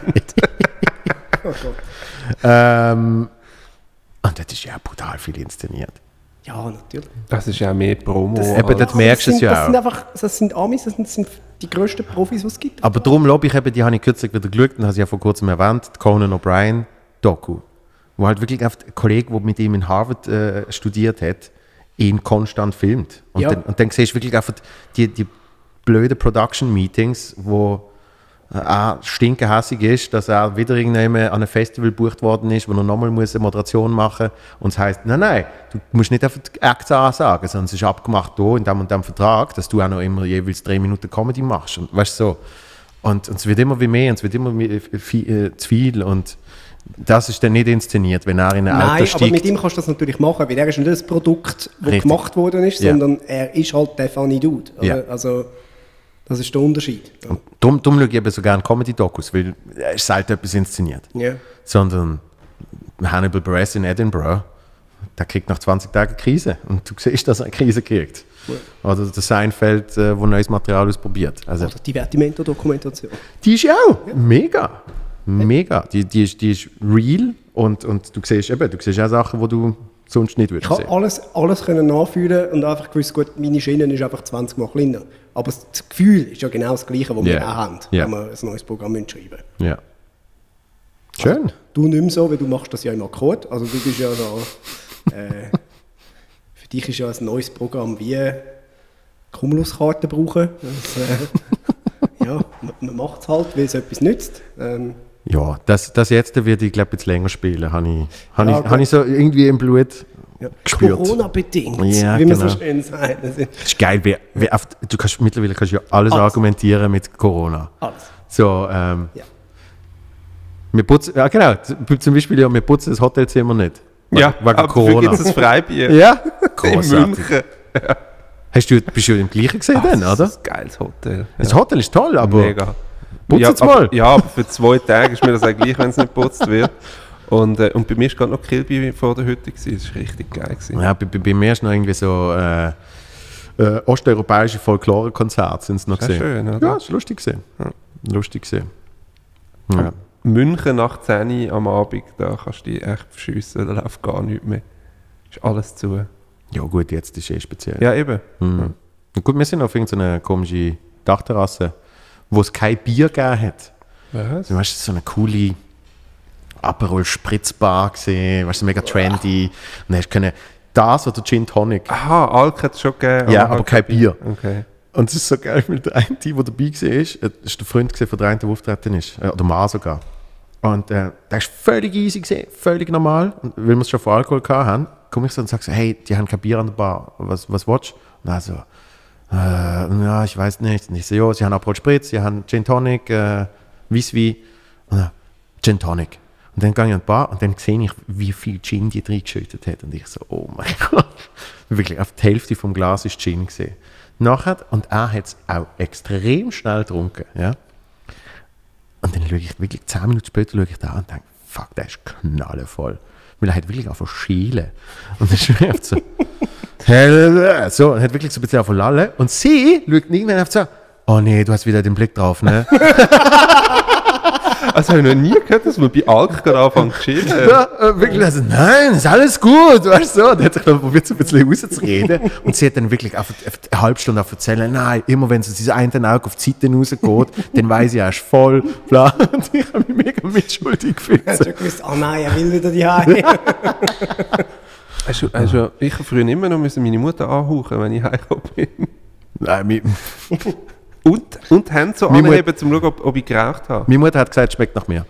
Oh Gott. ähm, und das ist ja brutal viel inszeniert. Ja, natürlich. Das ist ja mehr Promo. Das- Eben, als- das merkst du das es sind, ja das sind auch. einfach, das sind Amis, das sind, das sind die grössten Profis, die es gibt. Aber darum lobe ich eben, die habe ich kürzlich wieder geschaut und habe sie ja vor kurzem erwähnt, die Conan O'Brien Doku. Wo halt wirklich einfach ein Kollege, der mit ihm in Harvard äh, studiert hat, ihn konstant filmt. Und, Ja. dann, und dann siehst du wirklich einfach die, die blöden Production-Meetings, wo äh, auch stinkehässig ist, dass er wieder irgendjemand an einem Festival gebucht worden ist, wo er nochmal muss eine Moderation machen muss. Und es heisst, nein, nein, du musst nicht einfach die Acts ansagen, sondern es ist abgemacht hier in dem und dem Vertrag, dass du auch noch immer jeweils drei Minuten Comedy machst. Und, weißt, du, so. und, und es wird immer wie mehr und es wird immer mehr, viel, äh, zu viel. Und das ist dann nicht inszeniert, wenn er in ein Auto Nein, aber steigt. mit ihm kannst du das natürlich machen, weil er ist nicht das Produkt, das Richtig. gemacht worden ist, Ja. sondern er ist halt der funny Dude. oder? Ja. Also, das ist der Unterschied. Und darum, darum schaue ich eben so gerne Comedy-Dokus, weil es ist selten etwas inszeniert. Ja. Sondern Hannibal Buress in Edinburgh, der kriegt nach zwanzig Tagen Krise. Und du siehst, dass er eine Krise kriegt. Oder der Seinfeld, äh, wo neues Material ausprobiert. Also, Oder Divertimento-Dokumentation. die ist ja auch mega. Mega. Die, die, ist, die ist real und, und du siehst eben, du siehst auch Sachen, die du sonst nicht Ich würdest kann sehen. alles, alles können nachfühlen und einfach gewusst, gut, meine Schiene ist einfach zwanzig Mal kleiner. Aber das Gefühl ist ja genau das Gleiche, das wir Ja. auch haben, Ja. wenn wir ein neues Programm schreiben. Ja. Schön. Du nicht mehr so, weil du machst das ja im Akkord. Also du bist ja da... äh, für dich ist ja ein neues Programm wie Cumuluskarten brauchen. Das, äh, ja, man, man macht es halt, weil es etwas nützt. Ähm, Ja, das, das jetzt wird ich glaube jetzt länger spielen, habe ich, hab Ja, ich, gut. hab ich so irgendwie im Blut ja. gespürt. Corona-bedingt, Ja, wie man genau. so schön sagt. Das ist Das ist geil, wie, wie oft, du kannst mittlerweile kannst du ja alles, Alles. argumentieren mit Corona. alles. So, ähm, Ja. wir putzen, ja genau, z- zum Beispiel ja, wir putzen das Hotelzimmer nicht. Ja, wegen aber dafür Corona. gibt es ein Freibier. Ja, In großartig. München. Hast du, bist du im gleichen gesehen dann, Das oder? ist ein geiles Hotel. Das Hotel ist toll, aber Mega. putzt ja, mal. Aber, ja, aber für zwei Tage ist mir das eigentlich gleich, wenn es nicht geputzt wird. Und, äh, und bei mir war gerade noch Kilby vor der Hütte. gewesen. Das war richtig geil. Gewesen. Ja, bei, bei, bei mir ist noch irgendwie so äh, äh, osteuropäische Folklore-Konzerte sind es noch Das ist gesehen. schön, oder? Ja, das ist lustig gesehen. Lustig gesehen. Ja. München nach zehn Uhr am Abend, da kannst du dich echt verschiessen, da läuft gar nichts mehr. Ist alles zu. ja gut, jetzt ist eh speziell. Ja, eben. Mhm. Gut, wir sind auf irgendeine komische Dachterrasse, wo es kein Bier gegeben hat. Was? Du weißt, so eine coole Aperol-Spritzbar gesehen, weißt du, mega trendy. Und dann hast du können das oder Gin Tonic. Aha, Alk hat es schon gegeben. Ja, aber kein Bier. Okay. Und es ist so geil, weil der eine, der dabei war, ist der Freund von der einen, der auftreten ist. Äh, oder Mann sogar. Und äh, der ist völlig easy gesehen, völlig normal. Und weil wir es schon von Alkohol hatten, komme ich so und sage so, hey, die haben kein Bier an der Bar, was, was willst du? Und er so, äh, ja, ich weiß nicht. Und ich so, ja, sie haben Aperol Spritz, sie haben Gin Tonic, äh, Weisswein. Und dann, Gin Tonic. Und dann gehe ich an die Bar und dann sehe ich, wie viel Gin die reingeschüttet hat. Und ich so, oh mein Gott. Wirklich, auf die Hälfte vom Glas ist Gin gesehen. Nachher, und er hat es auch extrem schnell getrunken. Ja? Und dann schaue ich wirklich, zehn Minuten später schaue ich da an und denke, fuck, der ist knallevoll. Weil er hat wirklich einfach schielen. Und dann schreibt so, so, und hat wirklich so ein bisschen auf Lalle. Und sie schaut irgendwann auf so, oh nee, du hast wieder den Blick drauf, ne? Also habe ich noch nie gehört, dass man bei Alk gerade anfängt zu chillen. Ja, äh, wirklich, also, nein, ist alles gut, weißt du so. Und hat sich dann probiert, so ein bisschen rauszureden. Und sie hat dann wirklich auf, auf eine halbe Stunde erzählen, nein, immer wenn so dieses eine Auge auf die Seite rausgeht, dann weiss ich, er ist voll, bla. Und ich habe mich mega mitschuldig gefühlt. Hast du gewusst, oh nein, er will wieder die Hause. Also, also, ich habe früher immer noch müssen meine Mutter anhauchen, wenn ich heimgekommen bin. Nein, mi, Und, und Hände so Meine anheben, um zu schauen, ob, ob ich geraucht habe. meine Mutter hat gesagt, es schmeckt nach mir.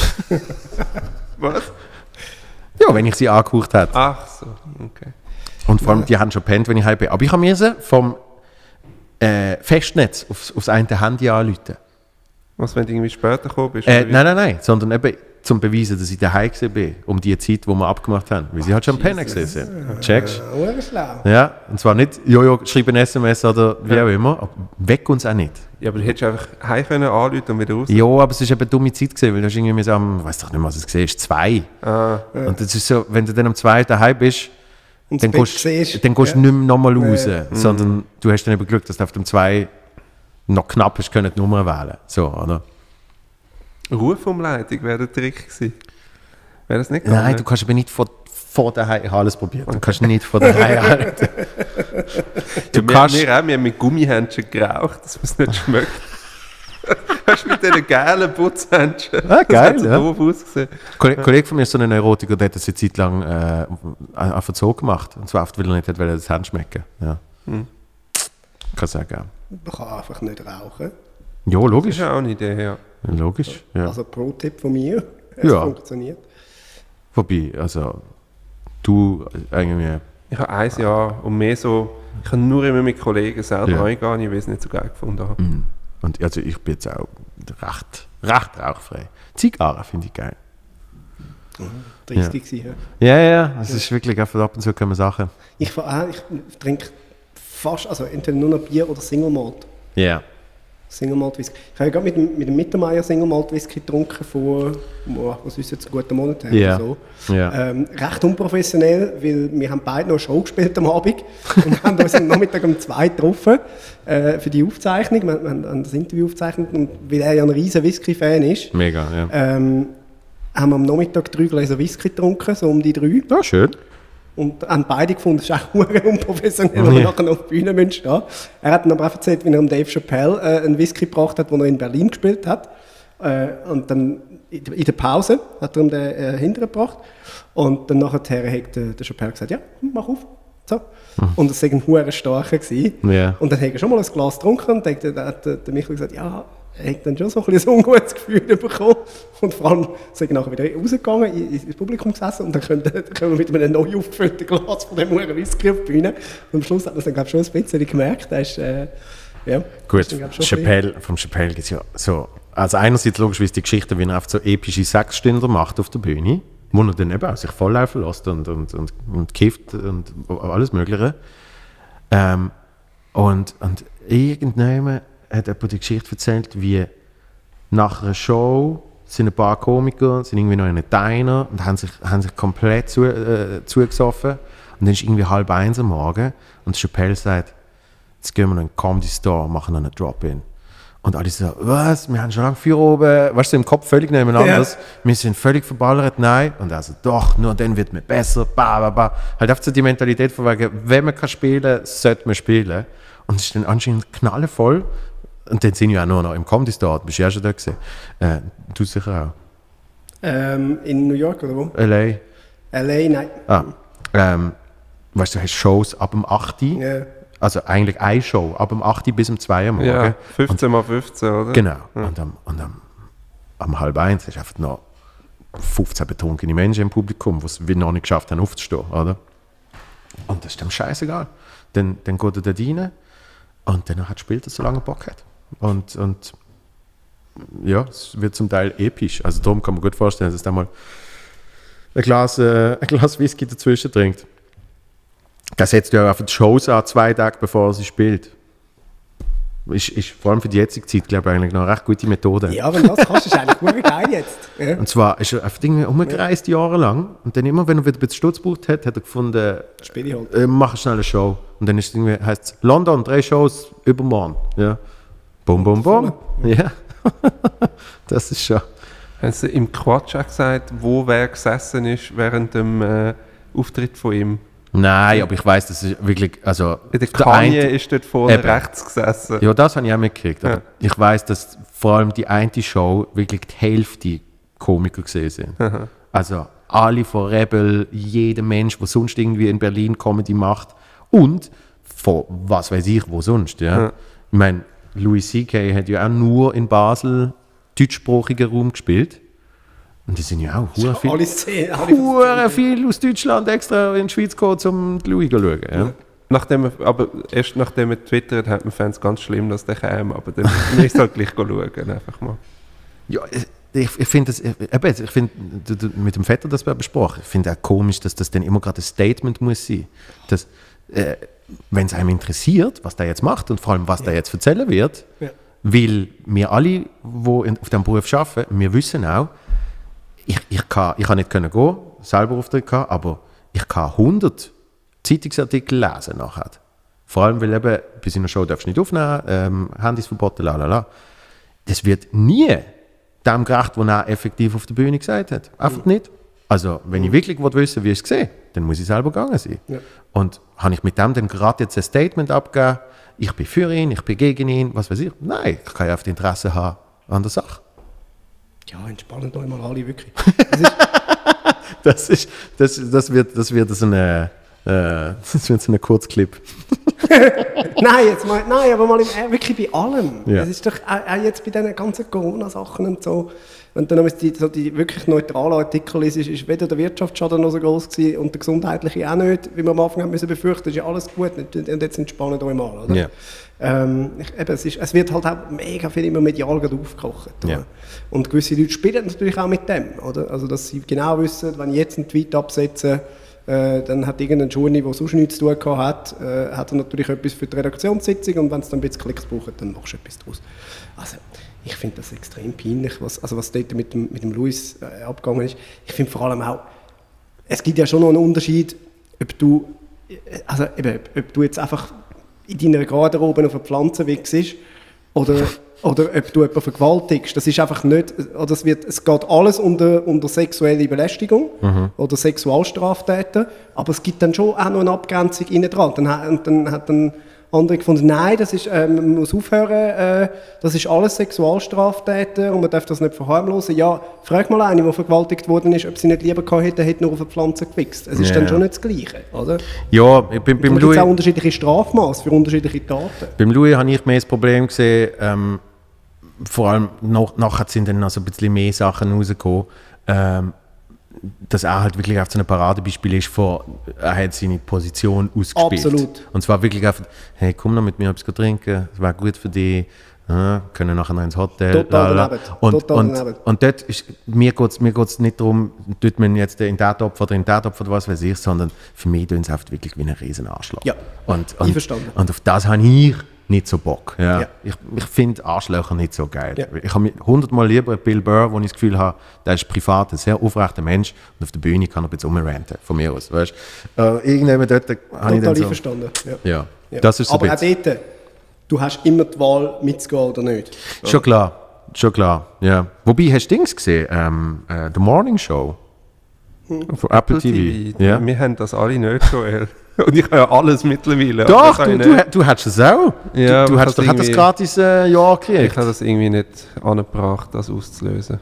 Was? Ja, wenn ich sie angehaucht habe. Ach so, okay. Und vor allem, die haben schon gepennt, wenn ich heim bin. Aber ich habe mir sie vom äh, Festnetz aufs, aufs eine Handy anrufen. Was, wenn du irgendwie später gekommen bist? Äh, oder wie? nein, nein, nein, sondern eben zum Beweisen, dass ich daheim war, um die Zeit, die wir abgemacht haben. Weil sie halt schon pennen gesehen sind. Checkst? Oh, schlau. Ja, und zwar nicht, jojo, schreib ein S M S oder wie auch immer, aber weg uns auch nicht. Ja, aber du hättest einfach heim können anrufen und wieder raus. Ja, aber es ist eben eine dumme Zeit gewesen, weil du hast irgendwie so am, ich weiß doch nicht mehr, was es gesehen ist, zwei. Ah, Und das ist so, wenn du dann um zwei daheim bist, Und dann das Bett gehst, siehst. dann gehst du Ja. nicht mehr nochmal raus, Ja. sondern du hast dann eben Glück, dass du auf dem zwei noch knapp hast können die Nummer wählen. So, oder? Rufumleitung wäre der Trick gewesen. Wäre das nicht gegangen? Nein, du kannst aber nicht von, von daheim, ich habe alles probiert, du kannst nicht von daheim halten. Du Ja, kannst, wir, wir auch, wir haben mit Gummihändchen geraucht, dass man es nicht schmeckt. Hast du mit diesen geilen Putzhändchen? Ah, geil, das hat so ja. doof ausgesehen. Ein Kollege von mir ist so ein Neurotiker, der hat das eine Zeit lang äh, einfach so gemacht. Und zwar oft, weil er nicht hat, weil er das Hand schmecken. Ja. Hm. Kann sagen. Man kann einfach nicht rauchen. Ja, Das logisch. ist ja auch eine Idee, ja. Logisch. Ja. Also Pro-Tipp von mir. Es Ja. funktioniert. Wobei, also, du irgendwie. Ich habe ein Jahr und mehr so, ich habe nur immer mit Kollegen selber Ja. eingehen, ich weiß nicht so geil gefunden habe. Mm. Und also, ich bin jetzt auch recht, recht rauchfrei. Zigarre finde ich geil. dreißig gewesen, Ja, ja. ja, es ist wirklich einfach ab und zu kommen Sachen. Ich, ver- ah, ich trinke fast, also entweder nur noch Bier oder Single Malt. Ja. Single Malt Whisky. Ich habe ja gerade mit, dem- mit dem Mittermeier Single Malt Whisky getrunken vor, oh, was ist jetzt, einen guten Monat her Ja. oder so. Ja. Ähm, recht unprofessionell, weil wir haben beide noch eine Show gespielt am Abend und haben uns am Nachmittag um zwei getroffen äh, für die Aufzeichnung. Wir, wir haben das Interview aufgezeichnet und weil er ja ein riesen Whisky-Fan ist, Mega, ja. ähm, haben wir am Nachmittag drei Gläser Whisky getrunken, so um die drei. Ja, schön. Und haben beide gefunden, es ist auch verdammt unprofessionell, wenn wir Ja. nachher noch auf die Bühne müssen stehen. Er hat dann aber auch erzählt, wie er dem Dave Chappelle äh, einen Whisky gebracht hat, den er in Berlin gespielt hat. Äh, und dann in der Pause hat er ihm den äh, hintergebracht. Und dann nachher hat der, der Chappelle gesagt, ja, mach auf. So. Und es war ein hoher starker gewesen. Ja. Und dann hat er schon mal ein Glas getrunken und dann hat der, der Michael gesagt, ja, er hat dann schon so ein, bisschen ein ungutes Gefühl bekommen. Und vor allem sind wir nachher wieder rausgegangen, in- ins Publikum gesessen und dann können, dann können wir mit einem neu aufgefüllten Glas von dem hohen Whisky auf die Bühne. Und am Schluss hat man es dann, glaube ich, schon ein bisschen gemerkt. Er ist, äh, ja, Gut, ist dann, glaub ich, schon Chappelle, vom Chappelle gibt es ja so. Also, einerseits logischerweise die Geschichte, wie er oft so epische Sechsstünder macht auf der Bühne, wo er dann eben auch sich volllaufen lässt und, und, und, und kifft und alles Mögliche. Ähm, und, und irgendjemand hat jemand die Geschichte erzählt, wie nach einer Show sind ein paar Komiker, sind irgendwie noch in einem Diner und haben sich, haben sich komplett zu, äh, zugesoffen. Und dann ist irgendwie halb eins am Morgen und Chappelle sagt, jetzt gehen wir in einen Comedy Store, machen einen Drop-In. Und alle so, was, wir haben schon lange vier oben, weißt du, im Kopf völlig nebeneinander, Ja. wir sind völlig verballert, nein. Und also, doch, nur dann wird man besser, ba, ba, ba. Halt einfach so die Mentalität von wegen, wenn man kann spielen, sollte man spielen. Und es ist dann anscheinend knallevoll. und dann sind wir auch nur noch im Comedy Store, du bist ja auch schon da gewesen. Äh, du sicher auch. Ähm, in New York oder wo? L A. L A, nein. Ah, ähm, weißt du, du hast Shows ab dem acht Uhr, Ja. also eigentlich eine Show, ab dem acht Uhr bis um zwei Uhr morgen. Ja, fünfzehn mal fünfzehn, oder? Genau. Ja. Und, am, und am, am halb eins hast du einfach noch fünfzehn betrunkene Menschen im Publikum, die es wie noch nicht geschafft haben, aufzustehen, oder? Und das ist dem scheißegal. Dann, dann geht er dort rein und dann hat spielt er, solange er Bock hat. Und, und ja, es wird zum Teil episch. Also darum kann man gut vorstellen, dass er mal ein Glas, äh, ein Glas Whisky dazwischen trinkt. Das setzt ja auf die Shows an, zwei Tage bevor er sie spielt. Ist, ist vor allem für die jetzige Zeit, glaube ich, eigentlich noch eine recht gute Methode. Ja, wenn du das kannst, ist eigentlich gut geil jetzt. Ja. Und zwar ist er einfach irgendwie umgereist jahrelang und dann immer, wenn er wieder ein bisschen Stutz gebraucht hat, hat er gefunden, Spiel ich halt. äh, mach schnell eine Show. Und dann ist es irgendwie, heißt es, London, drei Shows übermorgen. Ja. Bum, bum, bum. Ja. Das ist schon. Haben Sie im Quatsch auch gesagt, wo wer gesessen ist während dem äh, Auftritt von ihm? Nein, aber ich weiss, das ist wirklich, also... Der der Kanye eine- ist dort vorne Eben. rechts gesessen. Ja, das habe ich auch mitgekriegt. Aber Ja. ich weiss, dass vor allem die eine Show wirklich die Hälfte Komiker gesehen sind. Aha. Also alle von Rebel, jeder Mensch, der sonst irgendwie in Berlin Comedy macht und von was weiß ich, wo sonst. Ja. Ja. Ich meine, Louis C K hat ja auch nur in Basel deutschsprachigen Raum gespielt. Und die sind ja auch hure viel, Alle Szenen. alle hure viel aus Deutschland extra in die Schweiz gekommen, um Louis zu schauen. Ja. Nachdem er, aber erst nachdem er twittert hat, man fand es ganz schlimm, dass der kam, aber dann ist halt gleich schauen, einfach mal. Ja, ich, ich finde das, ich, ich finde, du- du- mit dem Vetter das wir besprochen, ich finde auch komisch, dass das dann immer gerade ein Statement muss sein. Dass, äh, wenn es einem interessiert, was der jetzt macht und vor allem, was der jetzt erzählen wird, Ja. weil wir alle, die in, auf diesem Beruf arbeiten, wir wissen auch, ich, ich, kann, ich kann nicht können gehen, selber Auftritt gehabt, aber ich kann hundert Zeitungsartikel lesen nachher. Vor allem, weil eben, bei seiner Show darfst du nicht aufnehmen, ähm, Handys verboten, lalala. Das wird nie dem gerecht, was er effektiv auf der Bühne gesagt hat. Einfach nicht. Also, wenn ich wirklich wissen will, wie ich es sehe, dann muss ich selber gegangen sein. Ja. Und habe ich mit dem dann gerade jetzt ein Statement abgegeben, ich bin für ihn, ich bin gegen ihn, was weiß ich. Nein, ich kann ja einfach Interesse haben an der Sache. Ja, entspannen euch mal alle, wirklich. Das, ist, das, das wird, das wird so eine, äh, das wird so ein Kurzclip. Nein, jetzt mal, nein, aber mal im, äh, wirklich bei allem. Ja. Es ist doch auch, auch jetzt bei diesen ganzen Corona-Sachen und so, wenn du dann die, so die wirklich neutralen Artikel liest, ist, ist weder der Wirtschaftsschaden noch so groß gewesen und der gesundheitliche auch nicht, wie wir am Anfang haben müssen befürchten, ist ja alles gut und jetzt entspannen euch mal, oder? Ja. Ähm, ich, eben, es, ist, es wird halt auch mega viel immer medial gerade aufgekocht. Oder? Ja. Und gewisse Leute spielen natürlich auch mit dem, oder? Also dass sie genau wissen, wenn ich jetzt einen Tweet absetze, äh, dann hat irgendein Journey, der sonst nichts zu tun gehabt hat, äh, hat er natürlich etwas für die Redaktionssitzung und wenn es dann ein bisschen Klicks braucht, dann machst du etwas daraus. Also ich finde das extrem peinlich, was, also was dort mit dem, mit dem Louis äh, abgegangen ist. Ich finde vor allem auch, es gibt ja schon noch einen Unterschied, ob du, also eben, ob du jetzt einfach in deiner Garderobe auf eine Pflanze wichst oder, oder ob du jemanden vergewaltigst. Das ist einfach nicht, oder es, wird, es geht alles unter, unter sexuelle Belästigung Mhm. oder Sexualstraftäter, aber es gibt dann schon auch noch eine Abgrenzung innen dran. Dann, hat- und dann hat dann andere gefunden, nein, das ist, äh, man muss aufhören, äh, das ist alles Sexualstraftäter und man darf das nicht verharmlosen. Ja, frag mal eine, die vergewaltigt worden ist, ob sie nicht lieber gehabt hätte, hätte nur auf eine Pflanze gewichst. Es ist Ja. dann schon nicht das Gleiche, oder? Ja, ich bin, Da beim gibt es Louis, auch unterschiedliche Strafmaße für unterschiedliche Taten. beim Louis habe ich mehr das Problem gesehen, ähm, vor allem noch, nachher sind dann noch so ein bisschen mehr Sachen rausgekommen, ähm, dass er halt wirklich auf so einem Paradebeispiel ist von, er hat seine Position ausgespielt. Absolut. Und zwar wirklich einfach, hey, komm noch mit mir etwas trinken, das wäre gut für dich, ja, können nachher noch ins Hotel. Total lalala. daneben. Und, Total und, daneben. und dort ist, mir geht es mir geht's nicht darum, tut man jetzt in den Topf oder in den Topf oder was weiß ich, sondern für mich tun es einfach wirklich wie ein riesen Arschloch. Ja, und, und, einverstanden. und auf das habe ich nicht so Bock. Ja. Ja. Ich, ich finde Arschlöcher nicht so geil. Ja. Ich habe hundertmal lieber Bill Burr, wo ich das Gefühl habe, der ist privat ein sehr aufrechter Mensch und auf der Bühne kann er ein bisschen rumranten, von mir aus. Weißt? Äh, irgendjemand dort habe ich Total dann so... einverstanden. Ja. Ja, Ja. das ist so Aber ein auch bisschen... dort, du hast immer die Wahl, mitzugehen oder nicht. Schon klar, schon klar, ja. Wobei, hast du Dings gesehen? Ähm, äh, The Morning Show? Von Apple T V. Ja. Wir haben das alle nicht, Joel. Und ich habe ja alles mittlerweile. Doch, aber du, das du, habe ich du hättest es auch. Ja, du du aber hättest das doch auch das irgendwie- gratis äh, Jahr nicht- gekriegt. ich habe das irgendwie nicht angebracht, das auszulösen.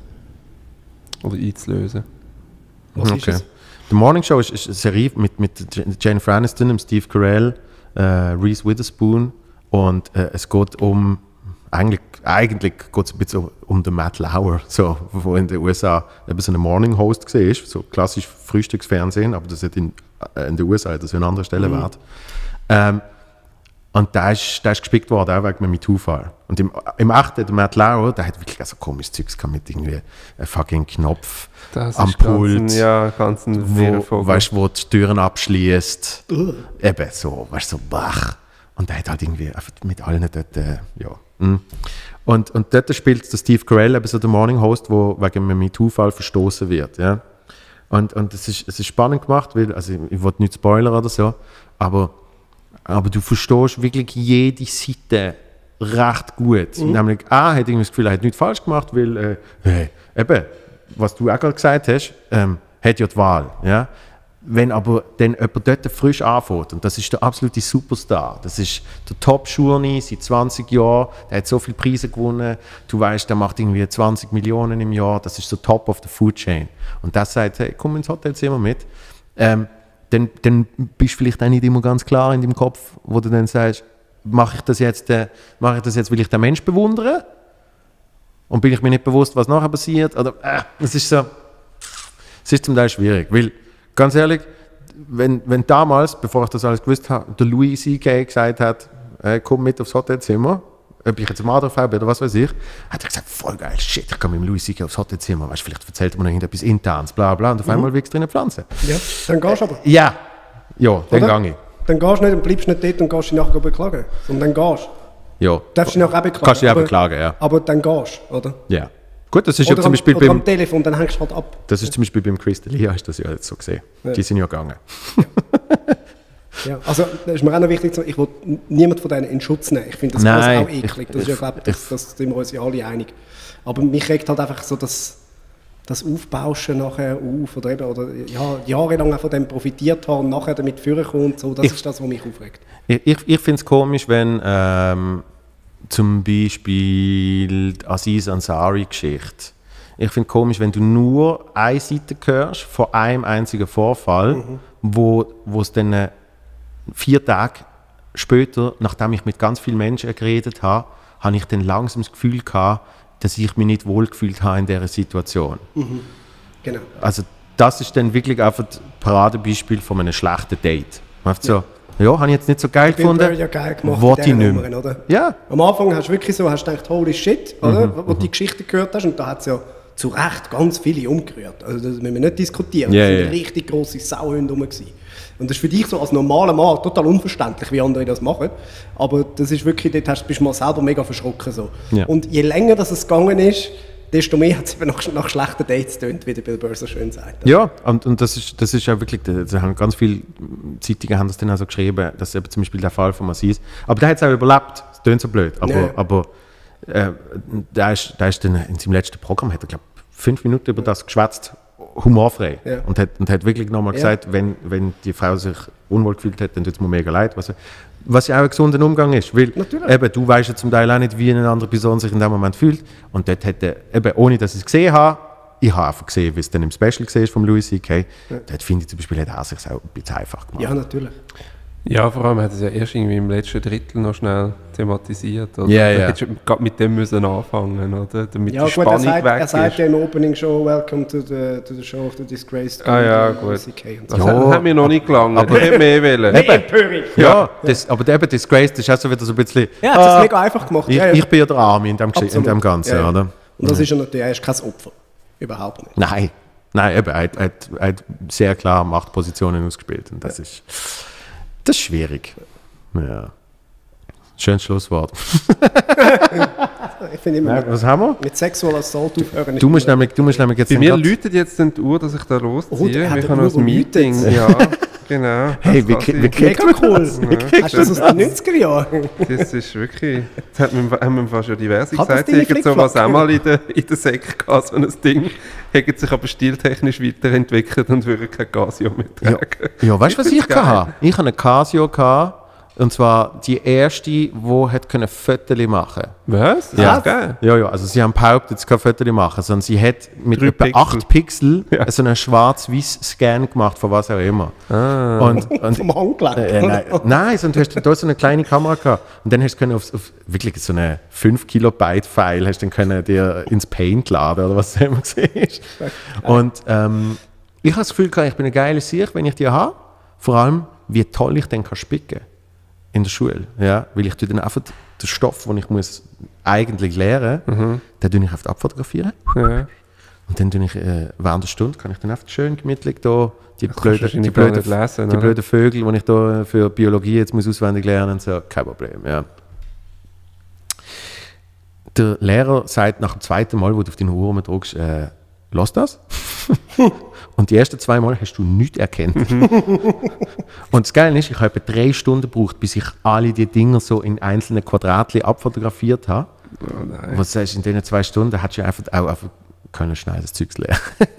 Oder einzulösen. Was ist Okay. es? The Morning Show ist, ist eine Serie mit, mit Jen- Jennifer Aniston, dem Steve Carell, äh, Reese Witherspoon und äh, es geht um, eigentlich, eigentlich geht es ein bisschen um den Matt Lauer, so, wo in den U S A eben so ein Morning Host war, so klassisch Frühstücksfernsehen, aber das hat in, äh, in den U S A hat das ja an anderer Stelle Mhm. wert. Ähm, und der ist, der ist gespickt worden, auch wegen einem MeToo-Fall. Und im, im Achten, der Matt Lauer, der hat wirklich so komisches Zeugs gehabt mit irgendwie einem fucking Knopf Das am ist ganz Pult. Ein, ja, ganz ein wirrer wo, Vogel. weißt, wo die Türen abschließt. Eben so, weißt du, so bach. Und der hat halt irgendwie einfach mit allen dort, äh, ja. mm. Und, und dort spielt der Steve Carell, eben so der Morning Host, der wegen einem MeToo-Fall verstoßen wird. Ja. Und, und es, ist, es ist spannend gemacht, weil, also ich, ich will nicht spoilern oder so, aber, aber du verstehst wirklich jede Seite recht gut. Nämlich, A, hat irgendwie das Gefühl, er hat nichts falsch gemacht, weil, äh, hey, eben, was du auch gerade gesagt hast, ähm, hat ja die Wahl. Ja? Wenn aber dann jemand dort frisch anfängt, und das ist der absolute Superstar, das ist der Top-Schurni seit zwanzig Jahren, der hat so viele Preise gewonnen, du weißt, der macht irgendwie zwanzig Millionen im Jahr, das ist so top of the food chain. Und das sagt, hey, komm ins Hotelzimmer mit. Ähm, dann, dann bist du vielleicht auch nicht immer ganz klar in deinem Kopf, wo du dann sagst, mache ich das jetzt, äh, mache ich das jetzt, will ich den Mensch bewundern? Und bin ich mir nicht bewusst, was nachher passiert? Oder, äh, es ist so, es ist zum Teil schwierig, weil, ganz ehrlich, wenn, wenn damals, bevor ich das alles gewusst habe, der Louis C K gesagt hat, äh, komm mit aufs Hotelzimmer, ob ich jetzt im Adolf habe oder was weiß ich, hat er gesagt, voll geil, shit, ich komme mit dem Louis C K aufs Hotelzimmer, weißt, vielleicht erzählt er mir noch irgendetwas Internes, bla bla, und auf einmal wächst drin eine Pflanze. Ja, dann gehst du aber. Ja, ja, dann Oder? gehe ich. Dann gehst du nicht und bleibst nicht dort und gehst dich nachher beklagen. Sondern dann gehst du. Ja. Darfst dich nachher auch beklagen. Kannst dich auch aber- beklagen, ja. Aber dann gehst du, oder? Ja. Gut, das ist ja Oder, zum am, Beispiel oder beim, am Telefon, dann hängst du halt ab. das ist zum Beispiel beim Chris D'Elia, ist das ja jetzt so gesehen. Ja. Die sind ja gegangen. Ja, also das ist mir auch noch wichtig, zu- ich will niemand von denen in Schutz nehmen. Ich finde das Nein, alles auch ich- eklig. Das ist ja, ich- glaub, das, das sind wir uns ja alle einig. Aber mich regt halt einfach so das, das Aufbauschen nachher auf oder eben, oder ja, jahrelang auch von dem profitiert haben und nachher damit vorkommt. So, das Ich- ist das, was mich aufregt. Ich, ich, ich finde es komisch, wenn ähm, zum Beispiel die Aziz Ansari-Geschichte. Ich finde es komisch, wenn du nur eine Seite hörst von einem einzigen Vorfall, Mhm. wo wo es dann äh, vier Tage später, nachdem ich mit ganz vielen Menschen geredet habe, habe ich dann langsam das Gefühl gehabt, dass ich mich nicht wohlgefühlt habe in dieser Situation. Genau. Also das ist dann wirklich einfach das Paradebeispiel von einem schlechten Date. Man hat so, ja, habe ich jetzt nicht so geil Bill Burr gefunden. ja geil gemacht Wollte in ich diesen nicht mehr. Nummern, oder? Ja, Am Anfang hast du wirklich so, hast du gedacht, holy shit, oder? Mhm, Wo du die Geschichte gehört hast, und da hat es ja zu Recht ganz viele umgerührt. Also das müssen wir nicht diskutieren. Ja, das sind ja. richtig grosse Sauhunde rum gewesen. Und das ist für dich so als normaler Mann total unverständlich, wie andere das machen. Aber das ist wirklich, dort hast, bist du mal selber mega verschrocken. So. Ja. Und je länger das es gegangen ist, desto mehr hat es eben nach, nach schlechten Dates getönt, wie der Bill Burr so schön sagt. ja, und, und das ist das ist ja wirklich, da haben ganz viele Zeitungen haben das dann auch so geschrieben, dass eben zum Beispiel der Fall von Aziz, aber der hat es auch überlebt, das klingt so blöd, aber, Ja. aber äh, der ist, der ist dann in seinem letzten Programm, hat er glaube fünf Minuten über das geschwätzt, humorfrei, Ja. und, hat, und hat wirklich nochmal Ja. gesagt, wenn, wenn die Frau sich unwohl gefühlt hat, dann tut es mir mega leid, was, was ja auch ein gesunder Umgang ist, weil Natürlich. eben, du weißt ja zum Teil auch nicht, wie eine andere Person sich in dem Moment fühlt, und dort hätte, eben, ohne dass ich es gesehen habe, ich habe einfach gesehen, wie es dann im Special war vom Louis C K, dort finde ich zum Beispiel, hat er sich auch ein bisschen einfach gemacht. Ja, natürlich. Ja, vor allem hat es ja erst irgendwie im letzten Drittel noch schnell thematisiert. Oder? Ja, Da ja. hättest du gerade mit dem müssen anfangen, oder? Damit Ja, die gut, er Spannung sagt, weg er sagt ist. ja im Opening schon Welcome to the, to the show of the disgraced Ah ja, Louis gut. C K und so. Das Ja. hat, hat mir noch nicht gelangt. Aber ich hätte mehr wollen. Hey, Empörung! Ja, das, aber der eben Disgraced ist auch so wieder so ein bisschen, Ja, er hat es ah, mega einfach gemacht. ich, ja, ja. ich bin ja der Arme in dem, Geschi- in Absolut. dem Ganzen, Ja, ja. oder? Und das ist er natürlich, er ist kein Opfer. Überhaupt nicht. Nein, nein, eben, er, hat- er, hat- er hat sehr klar Machtpositionen ausgespielt und das ist, das ist schwierig. Ja, Schönes Schlusswort. Ich finde immer, Nein, was haben wir? mit Sexual Assault aufhören. Du musst nämlich, du musst nämlich jetzt... Bei mir grad- läutet jetzt dann die Uhr, dass ich da losziehe. Oh, der hat wir die haben Uhr, noch ein die Meeting. läutet. Ja, genau. Hey, Das wie, lasse wie, ich- wie kriegt Mega cool. Ja, Hast du das aus den neunziger Jahren? Das ist wirklich... Das hat mir, haben wir fast schon diverse Hat das gesagt. deine Sie hätten sowas Flickflack? auch mal in der, in der Säcke gehabt, so ein Ding. Hätten sich aber stiltechnisch weiterentwickelt und würden kein Casio mehr Ja, tragen. ja weißt du, was ich find's geil. hatte? Ich hatte eine Casio, gehabt, und zwar die erste, die Fotos machen konnte. Was? Ja. Das ist geil. Ja, ja, also sie haben behauptet, sie kann Fotos machen, sondern sie hat mit Drei etwa Pixel. acht Pixel Ja. so einen Schwarz-Weiß-Scan gemacht, von was auch immer. Ah. Und, und, Vom Handgelenk. äh, nein, nein, sondern du hast da so eine kleine Kamera gehabt. Und dann hast du können auf, auf wirklich so eine fünf Kilobyte File hast du dann können dir ins Paint laden oder was auch immer gesehen ist. Und ähm, ich habe das Gefühl gehabt, ich bin eine geile Sicht, wenn ich die habe. Vor allem, wie toll ich dann kann spicken in der Schule. Ja? Weil ich tue dann einfach den Stoff, den ich muss eigentlich lernen muss, Mhm. den tue ich einfach abfotografieren. Ja. Und dann tue ich, äh, während der Stunde kann ich dann einfach schön gemütlich da die Das kannst du blöden, die wahrscheinlich gar blöden, nicht lesen, die oder? blöden Vögel, die ich da für Biologie jetzt muss auswendig lernen muss, so, kein Problem. Ja. Der Lehrer sagt nach dem zweiten Mal, wo du auf deine Uhr drückst, äh, lass das. Und die ersten zwei Mal hast du nichts erkannt. Und das Geile ist, ich habe etwa drei Stunden gebraucht, bis ich alle die Dinger so in einzelnen Quadratchen abfotografiert habe. Oh nein. Was sagst du, in diesen zwei Stunden hättest du einfach auch einfach können schnell das Zeugs lernen.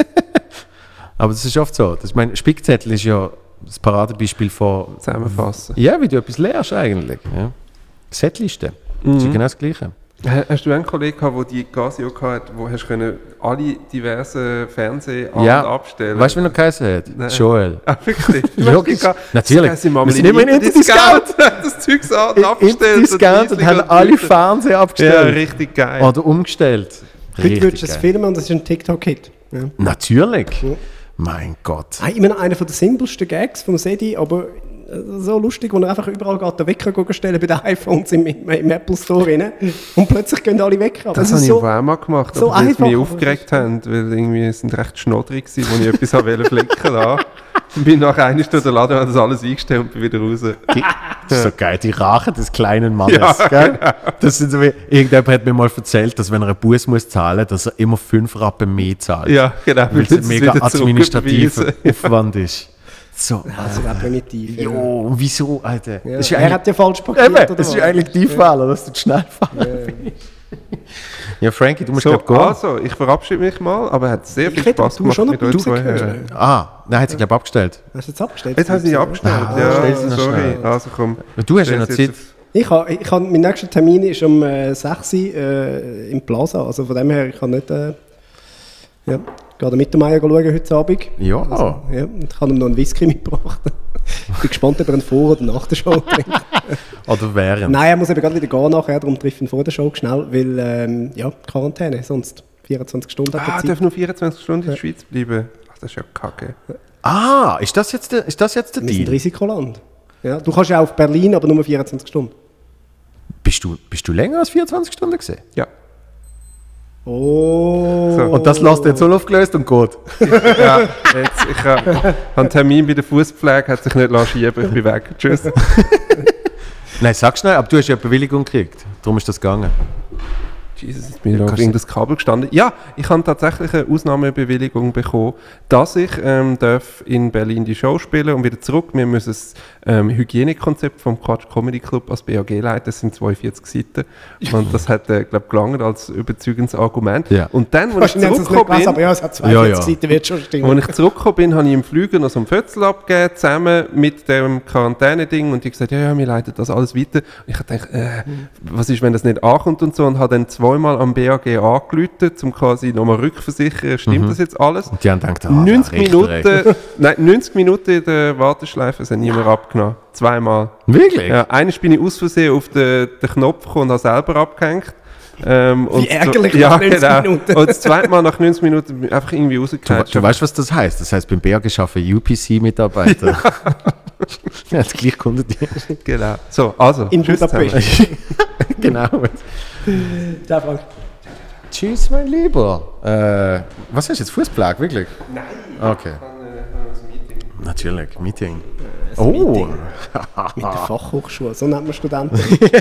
Aber das ist oft so. Das, ich meine, Spickzettel ist ja das Paradebeispiel von, Zusammenfassen. ja, wie du etwas lernst eigentlich. Ja. Setliste, das ist ja genau das Gleiche. Ha- Hast du einen Kollegen gehabt, der die Casio hatte, wo hast können alle diversen Fernsehabende Ja, abstellen? weißt du, wie er geheißen hat? Nein. Joel. Ah, wirklich? Logisch, natürlich. Sie Wir sind immer in Interdiscount. Das Zeug an, abgestellt. Discount und haben alle Fernseher Ja, abgestellt. richtig geil. Oder umgestellt. Heute Richtig würdest du es geil. filmen und das ist ein TikTok-Hit. Ja. Natürlich. Ja. Mein Gott. Ah, immer noch einer der simpelsten Gags vom Sedi, aber äh, so lustig, wo er einfach überall geht, den Wecker gehen stellen bei den iPhones im, im, im Apple Store rein. Und plötzlich gehen alle weg. Aber Das es habe ist ich so, so, auch mal gemacht, so aber weil sie einfach, mich aber aufgeregt haben, weil irgendwie es sind recht schnoddrig waren, wo ich etwas wollte flicken wollte. Ich bin nach einer Stunde im Laden, habe das alles eingestellt und bin wieder raus. Die, das ist so geil, die Rache des kleinen Mannes. Ja, gell? Das sind so wie, irgendjemand hat mir mal erzählt, dass wenn er einen Bus muss zahlen, dass er immer fünf Rappen mehr zahlt. Ja, genau. Weil es sie ein mega wieder administrativer zurücküberweisen. Aufwand ist. So, also auch primitiv. Ja. jo, und wieso, Alter? Ja. Das ist ja Er eigentlich, hat ja falsch parkiert. eben, oder das ist was? ja eigentlich die Fehler, dass du zu schnell fahren bist. Ja, Frankie, du musst So, glaub gehen. also, ich verabschiede mich mal, aber es hat sehr Ich viel hätte Spaß du gemacht schon noch mit euch Pause zwei. gehört. Ah, nein, hat sie, glaube ich, abgestellt. Hast du jetzt abgestellt? Jetzt haben sie abgestellt. Ah, ja, stell sie noch sorry. schnell. Also komm. Du hast ja Stell noch sie Zeit. jetzt auf- Ich habe, ich habe, mein nächster Termin ist um äh, sechs Uhr äh, im Plaza. Also von dem her, ich kann nicht... Äh, ja, gehe den Mittermeier schauen heute Abend. Ja. Also, ja, und ich habe ihm noch einen Whisky mitgebracht. Ich bin gespannt, ob er ihn vor oder nach der Show trinkt. Oder während. Nein, er muss eben gerade wieder gehen nachher, darum trifft ihn vor der Show schnell, weil, ähm, ja, Quarantäne, sonst vierundzwanzig Stunden hat Ah, er darf Zeit. nur vierundzwanzig Stunden in der Schweiz bleiben. Ach, das ist ja kacke. Ah, ist das jetzt der, ist das jetzt der Wir sind Deal? Risikoland. Ja, du kannst ja auch auf Berlin, aber nur vierundzwanzig Stunden. Bist du, bist du länger als vierundzwanzig Stunden gesehen? Ja. Oh. So. Und das lässt jetzt so aufgelöst und geht. Ja, jetzt, ich habe hab einen Termin bei der Fußpflege, hat sich nicht lassen schieben, ich bin weg. Tschüss. Nein, sag schnell, aber du hast ja eine Bewilligung gekriegt. Darum ist das gegangen. Jesus, jetzt bin ich Ja, auf kannst irgendein Kabel gestanden. Ja, ich habe tatsächlich eine Ausnahmebewilligung bekommen, dass ich ähm, darf in Berlin die Show spielen und wieder zurück. Wir müssen das ähm, Hygienekonzept vom Quatsch Comedy Club als B A G leiten. Das sind zweiundvierzig Seiten. Und das hat, äh, glaube ich, gelangt als überzeugendes Argument. Ja. Und dann, als ich Wahrscheinlich haben sie es nicht zurückgekommen gelesen, bin, aber ja, es hat zweiundvierzig Ja, ja. Seiten, wird schon stimmen. als ich zurückgekommen bin, habe ich im Flüger noch so ein Fötzel abgegeben, zusammen mit dem Quarantäne-Ding. Und die gesagt, ja, ja, wir leiten das alles weiter. Und ich habe gedacht, äh, was ist, wenn das nicht ankommt und so. Und habe dann zweimal am B A G angerufen, um quasi nochmal rückversichern, stimmt das jetzt alles? Und die haben gedacht, ah, neunzig recht, Minuten, recht. nein, neunzig Minuten in der Warteschleife, es hat niemand abgenommen. Zweimal. Wirklich? Ja, einmal bin ich aus Versehen auf den, den Knopf gekommen und habe selber abgehängt. Ähm, und ärgerlich so, nach ja, neunzig genau. Minuten. Und das zweite Mal nach neunzig Minuten bin ich einfach irgendwie Du, rausgefallen. du weißt, was das heißt? Das heißt, beim B A G arbeiten U P C-Mitarbeiter. Ja, das gleich Kundendienst. Genau. So, also, In tschüss Budapest. zusammen. Genau. Der Frank. Tschüss, mein Lieber. Äh, was ist jetzt? Fußpflege, wirklich? Nein. Okay. Natürlich, Meeting. ein Oh! Meeting mit der Fachhochschule, so nennt man Studenten.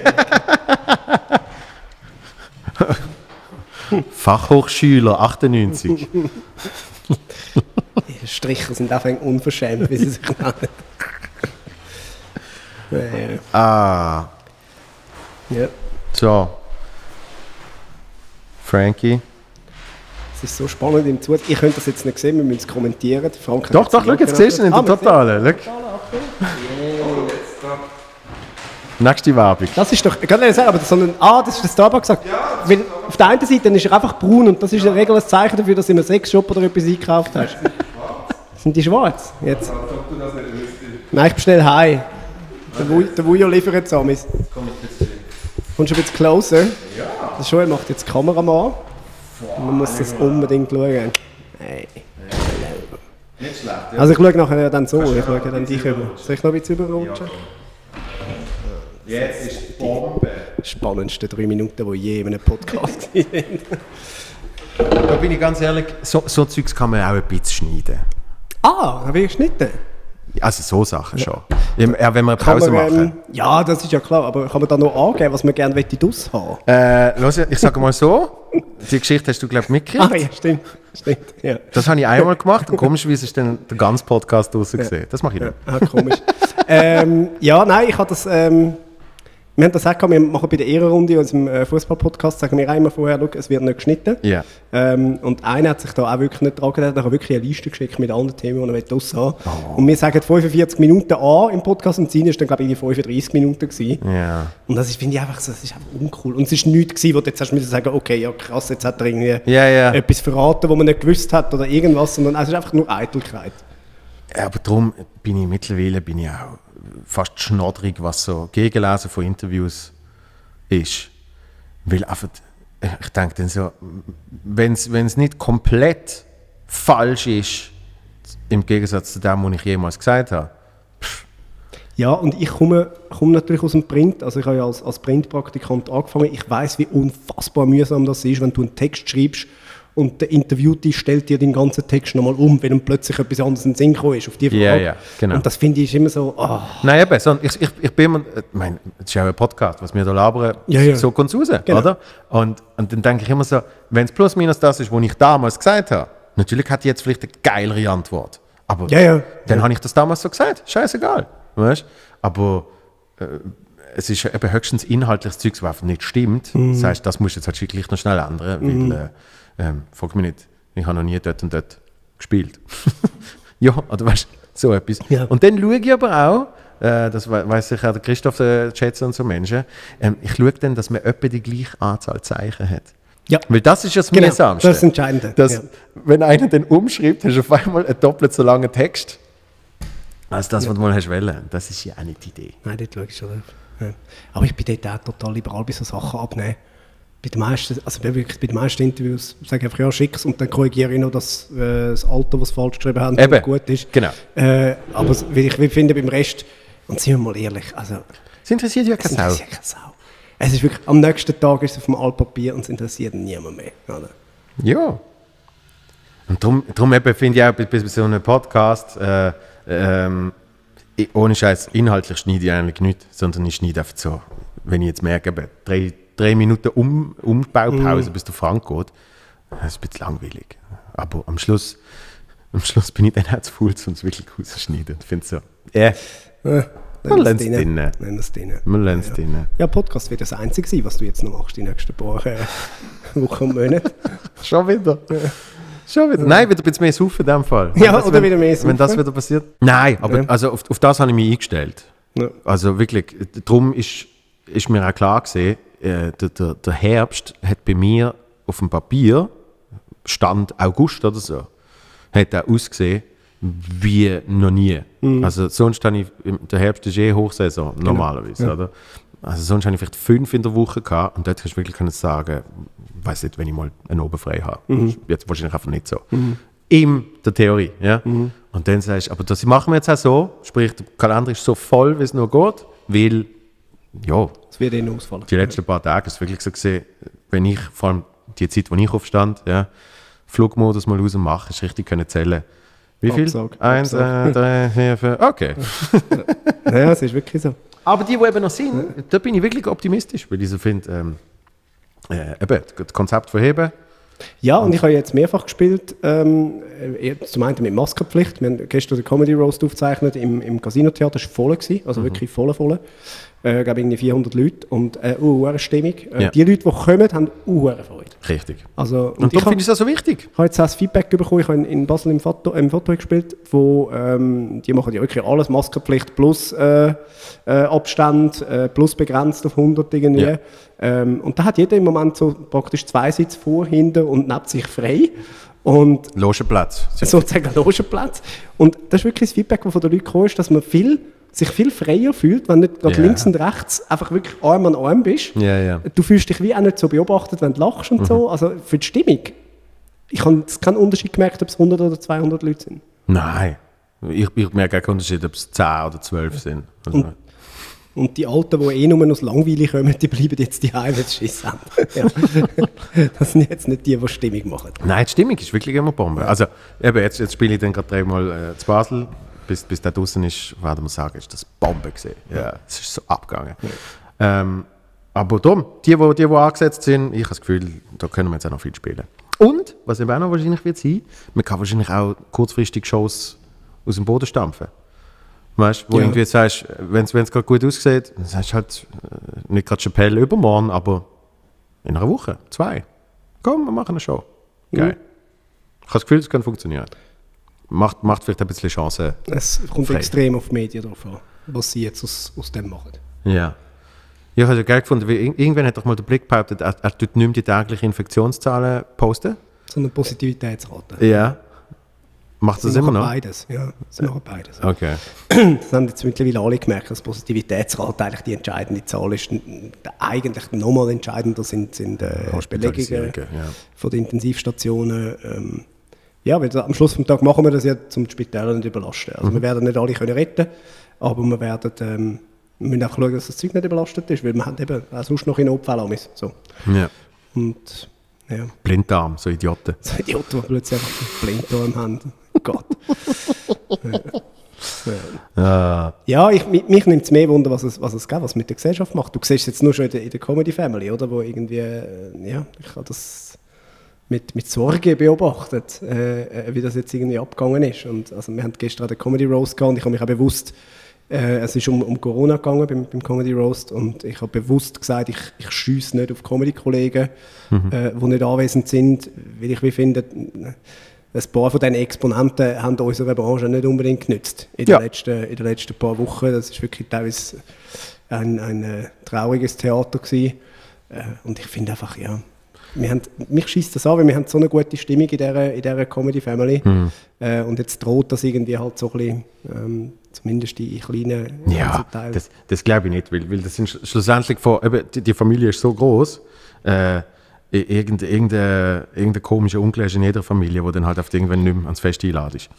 Fachhochschüler achtundneunzig. Die Stricher sind einfach unverschämt, wie sie sich nennen. Ja, Ah, ja. so. Frankie. Es ist so spannend im Zug. Ich könnte das jetzt nicht sehen, wir müssen es kommentieren. Frank hat Doch, doch, schau, jetzt siehst du ihn in Ah, der wir sehen- Totalen. Schau. Nächste Werbung. Das ist doch, ich kann nicht sagen, aber das, sondern, ah, das ist der Starbucks gesagt. Ja, weil auf der einen Seite ist er einfach braun und das ist in der Regel ein Zeichen dafür, dass du in einem Sexshop oder etwas eingekauft hast. Sind die schwarz? Jetzt? Nein, ich bestelle heim. Der Wujo, der Wujo liefert es an mich. Kommst du ein bisschen closer? Ja. Der Joel macht jetzt die Kamera an. Man muss das unbedingt schauen. Hey. Nicht schlecht, ja. Also ich schaue nachher dann so, ich schaue dann dich über. Soll ich noch ein bisschen überrutschen? Jetzt ist die Bombe. Spannendste drei Minuten, die je in einem Podcast sind. Da bin ich ganz ehrlich, so, so Zeugs kann man auch ein bisschen schneiden. Ah, habe ich geschnitten? Also so Sachen schon. Ja, wenn wir eine Kann Pause man, ähm, machen. ja, das ist ja klar, aber kann man da noch angeben, was man gerne draus haben Äh, los, ich sage mal so, die Geschichte hast du, glaube ich, mitgekriegt. Ah ja, stimmt. stimmt ja. Das habe ich einmal gemacht und komischerweise ist dann der ganze Podcast draussen gesehen. Das mache ich nicht. Ah, komisch. ähm, ja, nein, ich habe das... Ähm, wir haben das auch gehabt, wir machen bei der Ehrenrunde, unserem äh, Fußball-Podcast, sagen wir auch immer vorher, schau, es wird nicht geschnitten. Ja. Ähm, und einer hat sich da auch wirklich nicht dran gedacht, er hat wirklich eine Liste geschickt mit allen Themen, die er draus haben Oh. Und wir sagen fünfundvierzig Minuten an im Podcast und seine war dann, glaube ich, fünfunddreissig Minuten gewesen. Ja. Und das ist, finde ich einfach so, das ist einfach uncool. Und es war nichts gewesen, wo du jetzt hast müssen sagen, okay, ja krass, jetzt hat er irgendwie Ja, ja. etwas verraten, was man nicht gewusst hat oder irgendwas, sondern es ist einfach nur Eitelkeit. Ja, aber darum bin ich mittlerweile bin ich auch fast schnoddrig, was so Gegenlesen von Interviews ist. Weil einfach, ich denke dann so, wenn es nicht komplett falsch ist, im Gegensatz zu dem, was ich jemals gesagt habe. Ja, und ich komme, komme natürlich aus dem Print, also ich habe ja als, als Printpraktikant angefangen, ich weiß, wie unfassbar mühsam das ist, wenn du einen Text schreibst und der Interviewte stellt dir den ganzen Text nochmal um, wenn ihm plötzlich etwas anderes in den Sinn gekommen ist, auf die Frage. Ja, ja, genau. Und das finde ich ist immer so, ah. Nein, eben, so, ich, ich, ich bin immer, ich meine, es ist ja auch ein Podcast, was wir da labern, Ja, ja. so kommt es raus, Genau. oder? Und, und dann denke ich immer so, wenn es plus minus das ist, was ich damals gesagt habe, natürlich hat die jetzt vielleicht eine geilere Antwort, aber Ja, ja. dann Ja. habe ich das damals so gesagt, scheißegal, weißt? Aber äh, es ist eben höchstens inhaltliches Zeug, was einfach nicht stimmt. Mhm. Das heißt, das musst du jetzt halt wirklich noch schnell ändern, weil, äh, ähm, frag mich nicht, ich habe noch nie dort und dort gespielt. Ja, oder weißt du, so etwas. Ja. Und dann schaue ich aber auch, äh, das we weiss sicher auch der Christoph, der schätzt und so Menschen, ähm, ich schaue dann, dass man etwa die gleiche Anzahl Zeichen hat. Ja. Weil das ist ja das Genau, Mühsamste. das ist das Entscheidende, Dass, ja. wenn einer dann umschreibt, hast du auf einmal einen doppelt so langen Text, als das, was du mal hast wollen. Das ist ja auch nicht die Idee. Nein, dort schaue ich schon drauf. Ja. Aber ich bin dort auch total liberal bei so Sachen abnehmen. Bei den meisten, also wirklich bei den meisten Interviews sage ich einfach, ja, schick's und dann korrigiere ich noch, dass äh, das Alter, was sie falsch geschrieben haben, Eben, gut ist. genau. Äh, aber s- wie ich wie finde beim Rest, und sind wir mal ehrlich, also Es interessiert ja es keine Sau. interessiert keine Sau. Es ist wirklich, am nächsten Tag ist es auf dem Altpapier und es interessiert niemand mehr. Oder? Ja. Und darum, darum eben finde ich auch bei, bei so einem Podcast, äh, ähm, ich, ohne Scheiß, inhaltlich schneide ich eigentlich nichts, sondern ich schneide einfach so, wenn ich jetzt merke, eben, drei, drei Minuten um, Umbaupause, bis der Frank geht, das ist ein bisschen langweilig. Aber am Schluss, am Schluss bin ich dann auch zu faul, um es wirklich rauszuschneiden. Ich finde so, äh, Äh, Man nennen lernt's es drinnen. drinnen. Nennen es drinnen. wir lernen es Ja. drinnen. Ja, Podcast wird das Einzige sein, was du jetzt noch machst, die nächsten paar äh, Wochen und Monate. Schon wieder? Schon wieder? Nein, wieder ein bisschen mehr saufen in dem Fall. Ja, das, oder wenn, wieder mehr Wenn das saufen. wieder passiert? Nein, aber Ja. also auf, auf das habe ich mich eingestellt. Ja. Also wirklich, darum ist, ist mir auch klar gewesen, äh, der, der, der Herbst hat bei mir auf dem Papier, Stand August oder so, hat er ausgesehen wie noch nie. Mhm. Also sonst habe ich, der Herbst ist eh Hochsaison, normalerweise, Ja. oder? Also sonst habe ich vielleicht fünf in der Woche gehabt und dort hast du wirklich können sagen, ich weiß nicht, wenn ich mal einen oben frei habe. Mhm. Jetzt wahrscheinlich einfach nicht so. In der Theorie, ja. Mhm. Und dann sagst du, aber das machen wir jetzt auch so, sprich, der Kalender ist so voll, wie es nur geht, weil, ja, Es wird eh noch ausfallen. die letzten paar Tage ist es wirklich so gesehen, wenn ich, vor allem die Zeit, wo ich aufstand, ja, Flugmodus mal raus mache, ist richtig können zählen, Wie viel? Absage. Eins, Absage. äh, drei, vier, fünf. Okay. Ja, es ist wirklich so. Aber die, die eben noch sind, da bin ich wirklich optimistisch, weil ich so finde, ähm, äh, eben, das Konzept verheben. Ja, und ich habe jetzt mehrfach gespielt, ähm, äh, zum einen mit Maskenpflicht. Wir haben gestern den Comedy Roast aufgezeichnet im, im Casino-Theater, das war voll, gewesen, also mhm. wirklich voll, voll. Äh, ich glaube, irgendwie vierhundert Leute und äh, uh, Stimmung. Äh, Ja. Die Leute, die kommen, haben uh, Freude. Richtig. Also, Und, und ich darum finde ich das so wichtig. Ich habe jetzt auch das Feedback bekommen, ich habe in- in Basel im Foto, im Foto gespielt, wo ähm, die machen ja wirklich alles, Maskenpflicht plus äh, äh, Abstand, äh, plus begrenzt auf hundert irgendwie. Ja. Ähm, und da hat jeder im Moment so praktisch zwei Sitze vor, hinten und neben sich frei. Und Logenplatz. sozusagen einen Logenplatz. Und das ist wirklich das Feedback, das von den Leuten gekommen ist, dass man viel, sich viel freier fühlt, wenn nicht gerade Ja. links und rechts einfach wirklich Arm an Arm bist. Ja, ja. Du fühlst dich wie auch nicht so beobachtet, wenn du lachst und so. Also für die Stimmung. Ich habe keinen Unterschied gemerkt, ob es hundert oder zweihundert Leute sind. Nein. Ich, ich merke keinen Unterschied, ob es zehn oder zwölf sind. Also, Und die Alten, die eh nur aus Langweile kommen, die bleiben jetzt die Heim, jetzt Schiss haben. Ja. Das sind jetzt nicht die, die Stimmung machen. Nein, die Stimmung ist wirklich immer Bombe. Also, eben, jetzt, jetzt spiele ich dann gerade dreimal äh, zu Basel. Bis, bis der draußen ist, werden wir sagen, ist das Bombe gesehen. Ja, es ist so abgegangen. Ähm, aber darum, die, die, die, die angesetzt sind, ich habe das Gefühl, da können wir jetzt auch noch viel spielen. Und, was eben auch noch wahrscheinlich wird sein, man kann wahrscheinlich auch kurzfristig Shows aus dem Boden stampfen. Weißt du, wo Ja. irgendwie jetzt sagst, wenn es gerade gut aussieht, dann sagst du halt äh, nicht gerade Chapelle übermorgen, aber in einer Woche, zwei. Komm, wir machen eine Show. Geil. Ich habe das Gefühl, es kann funktionieren. Macht, macht vielleicht ein bisschen Chance. Es kommt Frei. extrem auf die Medien drauf an, was sie jetzt aus, aus dem machen. Ja. Ich habe es ja geil gefunden, weil ir- irgendwann hat doch mal der Blick behauptet, er, er tut nicht mehr die täglichen Infektionszahlen posten. So eine Positivitätsrate. Ja. Macht das Sie immer machen noch? beides. Ja, sie machen beides. Okay. Das haben jetzt mittlerweile alle gemerkt, dass Positivitätsrate eigentlich die entscheidende Zahl ist. Eigentlich nochmal entscheidender sind, sind äh, Belegungen Hospitalisierungen, ja. von den Intensivstationen. Ähm, ja, weil am Schluss des Tages machen wir das ja, um die Spitäler nicht zu überlasten. Also Mhm. wir werden nicht alle können retten, aber wir werden ähm, wir müssen auch schauen, dass das Zeug nicht überlastet ist, weil wir haben eben auch sonst noch in Notfällen amigs. So. Ja. Und ja, Blinddarm, so Idioten. so Idioten, die plötzlich einfach einen Blinddarm haben. Gott. Ah, Ja, ich, mich, mich nimmt es mehr Wunder, was es, was es gibt, was es mit der Gesellschaft macht. Du siehst es jetzt nur schon in der, in der Comedy Family, oder? Wo irgendwie, äh, ja, ich habe das mit, mit Sorge beobachtet, äh, äh, wie das jetzt irgendwie abgegangen ist. Und, also, wir haben gestern den Comedy Roast gehabt und ich habe mich auch bewusst, äh, es ist um, um Corona gegangen beim, beim Comedy Roast und ich habe bewusst gesagt, ich, ich schiesse nicht auf Comedy-Kollegen, äh, die nicht anwesend sind, weil ich wie finde, ein paar von diesen Exponenten haben unserer Branche nicht unbedingt genützt in den, Ja. letzten, in den letzten paar Wochen. Das ist wirklich teilweise ein, ein äh, trauriges Theater gewesen. Äh, und ich finde einfach, ja, wir haben, mich schießt das an, weil wir haben so eine gute Stimmung in dieser, in dieser Comedy-Family. Mhm. Äh, und jetzt droht das irgendwie halt so ein bisschen, ähm, zumindest in kleinen ja, Teilen. das, das glaube ich nicht, weil, weil das sind sch- schlussendlich von, eben, die, die Familie ist so groß, äh, irgendein, irgendein, irgendein komischer Onkel ist in jeder Familie, der dann halt auf irgendwann nicht mehr ans Fest einladen ist.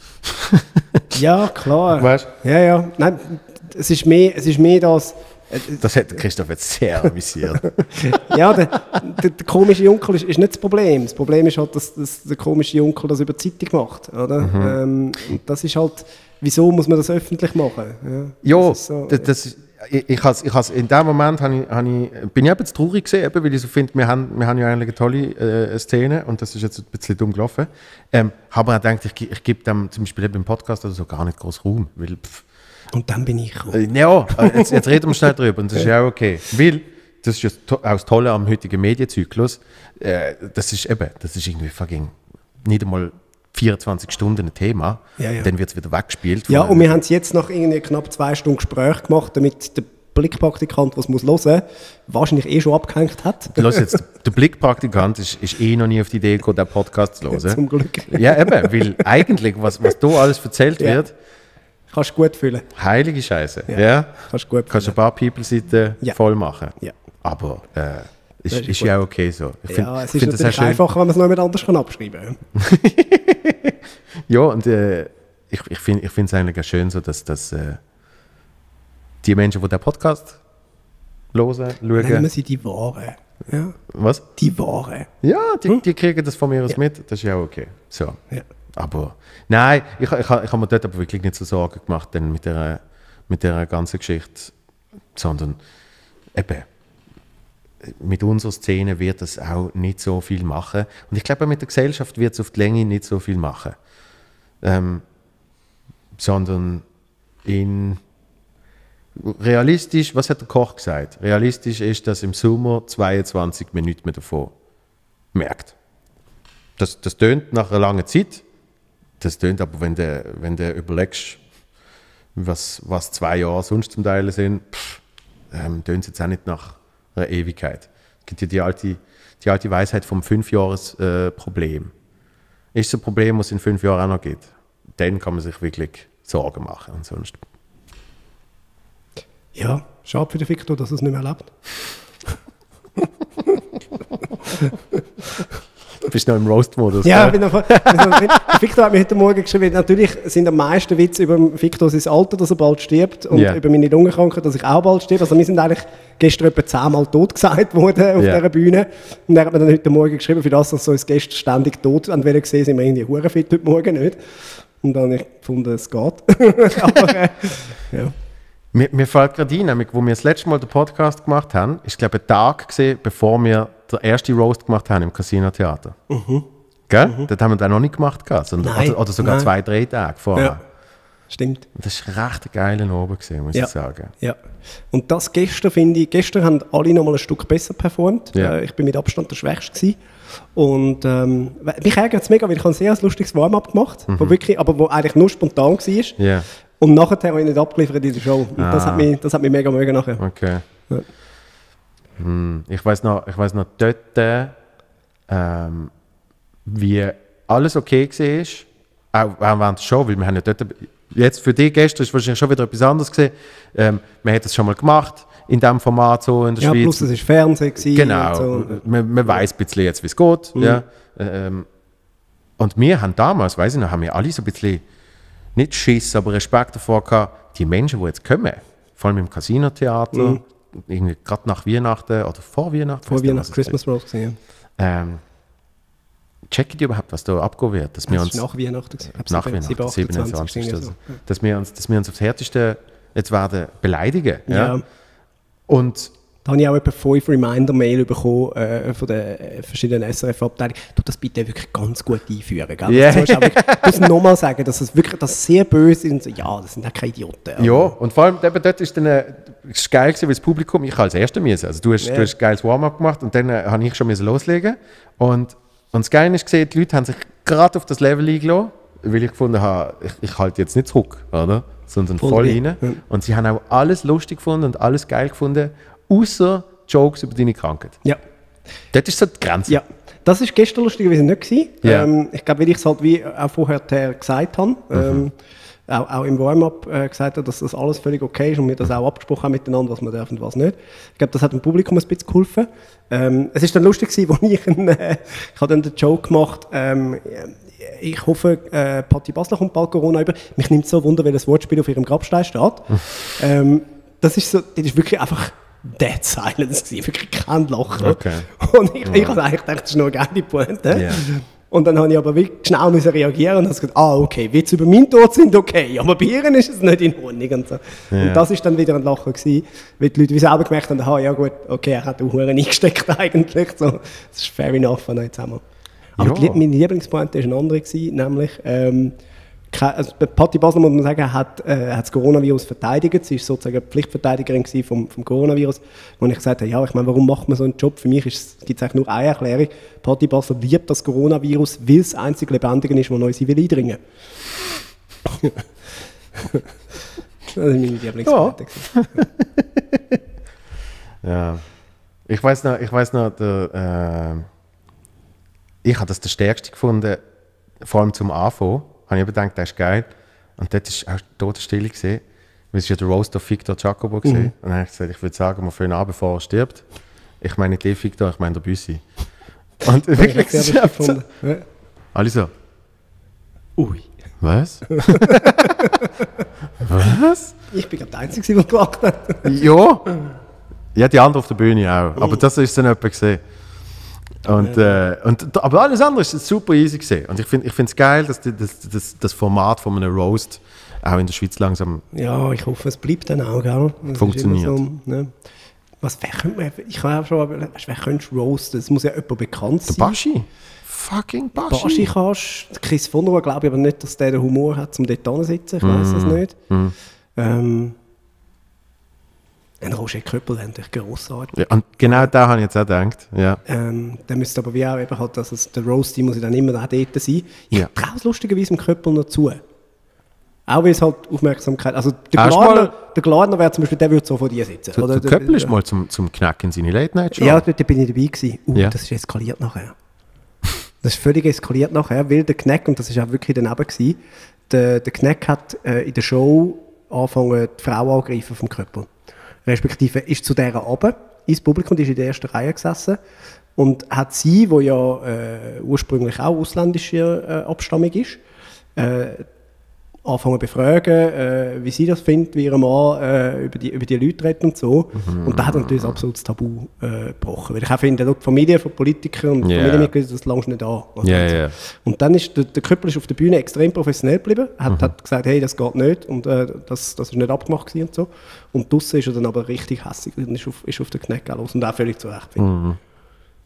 Ja, klar. Weißt Ja, ja. Nein, es ist mehr, es ist mehr das... äh, Das hat Christoph jetzt sehr amüsiert. Ja, der, der, der komische Onkel ist, ist nicht das Problem. Das Problem ist halt, dass, dass der komische Onkel das über die Zeitung macht. Oder? Ähm, und das ist halt, wieso muss man das öffentlich machen? Ja, Ja, das ist so, das, das, ist- ich, ich, has, ich has, in dem Moment habe ich, hab ich, bin ich eben zu traurig gewesen, eben, weil ich so finde, wir haben, wir haben ja eigentlich eine tolle äh, Szene und das ist jetzt ein bisschen dumm gelaufen. Ähm, habe aber gedacht, ich, gi- ich gebe dem zum Beispiel eben im Podcast oder so gar nicht groß Raum, weil pff, Und dann bin ich gekommen. Äh, Ja, äh, jetzt, jetzt reden wir schnell drüber und das ist ja auch okay. Weil, das ist ja to- auch das Tolle am heutigen Medienzyklus, äh, das ist eben, das ist irgendwie fucking nicht einmal vierundzwanzig Stunden ein Thema, Ja, ja. dann wird es wieder weggespielt. Ja, von- und wir haben es jetzt nach irgendwie knapp zwei Stunden Gespräch gemacht, damit der Blickpraktikant, der es muss hören, wahrscheinlich eh schon abgehängt hat. Los jetzt, der Blickpraktikant ist, ist eh noch nie auf die Idee gekommen, den Podcast zu hören. Zum Glück. Ja, eben, weil eigentlich, was, was da alles erzählt Ja. wird, Kannst du gut fühlen. heilige Scheiße. Ja. Ja. Kannst du gut Kannst ein fühlen. paar People-Seiten Ja. voll machen. Ja. Aber äh, ist, Das ist, ist ja auch okay so. Ich find- Ja, es ich ist find das auch natürlich schön. einfacher, wenn man es noch jemand anders kann abschreiben kann. Ja, und äh, ich, ich finde es eigentlich auch schön so, dass, dass äh, die Menschen, die den Podcast hören, Nennen schauen, wir sie die Ware. Ja, was? die Ware. Ja, die, Hm? die kriegen das von mir aus Ja. mit, das ist ja auch okay. So. Ja. Aber nein, ich, ich, ich, ich habe mir dort aber wirklich nicht so Sorgen gemacht denn mit der, mit der ganzen Geschichte, sondern eben, mit unserer Szene wird es auch nicht so viel machen. Und ich glaube, mit der Gesellschaft wird es auf die Länge nicht so viel machen. Ähm, sondern in realistisch, was hat der Koch gesagt? Realistisch ist, dass im Sommer zweiundzwanzig Minuten mehr davon merkt. Das, das tönt nach einer langen Zeit. Das tönt aber, wenn du, wenn du überlegst, was, was zwei Jahre sonst zum Teil sind, pff, ähm, tönt es jetzt auch nicht nach einer Ewigkeit. Es gibt ja die alte, die alte Weisheit vom Fünfjahres-Problem. Äh, ist es ein Problem, was es in fünf Jahren auch noch gibt? Dann kann man sich wirklich Sorgen machen. Und sonst. Ja, schade für den Victor, dass er es nicht mehr erlebt. Du bist noch im Roast-Modus. Ja, ich bin noch, der Victor hat mir heute Morgen geschrieben, natürlich sind am meisten Witze über Victor sein Alter, dass er bald stirbt, und yeah. über meine Lungenkrankheit, dass ich auch bald sterbe. Also wir sind eigentlich gestern etwa zehnmal tot gesagt worden auf yeah. dieser Bühne. Und er hat mir dann heute Morgen geschrieben, für das, dass so uns Gäste ständig tot gesehen sind wir irgendwie hurenfit heute Morgen nicht. Und dann habe ich gefunden, es geht. Aber, äh, ja. Mir, mir fällt gerade ein, nämlich, wo wir das letzte Mal den Podcast gemacht haben, ist glaube ich ein Tag gewesen, bevor wir den ersten Roast gemacht haben im Casino-Theater. Mhm. Gell? Mhm. Das haben wir dann noch nicht gemacht, sondern, nein, oder, oder sogar nein. zwei, drei Tage vorher. Ja, stimmt. Das war recht ein geiler Abend gewesen, muss ja. ich sagen. Ja. Und das gestern, finde ich, gestern haben alle noch mal ein Stück besser performt. Ja. Äh, ich bin mit Abstand der Schwächste gewesen. Und ähm, mich ärgert es mega, weil ich ein sehr lustiges Warm-up gemacht habe, mhm. wo wirklich, aber wo eigentlich nur spontan war. Yeah. Und nachher habe ich nicht abgeliefert in der Show. Und ah. das, hat mich, das hat mich mega mögen nachher. Okay. Ja. Hm. Ich weiß noch, ich weiss noch dort, ähm, wie alles okay war, auch während der Show, weil wir haben ja dort, jetzt für die Gäste ist wahrscheinlich schon wieder etwas anderes gewesen. Ähm, man hat das schon mal gemacht, in diesem Format so in der ja, Schweiz. Plus es war Fernsehen. Genau, und so. man, man weiss ein bisschen jetzt, wie es geht. Mhm. Ja. Ähm, und wir haben damals, weiß ich noch, haben wir alle so ein bisschen, nicht Schiss, aber Respekt davor gehabt, die Menschen, die jetzt kommen, vor allem im Casino-Theater, mhm. irgendwie gerade nach Weihnachten oder vor Weihnachten. Vor Weihnachten, Christmas Roast gesehen. Ähm, checken die überhaupt, was da abgehen wird? Dass wir das uns, ist nach Weihnachten. Nach Weihnachten, siebenundzwanzig. So. Also, dass, wir uns, dass wir uns aufs Härteste jetzt werden beleidigen. Ja. Ja. Und da habe ich auch etwa fünf Reminder-Mail bekommen äh, von den äh, verschiedenen S R F-Abteilungen. Du das bitte wirklich ganz gut einführen. Gell? Yeah. Du musst nochmal sagen, dass es wirklich dass sehr böse ist. Und so, ja, das sind ja keine Idioten. Ja, und vor allem eben dort ist dann äh, ist geil gewesen, weil das Publikum, ich als Erster müssen. Also du hast, yeah. du hast ein geiles Warm-up gemacht und dann äh, habe ich schon müssen loslegen. Und, und das Geile ist gesehen, die Leute haben sich gerade auf das Level eingelassen, weil ich gefunden habe, ich, ich halte jetzt nicht zurück, oder? Sondern voll, voll rein. Ja. Und sie haben auch alles lustig gefunden und alles geil gefunden, außer Jokes über deine Krankheit. Ja. Das ist so die Grenze. Ja. Das war gestern lustigerweise nicht gewesen. Yeah. Ähm, ich glaube, weil ich es halt wie auch vorher gesagt habe, ähm, mhm. auch, auch im Warm-up äh, gesagt habe, dass das alles völlig okay ist und wir das auch abgesprochen haben miteinander, was man darf und was nicht. Ich glaube, das hat dem Publikum ein bisschen geholfen. Ähm, es war dann lustig gewesen, wo ich, einen, äh, ich habe dann den Joke gemacht, ähm, ich hoffe, äh, Patti Basler kommt bald Corona über. Mich nimmt so Wunder, welches Wortspiel auf ihrem Grabstein steht. ähm, das ist so, das ist wirklich einfach Dead Silence gewesen, wirklich kein Lachen. Okay. Und ich, ich habe eigentlich gedacht, das ist noch eine geile Pointe. Yeah. Und dann habe ich aber wirklich schnell müssen reagieren und habe gesagt, ah, okay, Witze über meinen Tod sind okay, aber bei ihren ist es nicht in Ordnung. Und, so. Yeah. Und das war dann wieder ein Lachen gewesen, weil die Leute wie selber gemerkt haben, aha, ja gut, okay, er hat auch Huren eingesteckt eigentlich. So, das ist fair enough, und jetzt haben wir. Aber die, meine Lieblingspointe war eine andere gewesen, nämlich, ähm, also Patti Basler, muss man sagen, hat, äh, hat das Coronavirus verteidigt. Sie war sozusagen eine Pflichtverteidigerin vom, vom Coronavirus. Und ich gesagt habe, ja, ich meine, warum macht man so einen Job? Für mich gibt es eigentlich nur eine Erklärung. Patti Basler liebt das Coronavirus, weil es das einzige Lebendige ist, das neu sie will eindringen. Das ist meine Lieblingspointe. Ja. Ja. Ich weiß noch, ich weiß noch, der, äh, ich habe das der stärkste gefunden, vor allem zum Anfang. Habe ich gedacht, das ist geil. Und dort war auch Totenstille gesehen, weil es ja der Roast of Victor Jacobo gesehen. Mhm. Und dann habe ich gesagt, ich würde sagen, wir fangen an, bevor er stirbt. Ich meine nicht Victor, ich meine der Büssi. Und wirklich, das ist so. Ja. Alle so. Ui. Was? Was? Ich bin gerade der Einzige, der gelacht hat. Ja. Ja, die anderen auf der Bühne auch. Aber das ist dann jemand gesehen. Und, äh, und, aber alles andere ist super easy gewesen. Und ich finde es geil, dass die, das, das, das Format von einem Roast auch in der Schweiz langsam Ja, ich hoffe, es bleibt dann auch, gell? Das funktioniert. So, ne? Was, wer könnte man, ich habe auch schon, weißt, wer könntest du roasten? Es muss ja jemand bekannt Der sein. Baschi. Fucking Baschi. Baschi kannst, Chris von Rohr glaube ich aber nicht, dass der den Humor hat, um dort zu sitzen. Ich weiß es nicht. Mm. Ähm, ein Roger Köppel wäre natürlich grossartig. Ja, und genau da habe ich jetzt auch gedacht. Ja. Ähm, der müsste aber wie auch eben halt, dass es, der Roasty muss ja dann immer auch dort sein. Ich Ja. traue es lustigerweise dem Köppel noch zu. Auch weil es halt Aufmerksamkeit... Also der Hast du Gladner, mal- der Gladner wäre zum Beispiel, der würde so vor dir sitzen. Der, der Köppel ist mal zum, zum Knacken seine Late-Night-Show. Ja, dort bin ich dabei gewesen. Uh, Ja. das ist eskaliert nachher. Das ist völlig eskaliert nachher, weil der Knack, und das ist auch wirklich daneben gewesen, der, der Knack hat äh, in der Show angefangen, die Frau angreifen vom Köppel. Respektive ist zu dieser runter ins Publikum, die ist in der ersten Reihe gesessen und hat sie, die ja äh, ursprünglich auch ausländischer äh, Abstammung ist, äh, anfangen zu befragen, äh, wie sie das findet, wie ihr Mann äh, über, die, über die Leute redet und so. Mhm. Und da hat er natürlich ein absolutes Tabu äh, gebrochen. Weil ich auch finde, die Familie von Politikern und Yeah. Familienmitgliedern, das langst nicht an. Also Ja, also. ja. Und dann ist der, der Köppel ist auf der Bühne extrem professionell geblieben, hat, hat gesagt, hey, das geht nicht und äh, das, das ist nicht abgemacht gewesen und so. Und draussen ist er dann aber richtig hässlich und ist auf, ist auf den Kneck los und auch völlig zu Recht. finde ich.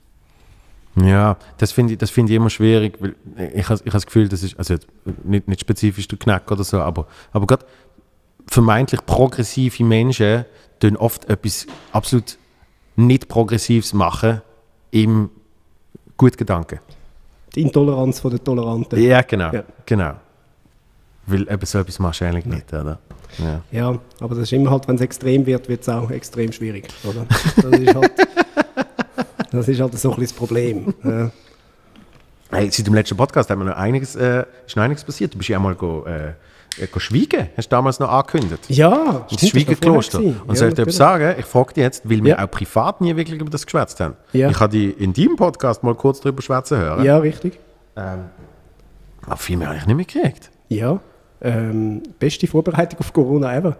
Ja, das finde ich, das find ich immer schwierig, weil ich habe ich hab das Gefühl, das ist also jetzt nicht, nicht spezifisch der Knack oder so, aber, aber gerade vermeintlich progressive Menschen tun oft etwas absolut nicht Progressives machen im Gutgedanken. Die Intoleranz von der Toleranten. Ja, genau. Ja. genau. Weil eben so etwas machst du eigentlich nicht, oder? Ja. Ja, aber das ist immer halt, wenn es extrem wird, wird es auch extrem schwierig. Oder? Das ist halt, das ist halt so ein bisschen das Problem. Ja. Hey, seit dem letzten Podcast haben wir noch einiges, äh, ist noch einiges passiert. Du bist ja einmal go, äh, äh, go schweigen, hast du damals noch angekündigt. Ja, Das Schweigenkloster. Und soll ich dir etwas sagen? Ich frage dich jetzt, weil wir Ja. auch privat nie wirklich über das geschwätzt haben. Ja. Ich habe dich in deinem Podcast mal kurz darüber schwätzen hören. Ja, richtig. Ähm, aber viel mehr habe ich nicht mehr gekriegt. Ja, ähm, beste Vorbereitung auf Corona ever.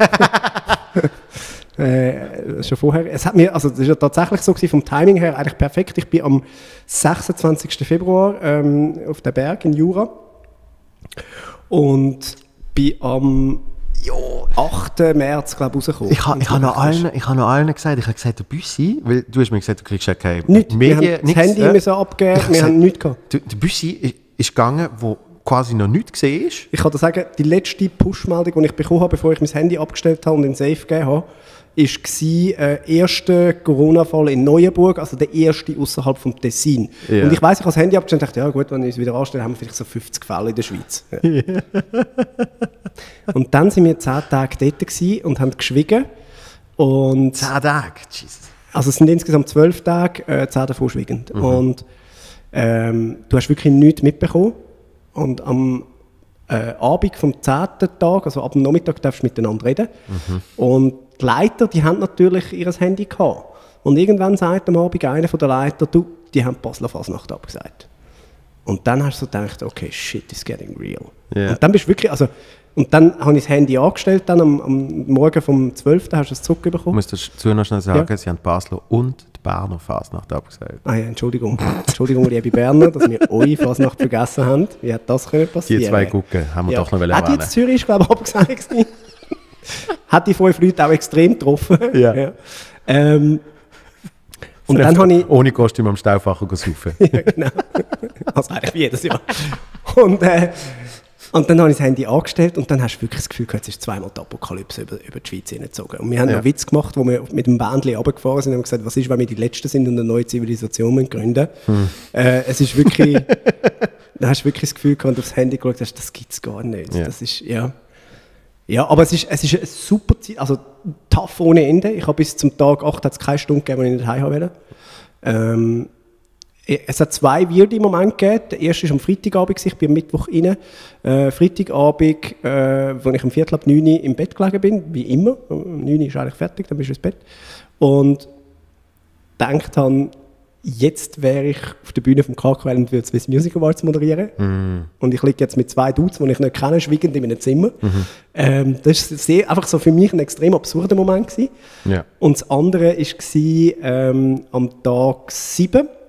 äh, schon vorher. Es hat mir, also das ist ja tatsächlich so gewesen, vom Timing her eigentlich perfekt. Ich bin am sechsundzwanzigsten Februar ähm, auf dem Berg in Jura und bin am ja, achten März, glaube ich, rausgekommen. Ich habe ich ha noch, allen- ich ha noch allen gesagt, ich habe gesagt, der Büssi, weil du hast mir gesagt, du kriegst ja keine Nicht, wir Medien, haben das Handy äh. müssen abgeben, Ich hab wir gesagt, haben nichts gehabt. Der, der Büssi ist, ist gegangen, wo quasi noch nichts gesehen ist. Ich kann dir sagen, die letzte Push-Meldung, die ich bekommen habe, bevor ich mein Handy abgestellt habe und in den Safe gegeben habe, war der äh, erste Corona-Fall in Neuenburg, also der erste außerhalb vom Tessin. Ja. Und ich weiss, ich habe das Handy abgestellt und dachte, ja gut, wenn ich es wieder anstelle, haben wir vielleicht so fünfzig Fälle in der Schweiz. Ja. Und dann sind wir zehn Tage dort gewesen und haben geschwiegen. Und Zehn Tage, Jesus. also es sind insgesamt zwölf Tage, äh, zehn davon schwiegend. Mhm. Und ähm, du hast wirklich nichts mitbekommen. Und am äh, Abend vom zehnten Tag, also ab dem Nachmittag, darfst du miteinander reden. Mhm. Und die Leiter, die haben natürlich ihr Handy gehabt. Und irgendwann sagt am Abend einer von der Leiter, du, die haben die Basler Fasnacht abgesagt. Und dann hast du so gedacht, okay, shit is getting real. Ja. Und dann bist du wirklich, also, und dann habe ich das Handy angestellt, dann am, am Morgen vom zwölften hast du es Ich zurückbekommen. muss dazu noch schnell sagen, Ja. sie haben die Basler und die Berner Fasnacht abgesagt. Ah ja, Entschuldigung. Entschuldigung, liebe Berner, dass wir eure Fasnacht vergessen haben. Wie hat das können passieren? Die zwei Gucken haben wir Ja. doch noch Hat erwähnen. jetzt Zürich, ist, glaube ich, abgesagt gewesen. Hat die fünf Leute auch extrem getroffen. Ja. Ähm, und dann habe ich... Ohne Kostüm am Staufacher saufen. Ja, genau. Also eigentlich wie jedes Jahr. Und, äh, und dann habe ich das Handy angestellt und dann hast du wirklich das Gefühl, jetzt ist zweimal die Apokalypse über, über die Schweiz hingezogen. Und wir haben Ja. einen Witz gemacht, wo wir mit dem Bändchen runtergefahren sind und haben gesagt, was ist, wenn wir die Letzten sind und eine neue Zivilisation müssen gründen Hm. äh, Es ist wirklich... Da hast du wirklich das Gefühl, wenn du aufs Handy geschaut hast, das gibt es gar nicht. Ja. Das ist, ja... Ja, aber es ist, es ist eine super Zeit, also tough ohne Ende. Ich habe bis zum Tag acht hat's keine Stunde gegeben, wo ich nicht heim wollte. Ähm, es hat zwei weirde Momente gegeben. Der erste war am Freitagabend, ich bin am Mittwoch rein. Äh, Freitagabend, äh, wo ich um Viertel ab neun im Bett gelegen bin, wie immer. Um neun ist eigentlich fertig, dann bist du ins Bett. Und gedacht habe, jetzt wäre ich auf der Bühne vom K K L und würde Swiss Music Awards moderieren. Mm. Und ich liege jetzt mit zwei Dudes, die ich nicht kenne, schweigend in meinem Zimmer. Mhm. Ähm, das war sehr, einfach so für mich ein extrem absurder Moment gewesen. Ja. Und das andere war ähm, am Tag sieben,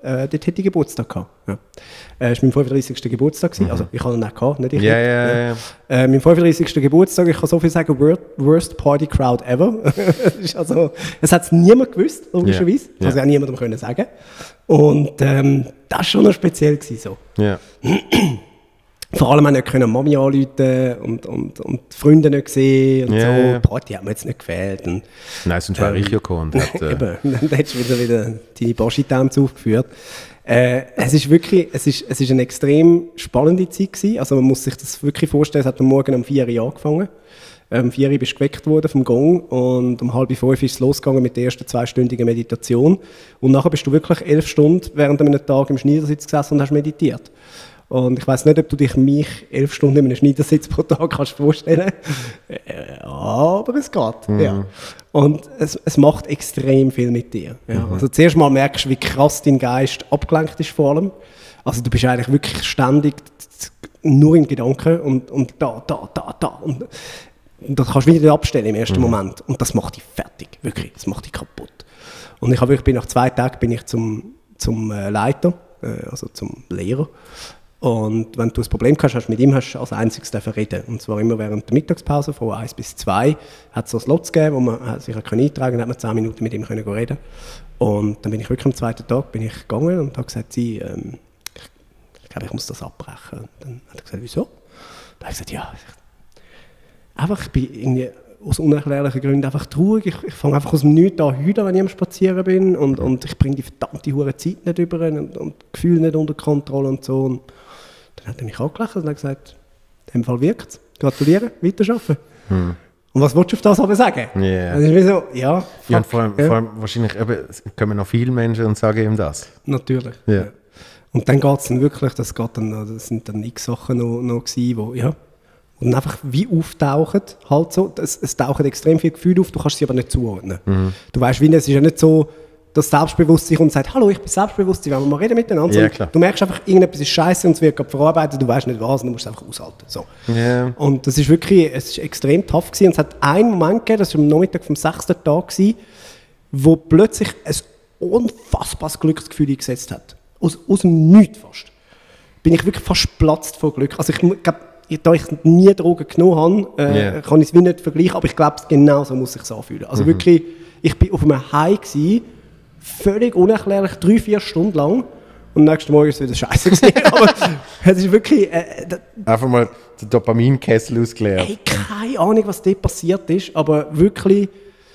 äh, dort hätte ich Geburtstag gehabt. Ja. Äh, das war mein fünfunddreißigster Geburtstag. Mhm. Also ich hatte ihn auch gehabt, nicht ich. Ja, ja, ja. ja. Äh, mein fünfunddreißigster Geburtstag, ich kann so viel sagen, worst Party Crowd ever. Es also, hat es niemand gewusst, logischerweise. Ja. Also ja. auch niemandem können sagen. Und ähm, das war schon noch speziell gewesen, so. Ja. Vor allem auch nicht können Mami anrufen und, und, und die Freunde nicht gesehen und yeah, so. yeah. Party hat mir jetzt nicht gefehlt. Und, Nein, sonst wäre ähm, ich ja gekommen. Und hat, äh, eben, dann hättest du wieder, wieder deine Baschi-Tanz aufgeführt. Äh, es ist wirklich, es ist, es ist eine extrem spannende Zeit gewesen. Also man muss sich das wirklich vorstellen, es hat am Morgen um vier Uhr angefangen. Um vier Uhr bist du geweckt worden vom Gong und um halb fünf ist es losgegangen mit der ersten zweistündigen Meditation. Und nachher bist du wirklich elf Stunden während einem Tag im Schneidersitz gesessen und hast meditiert. Und ich weiss nicht, ob du dich mich elf Stunden in einem Schneidersitz pro Tag kannst vorstellen. Äh, aber es geht. Mhm. Ja. Und es, es macht extrem viel mit dir. Ja. Mhm. Also zuerst mal merkst du, wie krass dein Geist abgelenkt ist vor allem. Also du bist eigentlich wirklich ständig nur in Gedanken und, und da, da, da, da. Und, und das kannst du wieder abstellen im ersten mhm. Moment. Und das macht dich fertig. Wirklich. Das macht dich kaputt. Und ich habe wirklich, bin nach zwei Tagen bin ich zum, zum äh, Leiter, äh, also zum Lehrer. Und wenn du ein Problem hast, hast du mit ihm hast du als einziges reden. Und zwar immer während der Mittagspause von eins bis zwei hat es so Slots gegeben, wo man sich eintragen konnte, dann hat man zehn Minuten mit ihm können reden. Und dann bin ich wirklich am zweiten Tag bin ich gegangen und habe gesagt, sie, ähm, ich, ich glaube, ich muss das abbrechen. Und dann hat er gesagt, wieso? Dann habe ich gesagt, ja, einfach, ich bin irgendwie aus unerklärlichen Gründen einfach traurig. Ich, ich fange einfach aus dem Nichts an heulen, wenn ich am Spazieren bin und, und ich bringe die verdammte hure Zeit nicht über und, und Gefühle nicht unter Kontrolle und so. Und dann hat er mich angelächelt und hat gesagt, in dem Fall wirkt es. Gratulieren, weiterarbeiten. Hm. Und was willst du auf das aber sagen? Yeah. Und ich bin so, ja, fuck, ja, und vor allem, ja. vor allem wahrscheinlich eben, kommen noch viele Menschen und sagen ihm das. Natürlich. Ja. Ja. Und dann geht es dann wirklich, das, geht dann, das sind dann x Sachen noch, noch gewesen, wo, ja, und einfach wie auftauchen, halt so. Es, es tauchen extrem viele Gefühle auf, du kannst sie aber nicht zuordnen. Mhm. Du weißt, wie, es ist ja nicht so, dass Selbstbewusstsein und sagt, hallo, ich bin selbstbewusst, wenn wir mal reden miteinander. Ja, klar. Du merkst einfach, irgendetwas ist scheiße und es wird gerade verarbeitet, du weißt nicht was und du musst es einfach aushalten. So. Yeah. Und das ist wirklich, es ist extrem tough gewesen. Und es hat einen Moment gegeben, das war am Nachmittag vom sechsten Tag gewesen, wo plötzlich ein unfassbares Glücksgefühl eingesetzt hat. Aus, aus dem Nichts fast. Bin ich wirklich fast geplatzt vor Glück. Also ich glaube, da ich nie Drogen genommen habe, äh, yeah. kann ich es wie nicht vergleichen, aber ich glaube, genau so muss es sich anfühlen. Also mhm. wirklich, ich war auf einem High gewesen, völlig unerklärlich, drei, vier Stunden lang und nächsten Morgen ist es wieder scheiße gewesen. Aber es ist wirklich... Äh, einfach mal den Dopaminkessel ausgeleert. Hey, keine Ahnung, was dort passiert ist, aber wirklich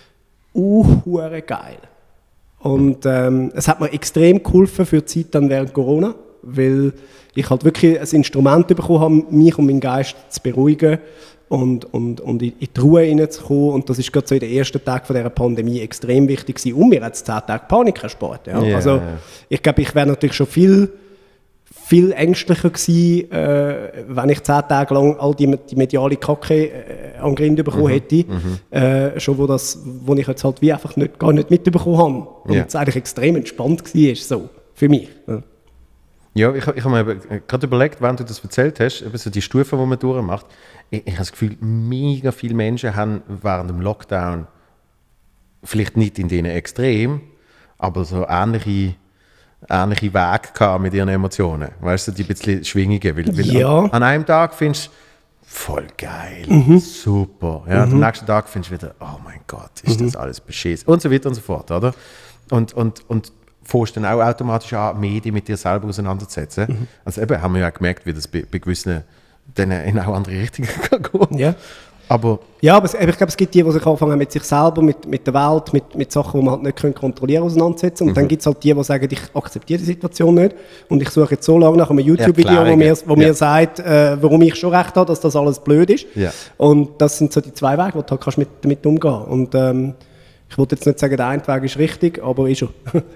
uh, geil. Und ähm, es hat mir extrem geholfen für die Zeit dann während Corona, weil ich halt wirklich ein Instrument bekommen habe, mich und meinen Geist zu beruhigen und, und, und in die Ruhe hineinzukommen. Und das ist gerade so in den ersten Tagen von dieser Pandemie extrem wichtig gewesen. Und mir hat es zehn Tage Panik erspart. Ja? Yeah. Also ich glaube, ich wäre natürlich schon viel, viel ängstlicher gewesen, äh, wenn ich zehn Tage lang all die, die mediale Kacke äh, an den Grind bekommen mhm. hätte. Mhm. Äh, schon wo, das, wo ich jetzt halt wie einfach nicht, gar nicht mitbekommen habe. Und yeah. es eigentlich extrem entspannt war, so, für mich. Ja. Ja, ich, ich habe mir gerade überlegt, während du das erzählt hast, so die Stufen, die man durchmacht. Ich, ich habe das Gefühl, mega viele Menschen haben während dem Lockdown, vielleicht nicht in denen extrem, aber so ähnliche, ähnliche Wege gehabt mit ihren Emotionen. Weißt du, die bisschen Schwingungen. Weil, weil ja. an, an einem Tag findest du, voll geil, mhm. super. Ja, mhm. Am nächsten Tag findest du wieder, oh mein Gott, ist mhm. das alles beschissen. Und so weiter und so fort, oder? Und, und, und fängst dann auch automatisch an, Medien mit dir selber auseinanderzusetzen. Mhm. Also eben, haben wir ja gemerkt, wie das bei, bei gewissen dann in auch andere Richtungen kann gehen. Ja. Aber, ja, aber es, ich glaube, es gibt die, die sich anfangen mit sich selber, mit, mit der Welt, mit, mit Sachen, die man halt nicht können kontrollieren können, auseinandersetzen. Und mhm. dann gibt es halt die, die sagen, ich akzeptiere die Situation nicht und ich suche jetzt so lange nach einem YouTube-Video, wo mir, wo ja. mir sagt, äh, warum ich schon recht habe, dass das alles blöd ist. Ja. Und das sind so die zwei Wege, wo du halt kannst mit, damit umgehen kannst. Und ähm, ich wollte jetzt nicht sagen, der eine Weg ist richtig, aber ist schon.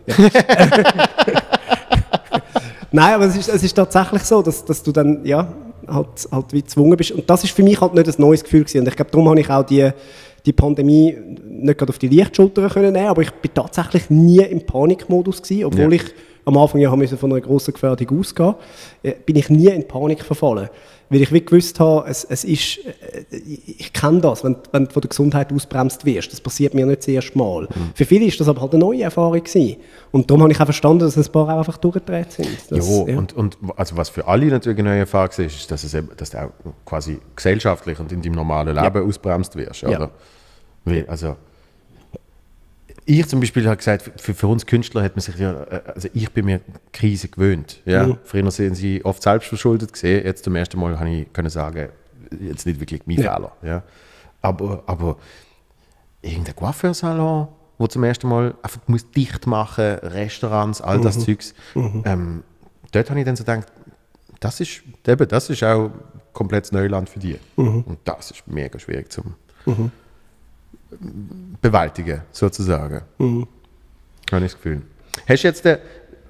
Nein, aber es ist, es ist tatsächlich so, dass, dass du dann ja, halt, halt wie gezwungen bist. Und das ist für mich halt nicht ein neues Gefühl gewesen. Und ich glaube, darum habe ich auch die, die Pandemie nicht gerade auf die Lichtschulter können nehmen, aber ich bin tatsächlich nie im Panikmodus gewesen, obwohl ja. ich am Anfang ja musste von einer grossen Gefährdung ausgehen, äh, bin ich nie in Panik verfallen. Weil ich wie gewusst habe, es, es ist, äh, ich kenne das, wenn, wenn du von der Gesundheit ausbremst wirst. Das passiert mir nicht das erste Mal. Mhm. Für viele war das aber halt eine neue Erfahrung gewesen. Und darum habe ich auch verstanden, dass ein paar auch einfach durchgedreht sind. Das, jo, ja, und, und also was für alle natürlich eine neue Erfahrung ist, ist, dass, es eben, dass du auch quasi gesellschaftlich und in deinem normalen Leben ja. ausbremst wirst. Oder? Ja. Weil, also, ich zum Beispiel habe gesagt, für, für uns Künstler hat man sich ja, also ich bin mir Krise gewöhnt. Ja? Mhm. Früher sind sie oft selbst verschuldet gesehen. Jetzt zum ersten Mal kann ich können sagen, jetzt nicht wirklich mein ja. Fehler. Ja? Aber, aber irgendein Coiffeursalon, wo zum ersten Mal einfach muss dicht machen, Restaurants, all das mhm. Zeugs. Mhm. Ähm, dort habe ich dann so gedacht, das ist, eben, das ist auch komplettes Neuland für dich. Mhm. Und das ist mega schwierig zum mhm. bewältigen, sozusagen. Mhm. Habe ich das Gefühl. Hast du jetzt äh,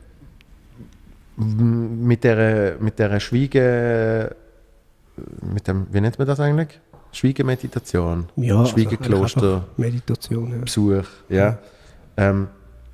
mit der mit der Schwiege, mit dem, wie nennt man das eigentlich? Schwiegemeditation, ja, Schwiegekloster, also Meditation, ja. Besuch, ja. Ähm,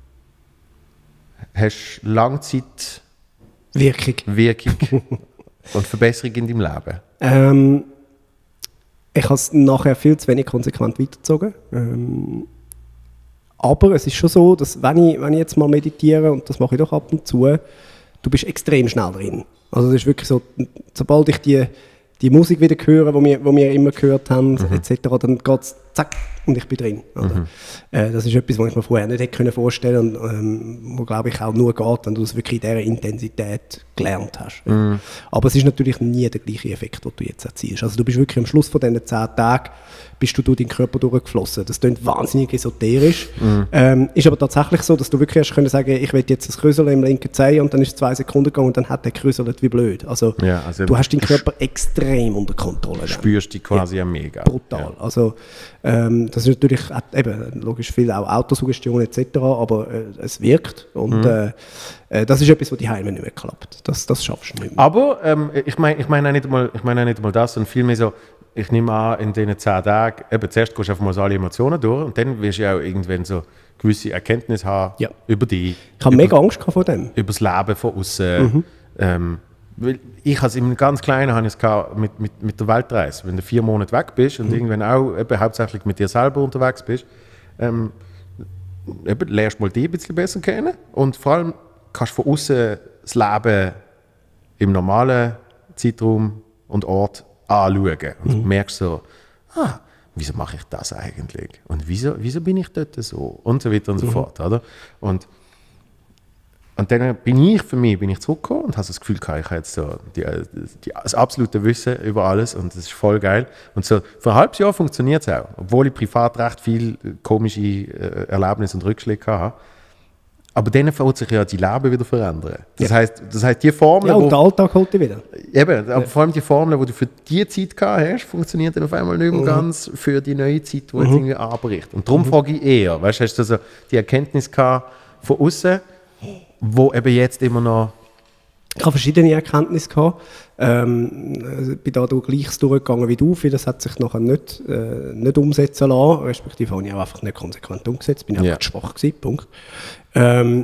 hast du Langzeit Wirkung, Wirkung und Verbesserung in deinem Leben? Ähm, ich habe es nachher viel zu wenig konsequent weitergezogen. Ähm, aber es ist schon so, dass wenn ich, wenn ich jetzt mal meditiere, und das mache ich doch ab und zu, du bist extrem schnell drin. Also es ist wirklich so, sobald ich die die Musik wieder hören, die wir, wo wir immer gehört haben, mhm. et cetera, dann geht es zack und ich bin drin. Mhm. Äh, das ist etwas, was ich mir vorher nicht hätte können vorstellen und ähm, wo, glaube ich, auch nur geht, wenn du es wirklich in dieser Intensität gelernt hast. Mhm. Aber es ist natürlich nie der gleiche Effekt, den du jetzt erzielst. Also du bist wirklich am Schluss von diesen zehn Tagen bist du durch deinen Körper durchgeflossen. Das klingt wahnsinnig esoterisch. Mhm. Ähm, ist aber tatsächlich so, dass du wirklich hast können sagen, ich will jetzt ein Krüsel im linken Zeh und dann ist es zwei Sekunden gegangen und dann hat der krüselt wie blöd. Also, ja, also du hast deinen Körper extrem unter Kontrolle. Spürst dich quasi ja mega. Brutal. Ja. Also, ähm, das ist natürlich eben, logisch viel auch Autosuggestion et cetera, aber äh, es wirkt und mhm. äh, das ist etwas, was die Heime nicht mehr klappt. Das, das schaffst du nicht mehr. Aber ähm, ich meine ich mein auch nicht mal, ich mein auch nicht mal das, sondern vielmehr so, ich nehme an, in diesen zehn Tagen, eben zuerst gehst du einfach mal so alle Emotionen durch und dann wirst du ja auch irgendwann so gewisse Erkenntnisse haben ja. über dich. Ich habe mega Angst vor dem. Über das Leben von außen. Mhm. Ähm, weil ich habe es im ganz Kleinen habe ich es mit, mit, mit der Weltreise. Wenn du vier Monate weg bist und mhm. irgendwann auch eben hauptsächlich mit dir selber unterwegs bist, ähm, eben, lernst du mal dich ein bisschen besser kennen und vor allem kannst du von außen das Leben im normalen Zeitraum und Ort anschauen und mhm. merkst so, ah, wieso mache ich das eigentlich? Und wieso, wieso bin ich dort so? Und so weiter und so mhm. fort. Oder? Und, und dann bin ich für mich bin ich zurückgekommen und habe das Gefühl gehabt, ich habe jetzt so die, die, das absolute Wissen über alles und das ist voll geil. Und so für ein halbes Jahr funktioniert es auch, obwohl ich privat recht viel komische äh, Erlebnisse und Rückschläge hatte. Aber dann wird sich ja die Leben wieder verändern. Das, ja. heisst, das heisst, die Formel... Ja, und der Alltag holt dich wieder. Eben, aber ja. vor allem die Formel, die du für die Zeit gehabt hast, funktioniert dann auf einmal nicht mehr mhm. ganz für die neue Zeit, die mhm. jetzt irgendwie anbricht. Und darum mhm. frage ich eher, weißt, hast du also die Erkenntnis gehabt von außen, wo eben jetzt immer noch... Ich habe verschiedene Erkenntnisse gehabt. Ähm, ich bin da durch Gleiches durchgegangen wie du. Vieles hat sich nachher nicht, äh, nicht umsetzen lassen. Respektive habe ich auch einfach nicht konsequent umgesetzt. Bin einfach ja. zu schwach gewesen. Punkt. Ähm,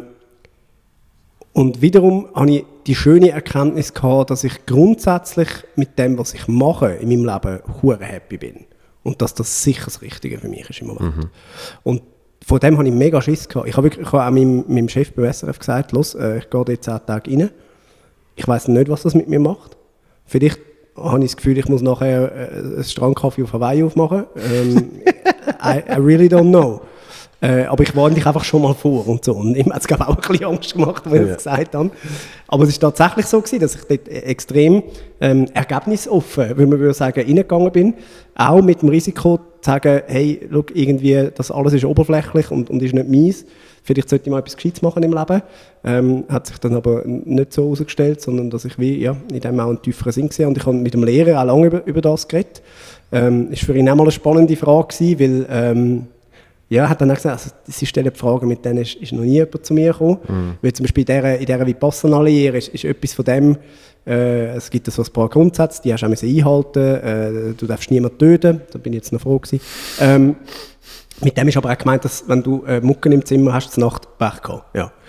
und wiederum habe ich die schöne Erkenntnis gehabt, dass ich grundsätzlich mit dem, was ich mache in meinem Leben, hure happy bin. Und dass das sicher das Richtige für mich ist im Moment. Mhm. Und von dem habe ich mega Schiss gehabt. Ich habe, wirklich, ich habe auch meinem, meinem Chef bei S R F gesagt, los, äh, ich gehe dort zehn Tage rein. Ich weiss nicht, was das mit mir macht. Vielleicht habe ich das Gefühl, ich muss nachher äh, einen Strandkaffee auf Hawaii aufmachen. Ähm, I, I really don't know. Äh, aber ich warne dich einfach schon mal vor und so. Und ihm hat es glaube auch ein bisschen Angst gemacht, wenn ja. ich es gesagt habe. Aber es war tatsächlich so gewesen, dass ich dort extrem ähm, ergebnisoffen, wie man würde sagen, reingegangen bin. Auch mit dem Risiko zu sagen, hey, schau, irgendwie, das alles ist oberflächlich und, und ist nicht meins. Vielleicht sollte ich mal etwas Gescheites machen im Leben. Ähm, hat sich dann aber nicht so herausgestellt, sondern dass ich wie, ja, in dem auch einen tieferen Sinn gesehen habe. Und ich habe mit dem Lehrer auch lange über, über das geredet. Ähm, ist für ihn auch mal eine spannende Frage gewesen, weil ähm, ja, er hat dann auch gesagt, also, sie stellen die Fragen, mit denen ist, ist noch nie jemand zu mir gekommen. Mhm. Weil zum Beispiel in dieser, in dieser Vipassana-Lehre ist, ist etwas von dem, äh, es gibt so ein paar Grundsätze, die hast du auch einhalten müssen. Äh, du darfst niemanden töten, da bin ich jetzt noch froh gewesen. Ähm, Mit dem ist aber auch gemeint, dass wenn du äh, Mucken im Zimmer hast, zur Nacht Pech gehabt. Ja.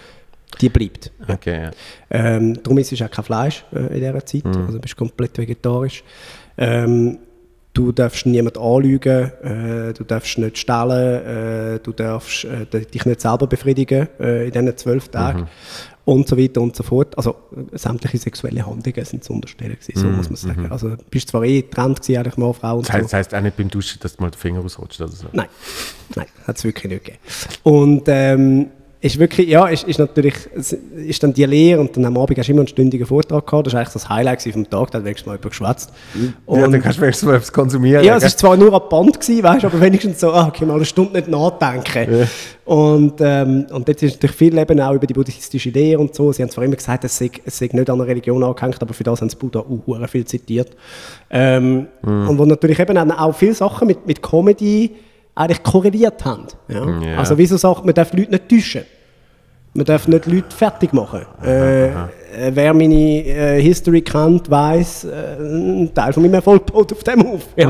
Die bleibt. Okay, ja. Ähm, darum isst du auch kein Fleisch äh, in dieser Zeit, Mhm. also du bist komplett vegetarisch. Ähm, du darfst niemanden anlügen, äh, du darfst nicht stehlen, äh, du darfst äh, dich nicht selber befriedigen äh, in diesen zwölf Tagen Mhm. und so weiter und so fort. Also äh, sämtliche sexuelle Handlungen sind zu unterstellen gewesen, so Mhm, muss man sagen. Also du bist zwar eh getrennt gewesen, eigentlich Mann, Frau und Das heißt, so. das heisst auch nicht beim Duschen, dass du mal den Finger ausrutscht oder so? Nein, nein, hat es wirklich nicht gegeben. Und ähm, ist wirklich, ja, ist, ist natürlich, es ist dann die Lehre und dann am Abend hast du immer einen stündigen Vortrag gehabt. Das war eigentlich das Highlight vom Tag, da hat wenigstens mal jemand geschwätzt. Ja, dann kannst du wenigstens mal etwas konsumieren. Ja, es gell? war zwar nur an Band gewesen, weißt, aber wenigstens so, ah, okay, mal eine Stunde nicht nachdenken. Ja. Und, ähm, und jetzt ist natürlich viel eben auch über die buddhistische Lehre und so. Sie haben zwar immer gesagt, es sei, es sei nicht an einer Religion angehängt, aber für das haben sie Buddha auch viel zitiert. Ähm, Mhm. Und wo natürlich eben auch viele Sachen mit, mit Comedy eigentlich korreliert haben. Ja? Ja. Also wieso sagt man, darf Leute nicht täuschen? Man darf nicht Leute fertig machen. Äh, äh, wer meine äh, History kennt, weiss, äh, ein Teil von meinem Erfolg baut auf dem auf. Ja.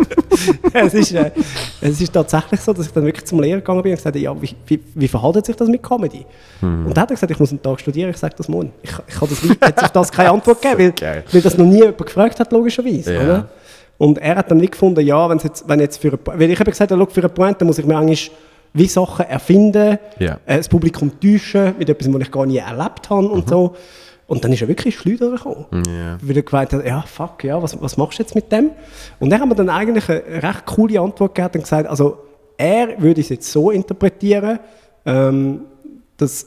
es, ist, äh, es ist tatsächlich so, dass ich dann wirklich zum Lehrer gegangen bin und gesagt habe, ja, wie, wie, wie verhält sich das mit Comedy? Hm. Und dann hat er gesagt, ich muss einen Tag studieren, ich sage das morgen. Ich, ich kann das nicht, hat sich das keine Antwort gegeben, weil, Geil. weil das noch nie jemand gefragt hat, logischerweise. Ja. Oder? Und er hat dann nicht gefunden, ja, wenn's jetzt, wenn jetzt für eine, weil ich habe gesagt, ja, für eine Pointe muss ich mir eigentlich wie Sachen erfinden, Ja. äh, das Publikum täuschen mit etwas, was ich gar nie erlebt habe und so. Und dann ist er wirklich Schleuder gekommen. Ja. Weil er gemeint hat, ja, fuck, ja, was, was machst du jetzt mit dem? Und dann haben wir dann eigentlich eine recht coole Antwort gegeben und gesagt, also er würde es jetzt so interpretieren, ähm, dass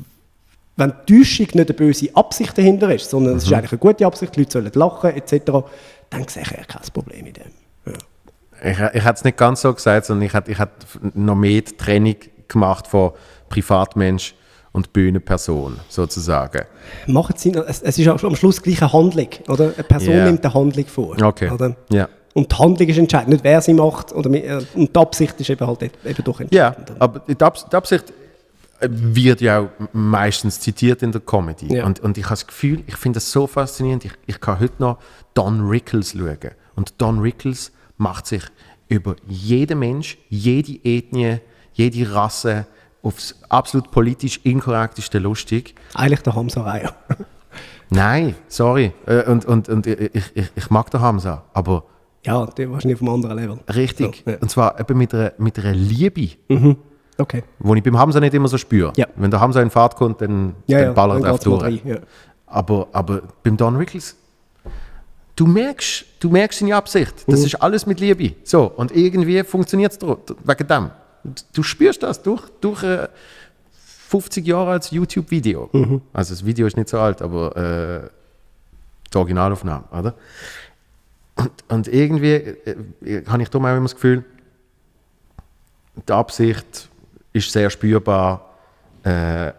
wenn die Täuschung nicht eine böse Absicht dahinter ist, sondern es ist eigentlich eine gute Absicht, die Leute sollen lachen et cetera, dann sehe ich kein Problem in dem. Ja. Ich, ich hätte es nicht ganz so gesagt, sondern ich hätte, ich hätte noch mehr die Trennung gemacht von Privatmensch und Bühnenperson, sozusagen. Macht Sinn, es, es ist auch am Schluss gleich eine Handlung, oder? Eine Person Ja. nimmt eine Handlung vor. Okay. Oder? Ja. Und die Handlung ist entscheidend, nicht wer sie macht. Oder, mi- äh, und die Absicht ist eben halt e- eben doch Ja, entscheidend. aber die, Abs die Absicht wird ja auch meistens zitiert in der Comedy. Ja. Und, und ich habe das Gefühl, ich finde das so faszinierend, ich, ich kann heute noch Don Rickles schauen. Und Don Rickles macht sich über jeden Mensch, jede Ethnie, jede Rasse aufs absolut politisch inkorrekteste lustig. Eigentlich der Hamza Reier. Nein, sorry. Äh, Und, und, und ich, ich, ich mag den Hamza, aber Ja, der wahrscheinlich auf einem anderen Level. richtig. So, ja. Und zwar eben mit einer, mit einer Liebe, Okay. die ich beim Hamza nicht immer so spüre. Ja. Wenn der Hamza in Fahrt kommt, dann, Ja, dann ja, ballert dann er auf geht's mal durch. rein, ja. Aber, aber beim Don Rickles, du merkst, du merkst seine Absicht. Das ist alles mit Liebe. So, und irgendwie funktioniert es wegen dem. Du spürst das durch, durch äh, fünfzig Jahre als YouTube-Video. Also das Video ist nicht so alt, aber äh, die Originalaufnahme, oder? Und, und irgendwie äh, habe ich darum auch immer das Gefühl, die Absicht ist sehr spürbar, äh,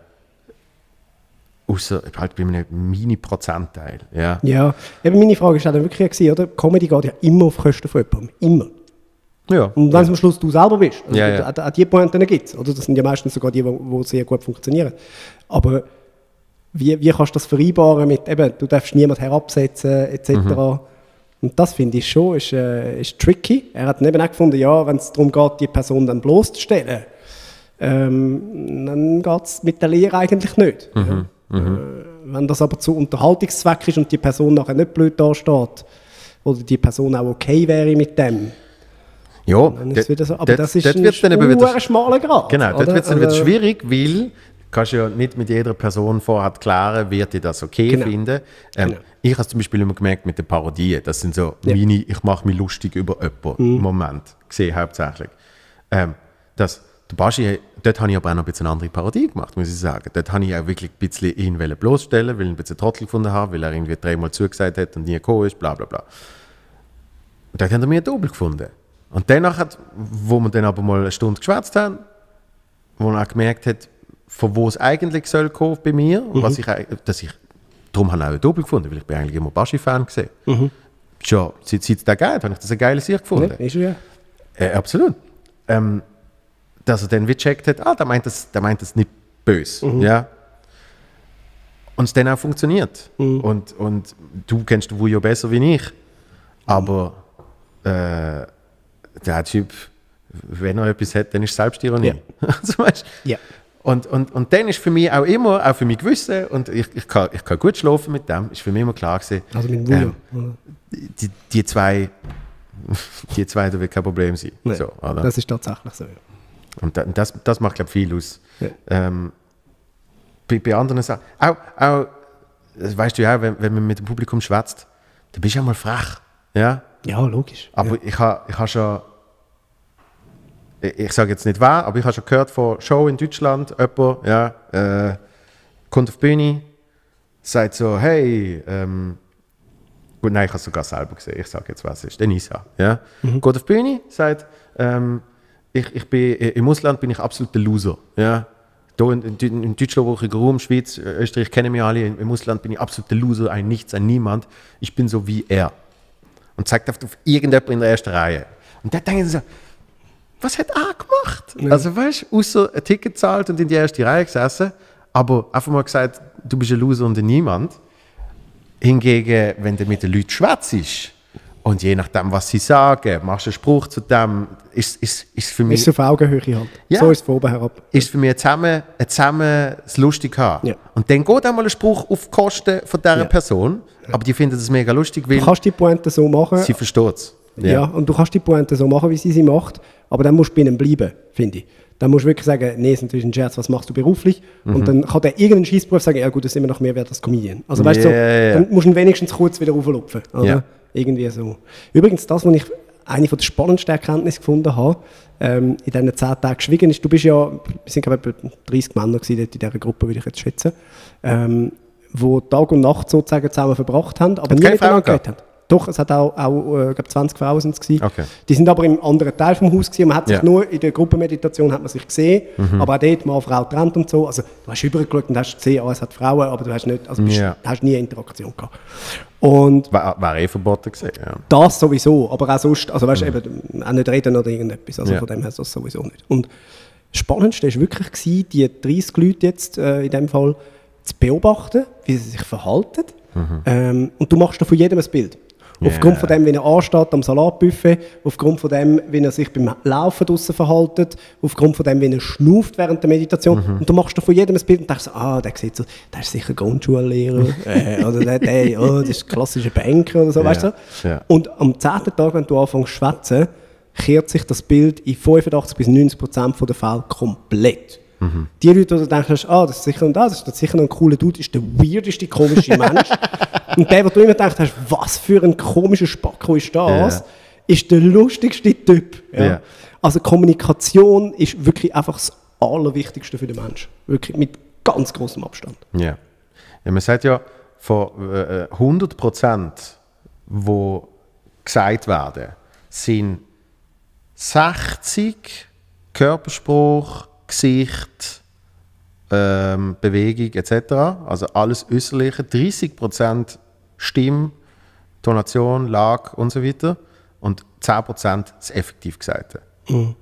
außer halt bei einem Mini-Prozentteil. Ja. Ja, eben meine Frage ist auch dann wirklich gewesen, oder? Comedy geht ja immer auf Kosten von jemandem. Immer. Ja. Und wenn es am Schluss du selber bist, also Ja, ja. Auch, auch die Pointen gibt es, oder? Das sind ja meistens sogar die, die sehr gut funktionieren. Aber wie, wie kannst du das vereinbaren mit, eben, du darfst niemanden herabsetzen, et cetera. Mhm. Und das finde ich schon, ist, äh, ist tricky. Er hat eben auch gefunden, ja, wenn es darum geht, die Person dann bloßzustellen, ähm, dann geht es mit der Lehre eigentlich nicht. Mhm. Ja. Äh, wenn das aber zu Unterhaltungszweck ist und die Person nachher nicht blöd dasteht, oder die Person auch okay wäre mit dem, Ja, dann ist es wieder so. Aber dort- das ist dort ein wird's dann eben wieder- sehr schmaler Grad. Genau, dort oder? wird es dann wieder Also, schwierig, weil du kannst ja nicht mit jeder Person vorher klären, wird die das okay Genau. finden. Ähm, Genau. Ich habe es zum Beispiel immer gemerkt mit den Parodien. Das sind so Ja. Mhm. meine, ich mache mich lustig über jemanden im Moment, gesehen hauptsächlich. Ähm, das, der Baschi, dort habe ich aber auch noch ein bisschen eine andere Parodie gemacht, muss ich sagen. Dort habe ich auch wirklich ein bisschen ihn wollen bloßstellen, weil ich ihn ein bisschen Trottel gefunden habe, weil er irgendwie dreimal zugesagt hat und nie gekommen ist, bla bla bla. Und dort haben wir einen Double gefunden. Und danach, hat, wo wir dann aber mal eine Stunde geschwätzt haben, wo er auch gemerkt hat, von wo es eigentlich soll kommen bei mir, und was ich, eig- dass ich, darum habe ich auch einen Double gefunden, weil ich bin eigentlich immer Baschi-Fan gesehen. Schon, seit seit es den gibt, habe ich das eine geile Sicht gefunden. ne, ist er ja. Äh, absolut. Ähm, dass er dann wie gecheckt hat, ah, der meint das, der meint das nicht böse. Ja. Und es dann auch funktioniert. Und, und du kennst den Wujo besser wie ich. Aber äh, der Typ, wenn er etwas hat, dann ist es Selbstironie. Ja. Also, weißt, Ja. Und, und, und dann ist für mich auch immer, auch für mein Gewissen, und ich, ich, kann, ich kann gut schlafen mit dem, ist für mich immer klar gewesen, Also mit dem ähm, die, die zwei, die zwei, da wird kein Problem sein. Nee, so, oder? das ist tatsächlich so. Ja. Und da- das, das macht, glaube ich, viel aus. Ja. Ähm, bei, bei anderen Sachen, auch, auch, das weißt du ja auch, wenn, wenn man mit dem Publikum schwätzt, dann bist du ja mal frech. Ja? Ja, logisch. Aber ja. ich habe ich ha schon, ich, ich sage jetzt nicht wer, aber ich habe schon gehört von Show in Deutschland, jemand, ja, äh, kommt auf die Bühne, sagt so, hey, ähm, gut, nein, ich habe es sogar selber gesehen, ich sage jetzt, was es ist, Denisa, ja, mhm. geht auf die Bühne, sagt, ähm, ich, ich bin, im Ausland bin ich absolut der Loser, ja. Hier in, in, in deutschsprachigen Raum, Schweiz, Österreich kennen mich alle, im Ausland bin ich absolut der Loser, ein Nichts, ein Niemand, ich bin so wie er. Und zeigt auf, auf irgendjemanden in der ersten Reihe. Und da denken sie so, was hat er gemacht? Ja. Also weißt du, außer ein Ticket zahlt und in die erste Reihe gesessen, aber einfach mal gesagt, du bist ein Loser und ein Niemand. Hingegen, wenn du mit den Leuten schwätzt und je nachdem, was sie sagen, machst du einen Spruch zu dem, ist, ist, ist für mich... Ist auf Augenhöhe halt. Ja. So ist es von oben herab. Ist für mich ein zusammen, ein zusammen das lustig haben. Ja. Und dann geht auch mal ein Spruch auf Kosten von dieser Ja. Person, aber die finden das mega lustig, weil Du kannst die Pointe so machen. sie versteht es. Ja. und du kannst die Pointe so machen, wie sie sie macht, aber dann musst du bei ihnen bleiben, finde ich. Dann musst du wirklich sagen, nee, ist natürlich ein Scherz, was machst du beruflich? Mhm. Und dann kann der irgendeinen Scheissberuf sagen, ja gut, das ist immer noch mehr wert als Comedian. Also weißt du, Yeah, so, yeah. dann musst du ihn wenigstens kurz wieder rauflupfen. Oder? Ja. Irgendwie so. Übrigens, das, was ich eine der spannendsten Erkenntnisse gefunden habe, ähm, in diesen zehn Tagen geschwiegen ist, du bist ja, wir sind glaube ich etwa dreißig Männer gewesen, dort in dieser Gruppe, würde ich jetzt schätzen, ähm, die Tag und Nacht sozusagen zusammen verbracht haben, aber Hat nie keine miteinander Frauen gehabt? geredet haben. Doch, es hat auch, auch äh, glaube zwanzig Frauen sind es gewesen. Okay. Die sind aber im anderen Teil vom Haus gewesen. Man hat sich Ja. nur in der Gruppenmeditation hat man sich gesehen, Mhm. aber auch dort Mann, Frau getrennt und so. Also du hast übergeschaut und hast gesehen, oh, es hat Frauen, aber du hast nicht, also bist, Ja. hast nie eine Interaktion gehabt. Und War, war eh verboten gewesen, ja. das sowieso, aber auch sonst, also weißt, eben, auch nicht reden oder irgendetwas, also Ja. von dem her ist das sowieso nicht. Und das Spannendste war wirklich, gewesen, die dreißig Leute jetzt äh, in dem Fall zu beobachten, wie sie sich verhalten. Ähm, und du machst da von jedem ein Bild. Aufgrund Yeah. von dem, wie er ansteht am Salatbuffet, aufgrund von dem, wie er sich beim Laufen draussen verhält, aufgrund von dem, wie er schnauft während der Meditation. Und du machst da von jedem ein Bild und denkst, ah, der sieht so, der ist sicher Grundschullehrer, äh, oder der, der oh, das ist ein klassischer Banker oder so, Ja, weißt du? ja. Und am zehnten Tag, wenn du anfängst zu schwätzen, kehrt sich das Bild in fünfundachtzig bis neunzig Prozent der Fälle komplett. Mhm. Die Leute, die du denkst, ah, das ist sicher und das, das ist sicher noch ein cooler Dude, ist der weirdeste, komische Mensch. Und der, wo du immer denkst, hast, was für ein komischer Spacko ist das, Ja. ist der lustigste Typ. Ja. Ja. Also Kommunikation ist wirklich einfach das Allerwichtigste für den Menschen. Wirklich mit ganz großem Abstand. Ja. Ja, man sagt ja, von äh, hundert Prozent, die gesagt werden, sind sechzig Körperspruch, Gesicht, ähm, Bewegung et cetera. Also alles Äußerliche. dreißig Prozent Stimme, Tonation, Lage und so weiter. Und zehn Prozent das effektiv Gesagte. Mhm.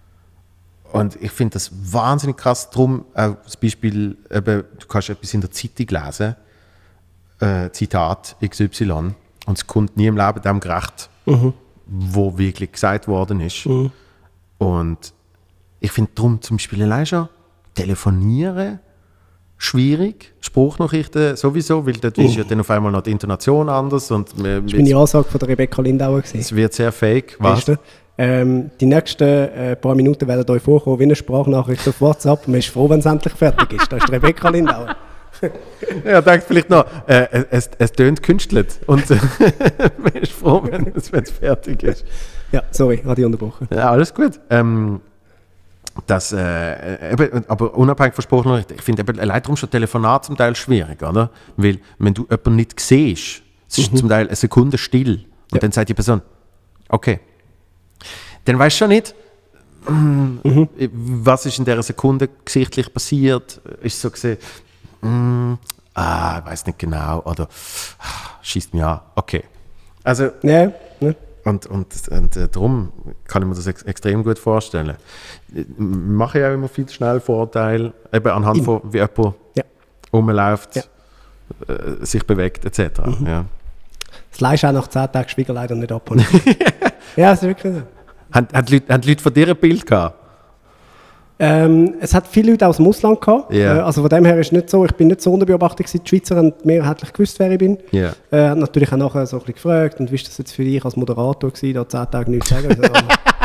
Und ich finde das wahnsinnig krass. Darum auch das Beispiel, eben, du kannst etwas in der Zeitung lesen, äh, Zitat X Y, und es kommt nie im Leben dem gerecht, Mhm. wo wirklich gesagt worden ist. Mhm. Und ich finde darum zum Beispiel allein schon telefonieren schwierig, Spruchnachrichten sowieso, weil dort ist ja dann auf einmal noch die Intonation anders und äh, Das war meine Ansage von der Rebecca Lindauer. gewesen. es wird sehr fake. Was? Weißt du? Ähm, die nächsten äh, paar Minuten werden euch vorkommen wie eine Sprachnachricht auf WhatsApp. Man ist froh, wenn es endlich fertig ist. Das ist die Rebecca Lindauer. Ja, denkt vielleicht noch, äh, es, es tönt künstelt und äh, man ist froh, wenn es, wenn es fertig ist. Ja, sorry, habe ich unterbrochen. Ja, alles gut. Ähm, das, äh, eben, aber unabhängig von Sprachnachrichten, ich finde eben allein darum schon Telefonat zum Teil schwierig, oder? Weil, wenn du jemanden nicht siehst, es ist Mhm. zum Teil eine Sekunde still und Ja. dann sagt die Person, okay. Dann weißt du schon nicht, mm, was ist in dieser Sekunde gesichtlich passiert. Ist so gesehen, mm, ah, ich weiß nicht genau, oder ah, schießt mich an, okay. Also, Ja, ne? und, und, und äh, darum kann ich mir das ex extrem gut vorstellen. Ich mache ja auch immer viel schnell Vorurteile, eben anhand Immer. von wie jemand Ja. rumläuft, Ja. äh, sich bewegt et cetera. Mhm. Ja. Das Leist auch nach zehn Tagen Schwieger leider nicht ab. Ja, das ist wirklich so. Haben, haben, die Leute, haben die Leute von dir ein Bild gehabt? Ähm, es hat viele Leute aus dem Ausland gehabt. Ja. Äh, also von dem her ist es nicht so, ich bin nicht so unter Beobachtung gewesen. Die Schweizer haben mehrheitlich gewusst, wer ich bin. Ja. Äh, haben natürlich auch nachher so ein bisschen gefragt, und wie ist das jetzt für dich als Moderator gewesen, da zehn Tage nichts zu sagen? Also,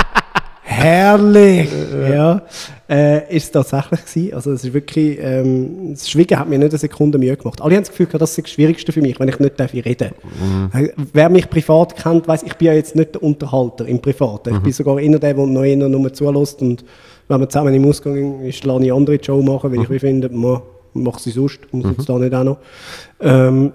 herrlich! Ja, äh, ist es tatsächlich gewesen. Also es ist wirklich, ähm, das Schweigen hat mir nicht eine Sekunde Mühe gemacht. Alle haben das Gefühl gehabt, das ist das Schwierigste für mich, wenn ich nicht reden darf. Mhm. Äh, wer mich privat kennt, weiss, ich bin ja jetzt nicht der Unterhalter im Privaten. Mhm. Ich bin sogar einer der, der noch eher nur zulässt, und wenn man zusammen im Ausgang ist, lasse ich andere Show machen, weil mhm. ich finde, man macht sie sonst, muss mhm. jetzt da nicht auch noch. Ähm,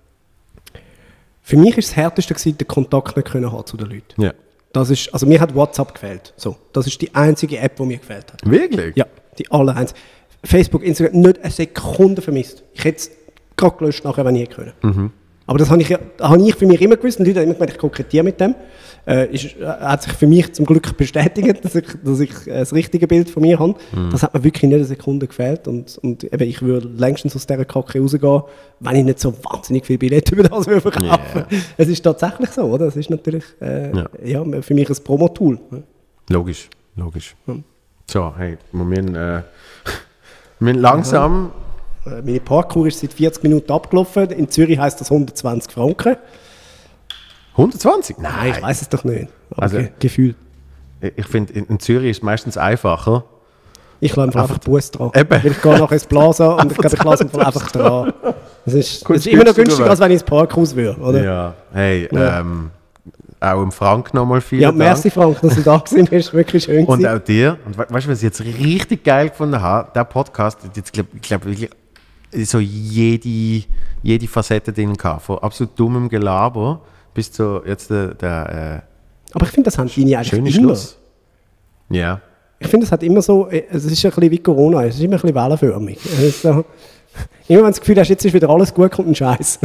für mich war das Härteste gewesen, den Kontakt nicht können haben zu den Leuten. Ja. Das ist, also mir hat WhatsApp gefehlt. So, das ist die einzige App, die mir gefehlt hat. Wirklich? Ja, die allereinzige. Facebook, Instagram, nicht eine Sekunde vermisst. Ich hätte es gerade gelöscht, nachher, wenn ich hätte können. Mhm. Aber das habe ich, habe ich für mich immer gewusst. Und Leute haben immer gemeint, ich kokettiere mit dem. Äh, ist, äh, hat sich für mich zum Glück bestätigt, dass ich, dass ich äh, das richtige Bild von mir habe. Mhm. Das hat mir wirklich nicht eine Sekunde gefehlt. Und, und eben, ich würde längstens aus dieser Kacke rausgehen, wenn ich nicht so wahnsinnig viele Billette über das würde verkaufen. Yeah. Es ist tatsächlich so, oder? Es ist natürlich äh, ja. Ja, für mich ein Promo-Tool. Logisch, logisch. Mhm. So, hey, wir müssen, äh, wir müssen langsam... Ja. Meine Parkour ist seit vierzig Minuten abgelaufen. In Zürich heisst das hundertzwanzig Franken. hundertzwanzig? Nein, Nein, ich weiß es doch nicht. Aber also, Ge- Gefühl. Ich finde, in, in Zürich ist es meistens einfacher. Ich lasse einfach, einfach Bus dran. Eben. Weil ich gehe nachher ins Plaza und ich, ich lasse einfach, einfach dran. Das ist, das ist immer noch günstiger, als wenn ich ins Parkhaus würde, oder? Ja, hey, Ja. Ähm, auch im Frank nochmal vielen Ja, Dank. merci Frank, dass du da gewesen bist. Wirklich schön Und gewesen. auch dir. Und we weißt du, was ich jetzt richtig geil gefunden habe? Der Podcast hat jetzt, glaub, ich glaube, wirklich so jede, jede Facette drin gehabt. Von absolut dummem Gelaber bis zu jetzt der, der äh, Aber ich finde, das haben die eigentlich schöne immer. Schluss. Ja. Ich finde, es hat immer so, es ist ein bisschen wie Corona, es ist immer ein bisschen wellenförmig. Es ist so, immer wenn du das Gefühl hast, jetzt ist wieder alles gut, kommt ein Scheiß.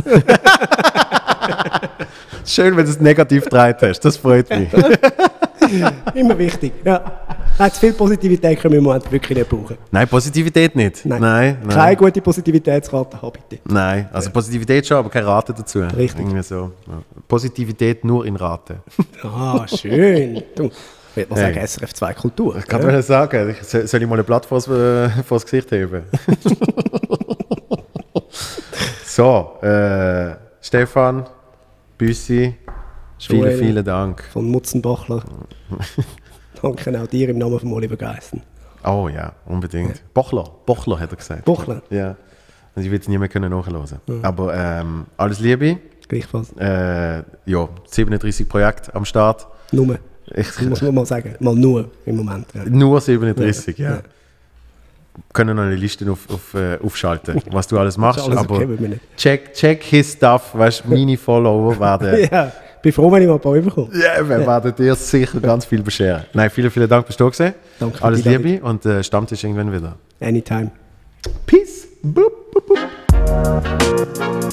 Schön, wenn du es negativ gedreht hast. Das freut mich. Immer wichtig. Ja. Nein, zu viel Positivität können wir im Moment wirklich nicht brauchen. Nein, Positivität nicht. Nein. Nein, nein. Keine gute Positivitätsrate haben, bitte. Nein, also Positivität schon, aber keine Rate dazu. Richtig. Irgendwie so. Ja. Positivität nur in Rate. Ah, schön. Du, ich würde mal Hey. sagen, S R F zwei Kultur. Ich kann ja. mir sagen, ich, soll soll ich mal ein Blatt vors, äh, vors Gesicht heben? So, äh, Stefan, Büssi, vielen, Joel. vielen Dank. Von Mutzenbachler. Danke auch dir im Namen von Oliver Geissen. Oh ja, unbedingt. Ja. Bochler, Bochler hat er gesagt. Bochler. Ja, und ich will es nie mehr können nachhören. Ja. Aber ähm, alles Liebe. Gleichfalls. Äh, ja, siebenunddreißig Projekte am Start. Nur. Ich, Das muss man mal sagen. Mal nur im Moment. Ja. Nur siebenunddreißig, ja. Ja. ja. Können noch eine Liste auf, auf, äh, aufschalten, was du alles machst. Das ist alles aber okay mit mir nicht. check, check his stuff, weißt du, meine Follower werden. Ja, ich bin froh, wenn ich mal ein paar bekomme. Ja, wir werden dir sicher ganz viel bescheren. Nein, vielen, vielen Dank, bist du da gewesen. Danke für Alles die Einladung. Liebe und äh, Stammtisch irgendwann wieder. Anytime. Peace. Boop, boop, boop.